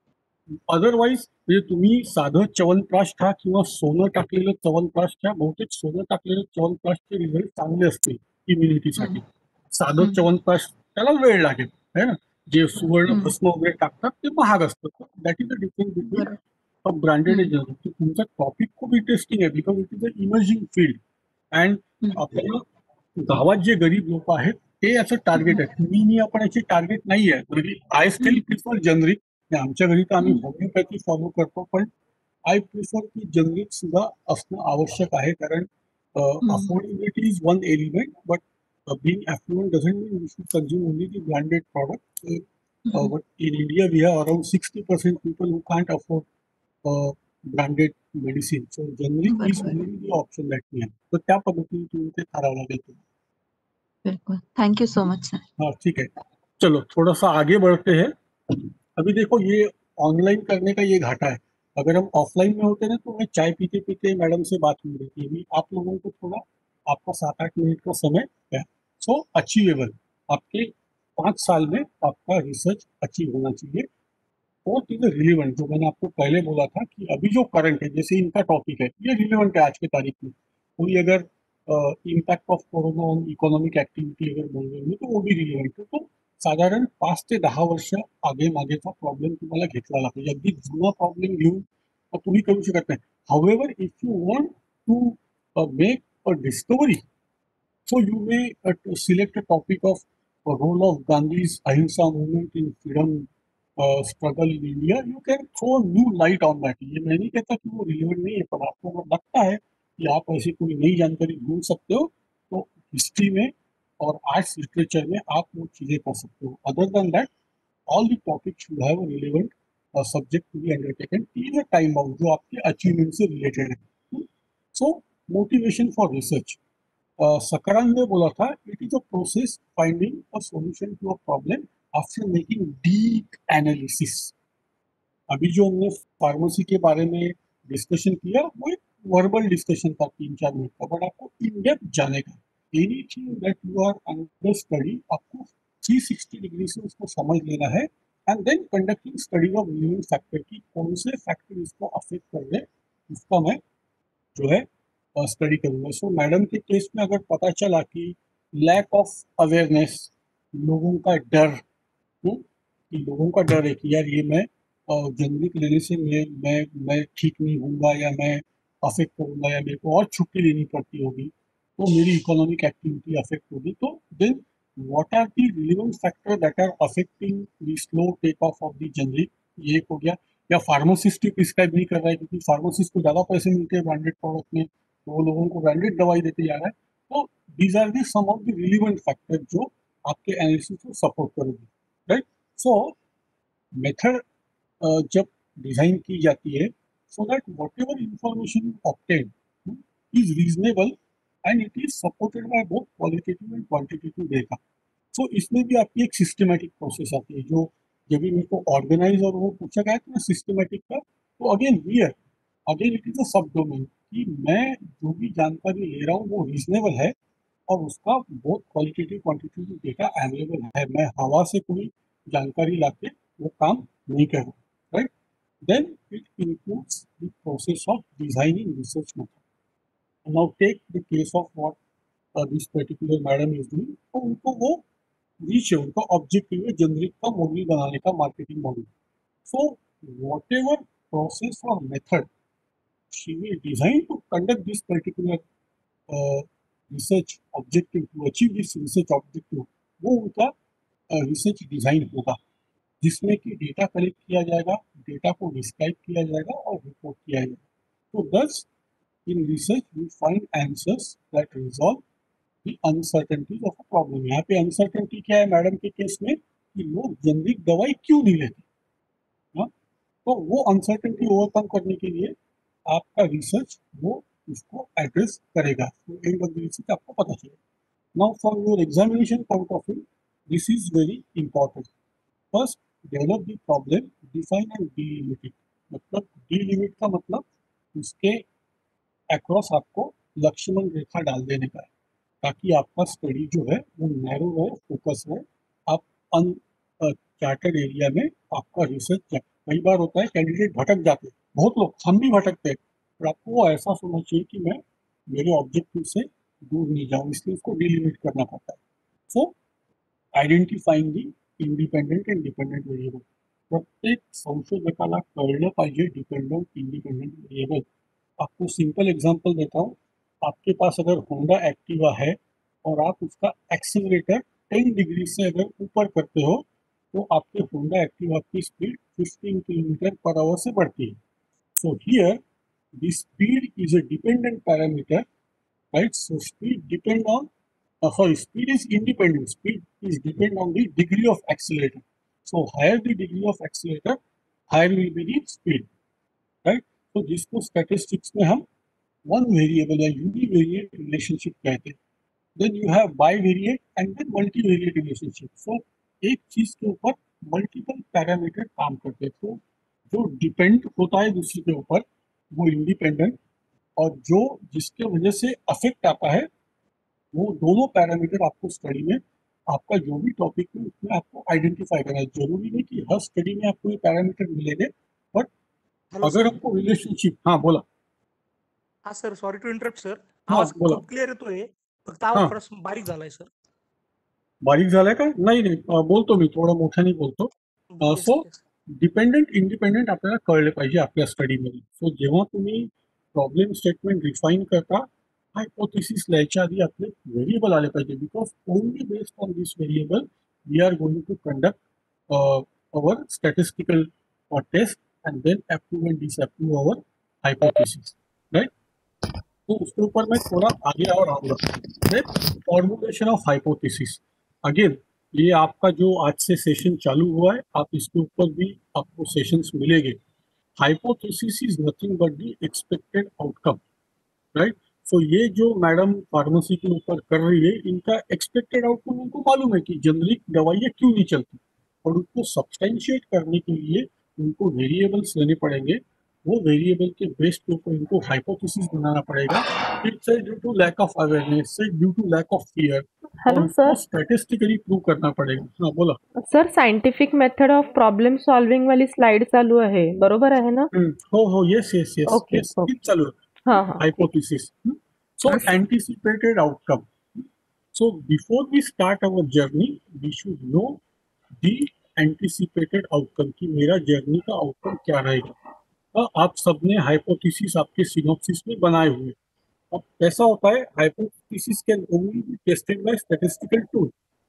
Otherwise म्हणजे तुम्ही साधं च्यवनप्राश खा किंवा सोनं टाकलेलं च्यवनप्राश घ्या, बहुतेक सोनं टाकलेलं च्यवनप्राशचे रिझल्ट चांगले असतील इम्युनिटीसाठी. हम्म, साधं हम्म, च्यवनप्राश त्याला वेळ लागेल है ना. जे सुवर्ण हम्म, भस्म वगैरे टाकतात ते महाग असतं. That is the difference between बरोबर. A branded hmm, agent. तुमचा टॉपिक खूप इंटरेस्टिंग आहे because it is a emerging field and hmm, आपल्याला गावात जे गरीब लोक आहेत ते याचं टार्गेट आहे. तुम्ही मी आपण याचे टार्गेट नाही आहे. म्हणजे आय स्टील प्रिफर जनरिक. आमच्या घरी तर आम्ही हम्म, होमिओपॅथी फॉलो करतो, पण आय प्रिफर की जनरिक सुद्धा असणं आवश्यक आहे, कारण hmm, affordability is one element, but being affluent doesn't mean we should consume only the branded product. Uh, uh, hmm, but in India, we have around sixty percent people who can't afford uh, branded medicine. So generic is बरोबर. only the option that we have. So त्या पद्धतीने तुम्ही ते ठरावं लागेल तुम्हाला. बिल्कुल. Thank you so much sir. हाँ ठीक है, चलो थोड़ा सा आगे बढ़ते हैं. अभी देखो ये ऑनलाइन करने का ये घाटा है. अगर हम ऑफलाइन में होते ना तो मैं चाय पीते पीते मैडम से बात हो रही थी. अभी आप लोगों को थोड़ा आपका सात आठ मिनट का समय है. सो अचीवेबल, आपके पाँच साल में आपका रिसर्च अचीव होना चाहिए. और चीज़ें रिलेवेंट, जो मैंने आपको पहले बोला था कि अभी जो करंट है, जैसे इनका टॉपिक है ये रिलेवेंट है आज की तारीख में. कोई अगर impact of corona on economic activity अगर बोल रहे हो तो वो भी रिलेवेंट है. तो साधारण पाच ते दहा वर्ष आगे मागेचा प्रॉब्लेम तुम्हाला घेतला लागतो. अगदी जुना प्रॉब्लेम घेऊन तर तुम्ही करू शकत नाही. However if you want to make a discovery, so you may uh, to select a topic of the role of Gandhi's Ahimsa movement in freedom uh, struggle in India. You can throw new light on that. ये मैं नहीं कहता कि वो रिलेवेंट नहीं है, पर आपको अगर लगता है कि आप ऐसी कोई नई जानकारी ढूंढ सकते हो तो हिस्ट्री में और आर्ट्स लिटरेचर में आप वो चीज़ें कर सकते हो. Other than that all the topic should have a relevant subject to be undertaken in a time bound, जो आपके अचीवमेंट से रिलेटेड है. So motivation for research. Sakaran ने बोला था, it is a process finding a solution to a problem after making deep analysis. अभी जो हमने फार्मेसी के बारे में डिस्कशन किया वो एक वर्बल डिस्कशन था तीन चार मिनट का, बट आपको इन डेप्थ जाने का. Anything that you are under study आपको थ्री सिक्सटी डिग्री से उसको समझ लेना है. And then conducting study of living factor की कौन से फैक्टर इसको अफेक्ट कर रहे, उसका मैं जो है स्टडी करूंगा. सो मैडम के केस में अगर पता चला कि लैक ऑफ अवेयरनेस, लोगों का डर, हम्म, कि लोगों का डर है कि यार ये मैं जनरिक लेने से मैं मैं मैं ठीक नहीं होऊंगा या मैं अफेक्ट करूंगा या मेरे को और छुट्टी लेनी पड़ती होगी तो मेरी इकोनॉमिक एक्टिविटी अफेक्ट होगी. तो then what are the relevant factor that are affecting the slow take off of the generic, ये एक हो गया. या फार्मासिस्ट ही प्रिस्क्राइब नहीं कर रहा है क्योंकि फार्मासिस्ट को ज़्यादा पैसे मिलते हैं ब्रांडेड प्रोडक्ट में, तो वो लोगों को ब्रांडेड दवाई देते जा रहा है. तो these are the some of the relevant factor जो आपके एनालिसिस को सपोर्ट करेगी. राइट. सो मेथड जब डिजाइन की जाती है, so that whatever information obtain is reasonable and it is supported by both qualitative and quantitative data. So इसमें भी आपकी एक सिस्टमेटिक प्रोसेस आती है. जो जब भी मेरे को ऑर्गेनाइज और वो पूछा गया था ना सिस्टमेटिक का, तो again here again it is a sub domain कि मैं जो भी जानकारी ले रहा हूँ वो रीजनेबल है और उसका बहुत क्वालिटेटिव क्वांटिटेटिव डेटा अवेलेबल है. मैं हवा से कोई जानकारी लाके वो काम नहीं कर रहा. Right. Then it includes the process of designing research method. Now take the case of what this particular madam is doing. तो उनको वो रीच है, उनका ऑब्जेक्टिव है जनरिक का मॉडल बनाने का, marketing model. So whatever process और method she will design to conduct this particular uh, research objective, to achieve this research objective, वो उनका रिसर्च uh, डिजाइन होगा जिसमें कि डेटा कलेक्ट किया जाएगा, डेटा को डिस्क्राइब किया जाएगा और रिपोर्ट किया जाएगा. तो thus in research we find answers that resolve the uncertainties of a problem. यहाँ पे अनसर्टेनिटी क्या है मैडम के केस में कि लोग जेनरिक दवाई क्यों नहीं लेते. हाँ, तो वो अनसर्टेनिटी ओवरकम करने के लिए आपका रिसर्च वो उसको एड्रेस करेगा. तो एंड ऑफ द रिसर्च आपको पता चलेगा. Now, for your examination point of view, this is very important. First, develop the problem, define and delimit it. मतलब delimit का मतलब उसके अक्रॉस आपको लक्ष्मण रेखा डाल देने का है, ताकि आपका स्टडी जो है वो नैरो है, फोकस है, आप अनचार्टेड एरिया में आपका रिसर्च जाए। कई बार होता है कैंडिडेट भटक जाते हैं, बहुत लोग, हम भी भटकते हैं, पर आपको वो एहसास होना चाहिए कि मैं मेरे ऑब्जेक्टिव से दूर नहीं जाऊँ, इसलिए उसको डिलिमिट करना पड़ता है। So identifying the independent and dependent variable. प्रत्येक संशोधकाला कळलं पाहिजे डिपेंडेंट इंडिपेंडेंट व्हेरिएबल. आपको सिंपल एग्जांपल देता हूँ. आपके पास अगर होंडा एक्टिवा है और आप उसका एक्सीलरेटर टेन डिग्री से अगर ऊपर करते हो तो आपके होंडा एक्टिवा की speed fifteen kilometre per hour से बढ़ती है. So here the speed is a dependent parameter, right? So speed depend on, uh, sorry, speed is independent. Speed is depend on the degree of accelerator. So higher the degree of accelerator, higher will be the speed, right? So जिसको statistics में हम one variable या univariate relationship कहते हैं. Then you have bivariate and then multivariate relationship. So एक चीज के ऊपर multiple parameter काम करते हैं. तो जो depend होता है दूसरे के ऊपर वो independent, और जो जिसके वजह से अफेक्ट आता है वो दोनों पैरामीटर आपको स्टडी में, आपका जो भी टॉपिक है उसमें आपको आइडेंटिफाई करना है. जरूरी नहीं कि हर स्टडी में आपको ये पैरामीटर मिलेंगे, बट अगर आपको रिलेशनशिप. हाँ बोला. हा sir, sorry to interrupt sir. हाँ आवाज बोला. खूप क्लिअर येतोय, फक्त हाँ. आवाज थोडा बारीक झालाय सर. बारीक झालाय का? नाही नाही, अं, बोलतो मी, थोडा मोठ्याने बोलतो. Yes so yes. Dependent independent आपल्याला कळले पाहिजे आपल्या स्टडीमध्ये. सो जेव्हा तुम्ही प्रॉब्लेम स्टेटमेंट रिफाईन करता, हायपोथेसिस लिहायच्या आधी आपले व्हेरिएबल आले पाहिजे, because only based on this variable we are going to conduct our statistical test and then approve and disapprove our hypothesis, right? तो उसके ऊपर मैं थोड़ा आगे और आऊँगा. Formulation of hypothesis. अगेन ये आपका जो आज से सेशन चालू हुआ है, आप इसके ऊपर भी आपको सेशंस मिलेंगे. Hypothesis is nothing but the expected outcome, right? So ये जो मैडम फार्मेसी के ऊपर कर रही है, इनका एक्सपेक्टेड आउटकम उनको मालूम है कि जेनरिक दवाइयाँ क्यों नहीं चलती, और उसको सब्सटेंशिएट करने के लिए उनको वेरिएबल्स लेने पड़ेंगे. वो वेरिएबल के बेस के ऊपर इनको हाइपोथेसिस बनाना पड़ेगा. It's due to lack of awareness, due to lack of fear, और उसको स्टैटिस्टिकली प्रूव करना पड़ेगा. हाँ बोला. Sir, scientific method of problem solving वाली स्लाइड चालू आहे, बरोबर आहे ना? हम्म, हो हो, yes yes yes okay, yes, okay. ठीक चालू है. हाँ हाँ. Hypothesis. So anticipated outcome. So before we start our journey, we should know the anticipated outcome कि मेरा जर्नी का आउटकम क्या रहेगा. तो आप सबने हाइपोथेसिस आपके सिनॉप्सिस में बनाए हुए. अब कैसा होता है, hypothesis can only be tested by statistical tool.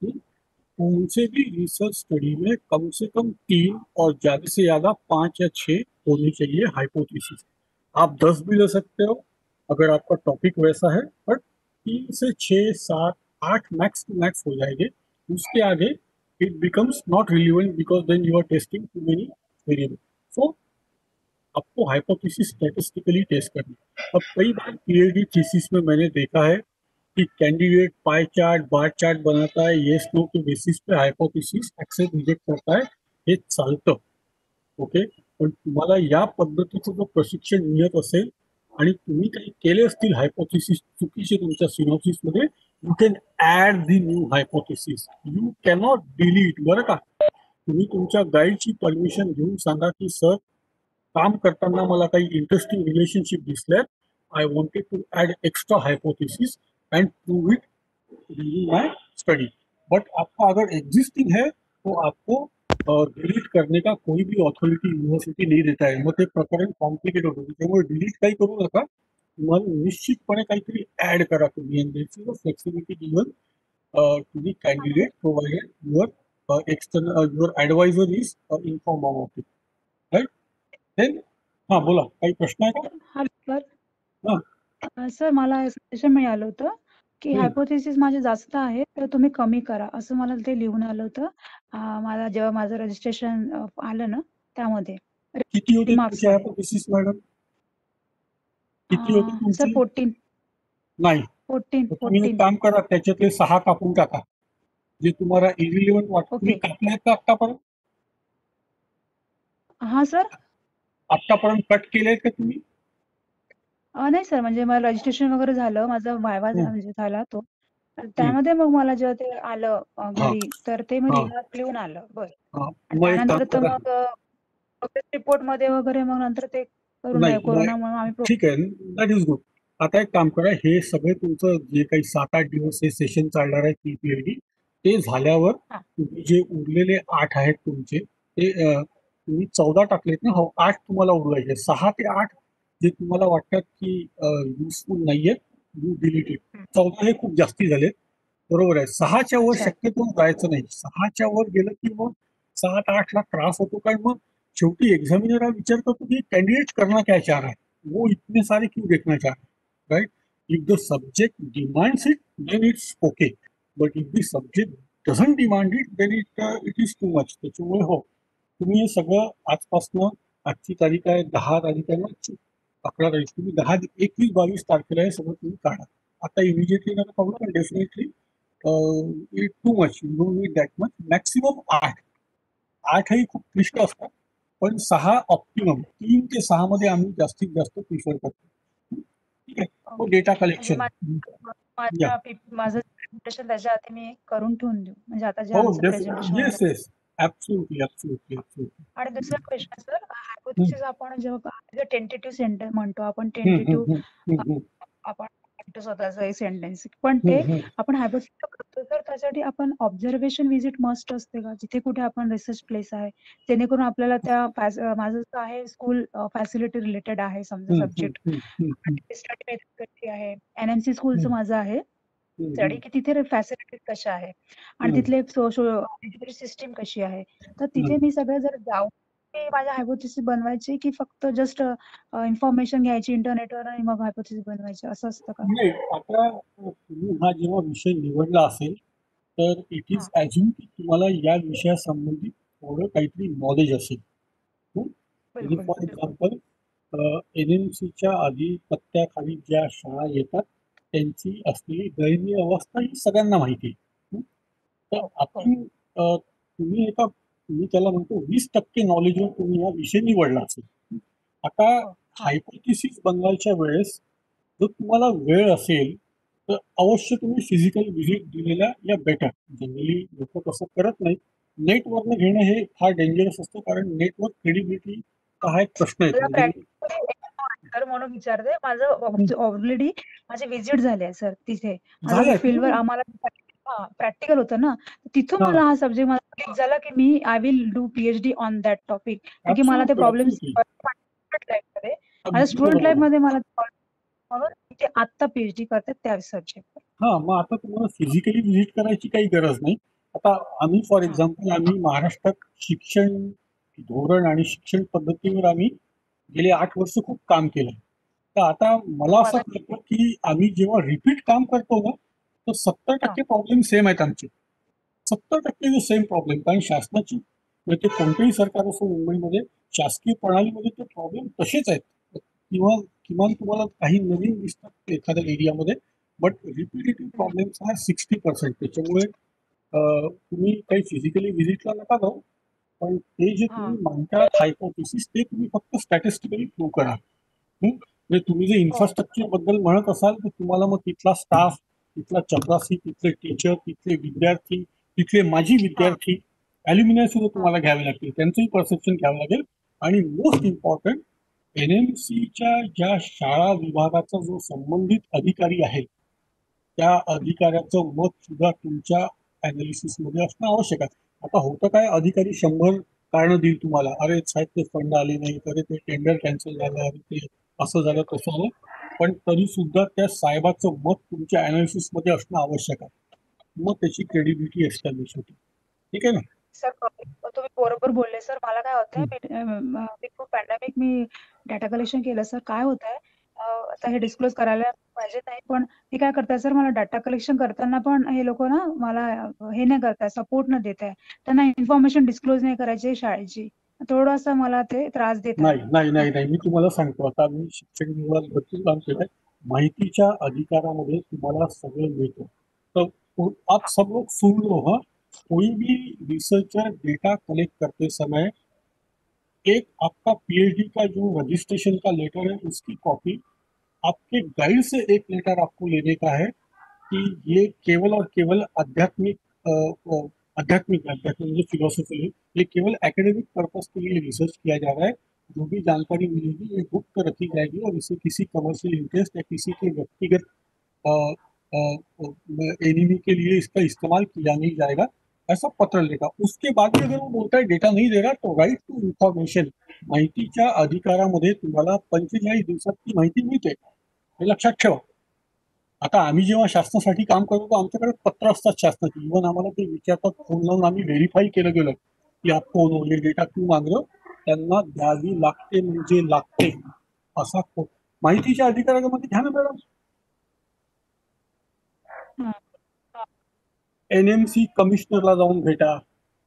उनसे भी रिसर्च स्टडी में कम से कम तीन और ज़्यादा से ज़्यादा पाँच या छः होनी चाहिए हाइपोथेसिस. आप दस भी ले सकते हो अगर आपका टॉपिक वैसा है, बट तीन से छः सात आठ मैक्स टू मैक्स हो जाएंगे. उसके आगे it becomes not relevant because then you are testing too many variable. So आपको हाइपोथेसिस स्टैटिस्टिकली टेस्ट करना. अब कई बार पीएचडी थीसिस में मैंने देखा है कि candidate pie chart bar chart बनाता है, येस नो के बेसिस पे हाइपोथेसिस एक्सेप्ट रिजेक्ट करता है. हे चालतं, ओके. पण तुम्हाला या पद्धतीचं जर प्रशिक्षण मिळत असेल आणि तुम्ही काही केले असतील हायपोथेसिस चुकीचे तुमच्या सिनॉप्सिसमध्ये, you can add the new hypothesis. You cannot delete. बरं का, तुम्ही तुमच्या गाईडची परमिशन घेऊन सांगा की सर, काम करताना मला काही इंटरेस्टिंग रिलेशनशिप दिसल्यात, I wanted to add extra hypothesis and prove it during my study. But आपका अगर एग्जिस्टिंग है तो आपको डिलीट करने का कोई भी ऑथॉरिटी यूनिव्हर्सिटी नाही देता है. मग ते प्रकरण कॉम्प्लिकेट होतं. त्यामुळे डिलीट काही करू नका. तुम्हाला निश्चितपणे काहीतरी ॲड करा तुम्ही. And this is a flexibility given to the candidate provided your external your advisor is inform about it, right? Then हां बोला, काही प्रश्न आहे का? हा सर. हां. सर, मला सजेशन मिळालं होतं की हम्म. हायपोथेसिस माझे जास्त आहे, तर तुम्ही कमी करा, असं मला ते लिहून आलं होतं. अं, मला जेव्हा माझं रजिस्ट्रेशन आलं ना त्यामध्ये किती होते मार्क्स तुमचे हायपोथेसिस मॅडम? किती होते सर तुमचे? फोर्टीन. नाही, फोर्टीन तर तुम्ही एक फोर्टीन काम करा, त्याच्यातले सहा कापून टाका जे तुम्हाला इरिलिव्हंट वाटतं. तुम्ही ओके. कापले आहेत का आतापर्यंत? हा सर. आतापर्यंत कट केले आहेत का तुम्ही? अ, नाही सर, म्हणजे मला रजिस्ट्रेशन वगैरे झालं, माझा व्हायवा हम्म, म्हणजे झाला तो. तर हम्म, त्यामध्ये मग मला जेव्हा ते आलं अ, हा घरी, तर ते मी हा लिहून लिहून आलं. बरं. हा आणि मग एक काम त्यानंतर तर करा. मग प्रोग्रेस रिपोर्ट मध्ये वगैरे मग नंतर ते करून नाही नाही, मग कोरोनामुळे आम्ही प्रो- ठीक आहे, दॅट इज गुड. आता एक काम करा, हे सगळे तुमचं जे काही सात आठ दिवस हे सेशन चालणार आहे पीपीएलडी, ते झाल्यावर हा. तुम्ही जे उरलेले आठ आहेत तुमचे ते अं, तुम्ही चौदा टाकलेत ना? हो, आठ तुम्हाला उरवायचे. सहा ते आठ जे तुम्हाला वाटतात की युजफुल नाहीये, यू डिलीट इट. हम्म. चौदा हे खूप जास्ती झालेत, बरोबर आहे. सहाच्या वर अच्छा. शक्यतो जायचं नाही. सहाच्या वर गेलं की मग सात आठ ला त्रास होतो, कारण मग शेवटी एग्जामिनर हा विचार करतो कि कैंडिडेट करना क्या चाह रहा है, वो इतने सारे क्यों देखना चाह रहा है, right? If the subject demands it then it's okay, but if the subject doesn't demand it then it it is too much. त्याच्यामुळे हो, तुम्ही हे सगळं आजपासनं, आजची तारीख आहे दहा तारीख आहे ना, अकरा तारीख, तुम्ही दहा एकवीस बावीस तारखेला हे सगळं तुम्ही काढा. आता इमिजिएटली नका काढू, पण definitely it too much, you don't need that much. Maximum आठ. आठही खूप क्लिष्ट असतात, पण सहा ऑप्टिमम. तीन ते सहा मध्ये आम्ही जास्तीत जास्त प्रिफर करतो. ठीक आहे. मग ओके. डेटा म्हणजे कलेक्शन या. माझ्या पी- माझं प्रेझेंटेशन त्याच्या आधी मी करून ठेवून देऊ, म्हणजे आता जे हो, आमचं प्रेझेंटेशन येस होणार. Yes, absolutely absolutely absolutely. आणि दुसरा क्वेश्चन सर, हायपोथेसिस आपण जेव्हा टेंटेटिव्ह सेंटेन्स म्हणतो, आपण टेंटेटिव्ह आपण म्हणतो स्वतःचं एक सेंटेन्स, पण ते आपण हायपोथेसिस करतो तर त्यासाठी आपण ऑब्झर्वेशन व्हिजिट मस्ट असते का, जिथे कुठे आपण रिसर्च प्लेस आहे, जेणेकरून आपल्याला त्या फॅस- अं, माझं असं आहे स्कूल फॅसिलिटी रिलेटेड आहे समजा सब्जेक्ट, स्टडी मेथड कशी आहे, एनएमसी स्कूलचं माझं आहे स्टडी, की तिथे फॅसिलिटीज कशा आहे आणि तिथले एज्युकेशन सिस्टीम कशी आहे. तर तिथे मी सगळं जर जाऊन ते माझ्या हायपोथेसिस बनवायची, की फक्त जस्ट इन्फॉर्मेशन घ्यायची इंटरनेटवर आणि मग हायपोथेसिस बनवायची, असं असतं का? नाही, आता तुम्ही हा जेव्हा विषय निवडला असेल तर इट इज हा. ॲज्युम की तुम्हाला या विषयासंबंधी थोडं काहीतरी नॉलेज असेल. हं? म्हणजे बिलकुल फॉर एक्झाम्पल, एन एम सीच्या अधिपत्याखाली ज्या शाळा येतात त्यांची असलेली दयनीय अवस्था ही सगळ्यांना माहिती आहे. हं? तर हो. आपण अ, तुम्ही एका, मी त्याला म्हणतो वीस टक्के नॉलेजवर तुम्ही हा विषय निवडला असेल. हं? आता हो. हायपोथेसिस बनवायच्या वेळेस जर तुम्हाला वेळ असेल तर अवश्य तुम्ही फिजिकल व्हिजिट दिलेल्या या बेटर. जनरली लोक तसं करत नाहीत. नेटवरनं घेणं हे फार डेंजरस असतं, कारण नेटवर क्रेडिबिलिटी हा एक प्रश्न येतो. मला म्हणजे प्रॅक्टिकली म्हणून विचारते, माझं ऑलरेडी माझे व्हिजिट झाले आहे सर तिथे. माझं झालंय फील्डवर आम्हाला प्रॅक्टिकल होतं ना, तिथून हा, मला हा सब्जेक्ट मला क्लिक झाला, की मी I will do PhD on that topic, कारण की मला ते ऍब्सोल्युटली प्रॉब्लेम्स ऍब्सोल्युटली लाईफ मध्ये, माझ्या अगदी स्टुडंट लाईफ बरोबर. मध्ये मला म्हणून ते आता पीएचडी करतात त्या सब्जेक्ट. हा, मग आता तुम्हाला फिजिकली व्हिजिट करायची काही गरज नाही. आता आम्ही फॉर हा. एक्झाम्पल, आम्ही महाराष्ट्रात शिक्षण धोरण आणि शिक्षण पद्धतीवर आम्ही गेले आठ वर्ष खूप काम केलं. तर आता मला असं वाटतं की आम्ही जेव्हा रिपीट काम करतो ना, तर सत्तर टक्के प्रॉब्लेम सेम आहेत आमचे. सत्तर टक्के सेम प्रॉब्लेम, कारण शासनाची, म्हणजे कोणतेही सरकार असो मुंबईमध्ये शासकीय प्रणालीमध्ये ते प्रॉब्लेम तसेच आहेत. किंवा किमान तुम्हाला काही नवीन दिसतात एखाद्या एरियामध्ये, but repetitive problems are sixty percent. त्याच्यामुळे अं, तुम्ही काही फिजिकली व्हिजिटला नका जाऊ, पण ते जे हा. तुम्ही मानतात हायपोथेसिस ते तुम्ही फक्त स्टॅटिस्टिकली प्रूव्ह करा. हं? म्हणजे तुम्ही जे इन्फ्रास्ट्रक्चर बद्दल म्हणत असाल तर तुम्हाला मग तिथला स्टाफ, तिथला चपरासी, तिथले टीचर, तिथले विद्यार्थी, तिथले माजी विद्यार्थी, ॲल्युमिनाय सुद्धा तुम्हाला घ्यावे लागतील, त्यांचंही परसेप्शन घ्यावं लागेल. आणि मोस्ट इम्पॉर्टंट, एन एम सीच्या ज्या शाळा विभागाचा जो संबंधित अधिकारी आहे त्या अधिकाऱ्याचं मत सुद्धा तुमच्या अनालिसिस मध्ये असणं आवश्यक आहे. आता होतं काय, अधिकारी शंभर कारण देईल तुम्हाला, अरे साहेब ते फंड आले नाही, अरे ते टेंडर कॅन्सल झालं, अरे ते असं झालं तसं झालं, पण तरी सुद्धा त्या साहेबाचं मत तुमच्या अनालिसिस मध्ये असणं आवश्यक आहे. मग त्याची क्रेडिबिलिटी एस्टॅब्लिश होते. ठीक आहे ना? सर तुम्ही बरोबर बोलले सर. मला काय होतंय, बिफोर पॅन्डेमिक मी डाटा कलेक्शन केलं सर. काय होतंय, आता हे डिस्क्लोज करायला पाहिजे नाही, पण हे काय करताय सर, मला डाटा कलेक्शन करताना पण हे लोक ना मला हे नाही करताय, सपोर्ट न देत आहे. त्यांना इन्फॉर्मेशन डिस्क्लोज नाही करायची शाळेची, थोडंसं मला ते त्रास देत नाही आहे. नाही नाही नाही मी तुम्हाला सांगतो, आता मी शिक्षण विभागात भरपूर काम केलंय. माहितीच्या अधिकारामध्ये तुम्हाला सगळं मिळतं. तर तो- आप सब लोग सुन लो हाँ, कोई भी रिसर्चर डेटा कलेक्ट करते समय एक आपका पीएचडी का जो रजिस्ट्रेशन का लेटर है उसकी कॉपी, आपके गाइड से एक लेटर आपको लेने का है कि ये केवल और केवल आध्यात्मिक अ, अ, आध्यात्मिक आध्यात्मिक मुझे फिलोसफी है, ये केवल एकेडमिक पर्पस के लिए रिसर्च किया जा रहा है। जो भी जानकारी मिलेगी ये गुप्त रखी जाएगी और इसे किसी कमर्शियल इंटरेस्ट या किसी के व्यक्तिगत एनिमी के लिए इसका इस्तेमाल किया नहीं जाएगा, ऐसा पत्र लेगा। उसके बाद भी अगर वो बोलता है डेटा नाही देणार, तो राईट टू इन्फॉर्मेशन माहितीच्या अधिकारामध्ये तुम्हाला पंचेचाळीस दिवसात ती माहिती मिळते, हे लक्षात ठेवा. आता आम्ही जेव्हा शासनासाठी काम करतो तर आमच्याकडे पत्र असतात शासनाची, इव्हन आम्हाला ते विचारतात, फोन लावून आम्ही व्हेरीफाय केलं गेलं की आप कोण हो, हे डेटा क्यू मांग रहे हो, त्यांना द्यावी लागते म्हणजे लागते. असा को- माहितीच्या अधिकारामध्ये घ्या ना मॅडम, हं. एनएमसी कमिशनरला जाऊन भेटा,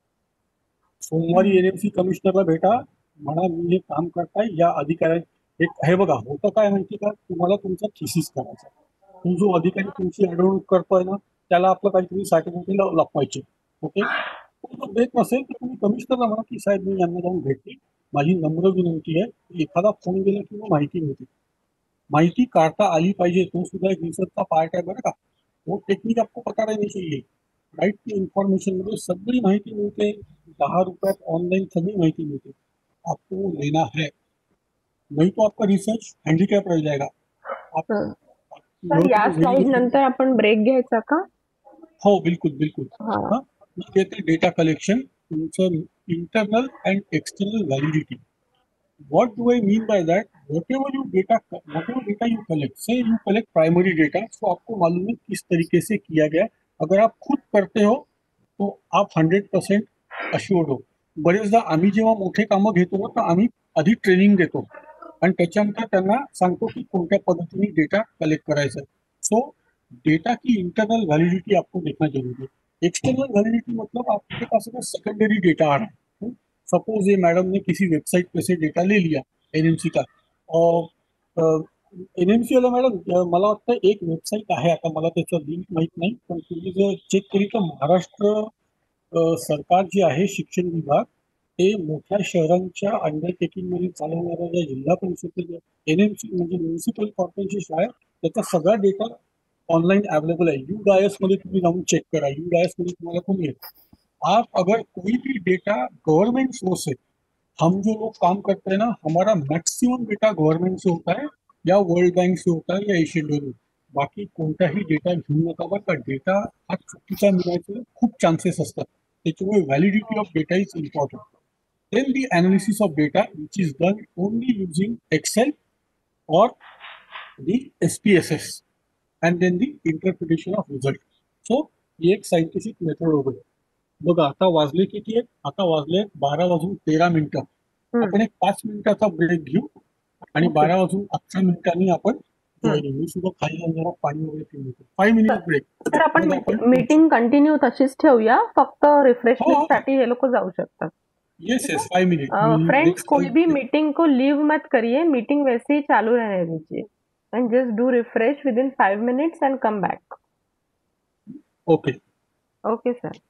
सोमवारी हं. एनएमसी कमिशनरला भेटा, म्हणा मी हे काम करताय या अधिकाऱ्या एक हे बघा होतं काय माहिती का, तुम्हाला तुमचा थिसिस करायचा, तो जो अधिकारी तुमची अडवणूक करतोय ना त्याला आपलं काहीतरी सर्टिफिकेट लपवायचे. ओके, तो जर देत नसेल तर तुम्ही कमिशनरला म्हणा की साहेब मी यांना जाऊन भेटली, माझी नम्र विनंती आहे, एखादा फोन गेला किंवा माहिती मिळते, माहिती काढता आली पाहिजे, तो सुद्धा एक रिसर्चचा पार्ट आहे बरं का. वो टेक्निक आपको पता रहनी चाहिए. राइट टू इन्फॉर्मेशन मध्ये सगळी माहिती मिळते, दहा रुपयात ऑनलाईन सगळी माहिती मिळते, आपको वो लेना है, नहीं तो आपका रिसर्च हँडिकॅप रह जाएगा. आप सर आपकी सर, या लोक स्लाइड नंतर आपण ब्रेक घ्यायचा का? हो बिलकुल बिलकुल. हा हा मी देते डेटा कलेक्शन, तुमचं internal and external validity. What do I mean by that? Whatever you data, whatever data you collect, say you collect primary data, so आपको मालूम है किस तरीके से किया गया है. अगर आप खुद करते हो तो आप हंड्रेड पर्सेंट अश्योर्ड हो. बरेचदा आम्ही जेव्हा मोठे कामं घेतो ना तर आम्ही आधी ट्रेनिंग देतो आणि त्याच्यानंतर त्यांना सांगतो की कोणत्या पद्धतीने डेटा कलेक्ट करायचा. सो डेटा की इंटरनल वैलिडिटी आपको देखना जरूरी है. एक्सटर्नल वैलिडिटी मतलब आपके पास अगर सेकेंडरी डेटा आ रहा है, सपोज ये मैडम ने किसी वेबसाइट पे से डेटा ले लिया एनएमसी का, और एनएमसी वाला मैडम अ, मला वाटतं एक वेबसाईट आहे, आता मला त्याचं लिंक माहीत नाही, पण तुम्ही जर चेक केली तर महाराष्ट्र अ, सरकार जे आहे शिक्षण विभाग ते मोठ्या शहरांच्या अंडरटेकिंगमध्ये चालवणाऱ्या ज्या जिल्हा परिषद एनएमसी म्हणजे म्युन्सिपल कॉर्पोरेशन शाळा आहे, त्याचा सगळा डेटा ऑनलाइन अवेलेबल है. यू डायस मध्ये तुम्ही जाऊन चेक करा, यू डायस मध्ये तुम्हाला कोण येईल. आप अगर कोई भी डेटा गवर्नमेंट सोर्स है, हम जो लोग काम करते हैं ना हमारा मैक्सिमम डेटा गवर्नमेंट से होता है या वर्ल्ड बैंक से होता है या एशियन डॉलर. बाकी कोणताही डेटा घेऊ नका बरं का, डेटा हा चुकीचा मिळायचे खूप चान्सेस असतात, त्याच्यामुळे validity of data is important. Then the analysis of data which is done only using Excel और the SPSS and then the interpretation of result. So ही एक सायंटिफिक मेथड वगैरे. बघा आता वाजले किती आहेत, आता वाजले बारा वाजून तेरा मिनिटं. हम्म, आपण एक पाच मिनिटाचा ब्रेक घेऊ आणि ओके. बारा वाजून अकरा मिनिटांनी आपण हम्म. जॉईन मी सुद्धा खाली जाऊन जरा पाणी वगैरे पिऊन येतो. फाईव्ह मिनिट तर ब्रेक. तर आपण मग आपण मीटिंग कंटिन्यू तशीच ठेवूया, फक्त हो रिफ्रेशमेंट साठी हे लोक जाऊ शकतात. येस ठीक येस है फाइव मिनिट मी फ्रेंड्स, नेक्स्ट कोई भी मीटिंग को लीव मत करिए, मीटिंग वैसे ही चालू रहने दीजिए and just do refresh with in five minutes and come back. Okay. Okay sir.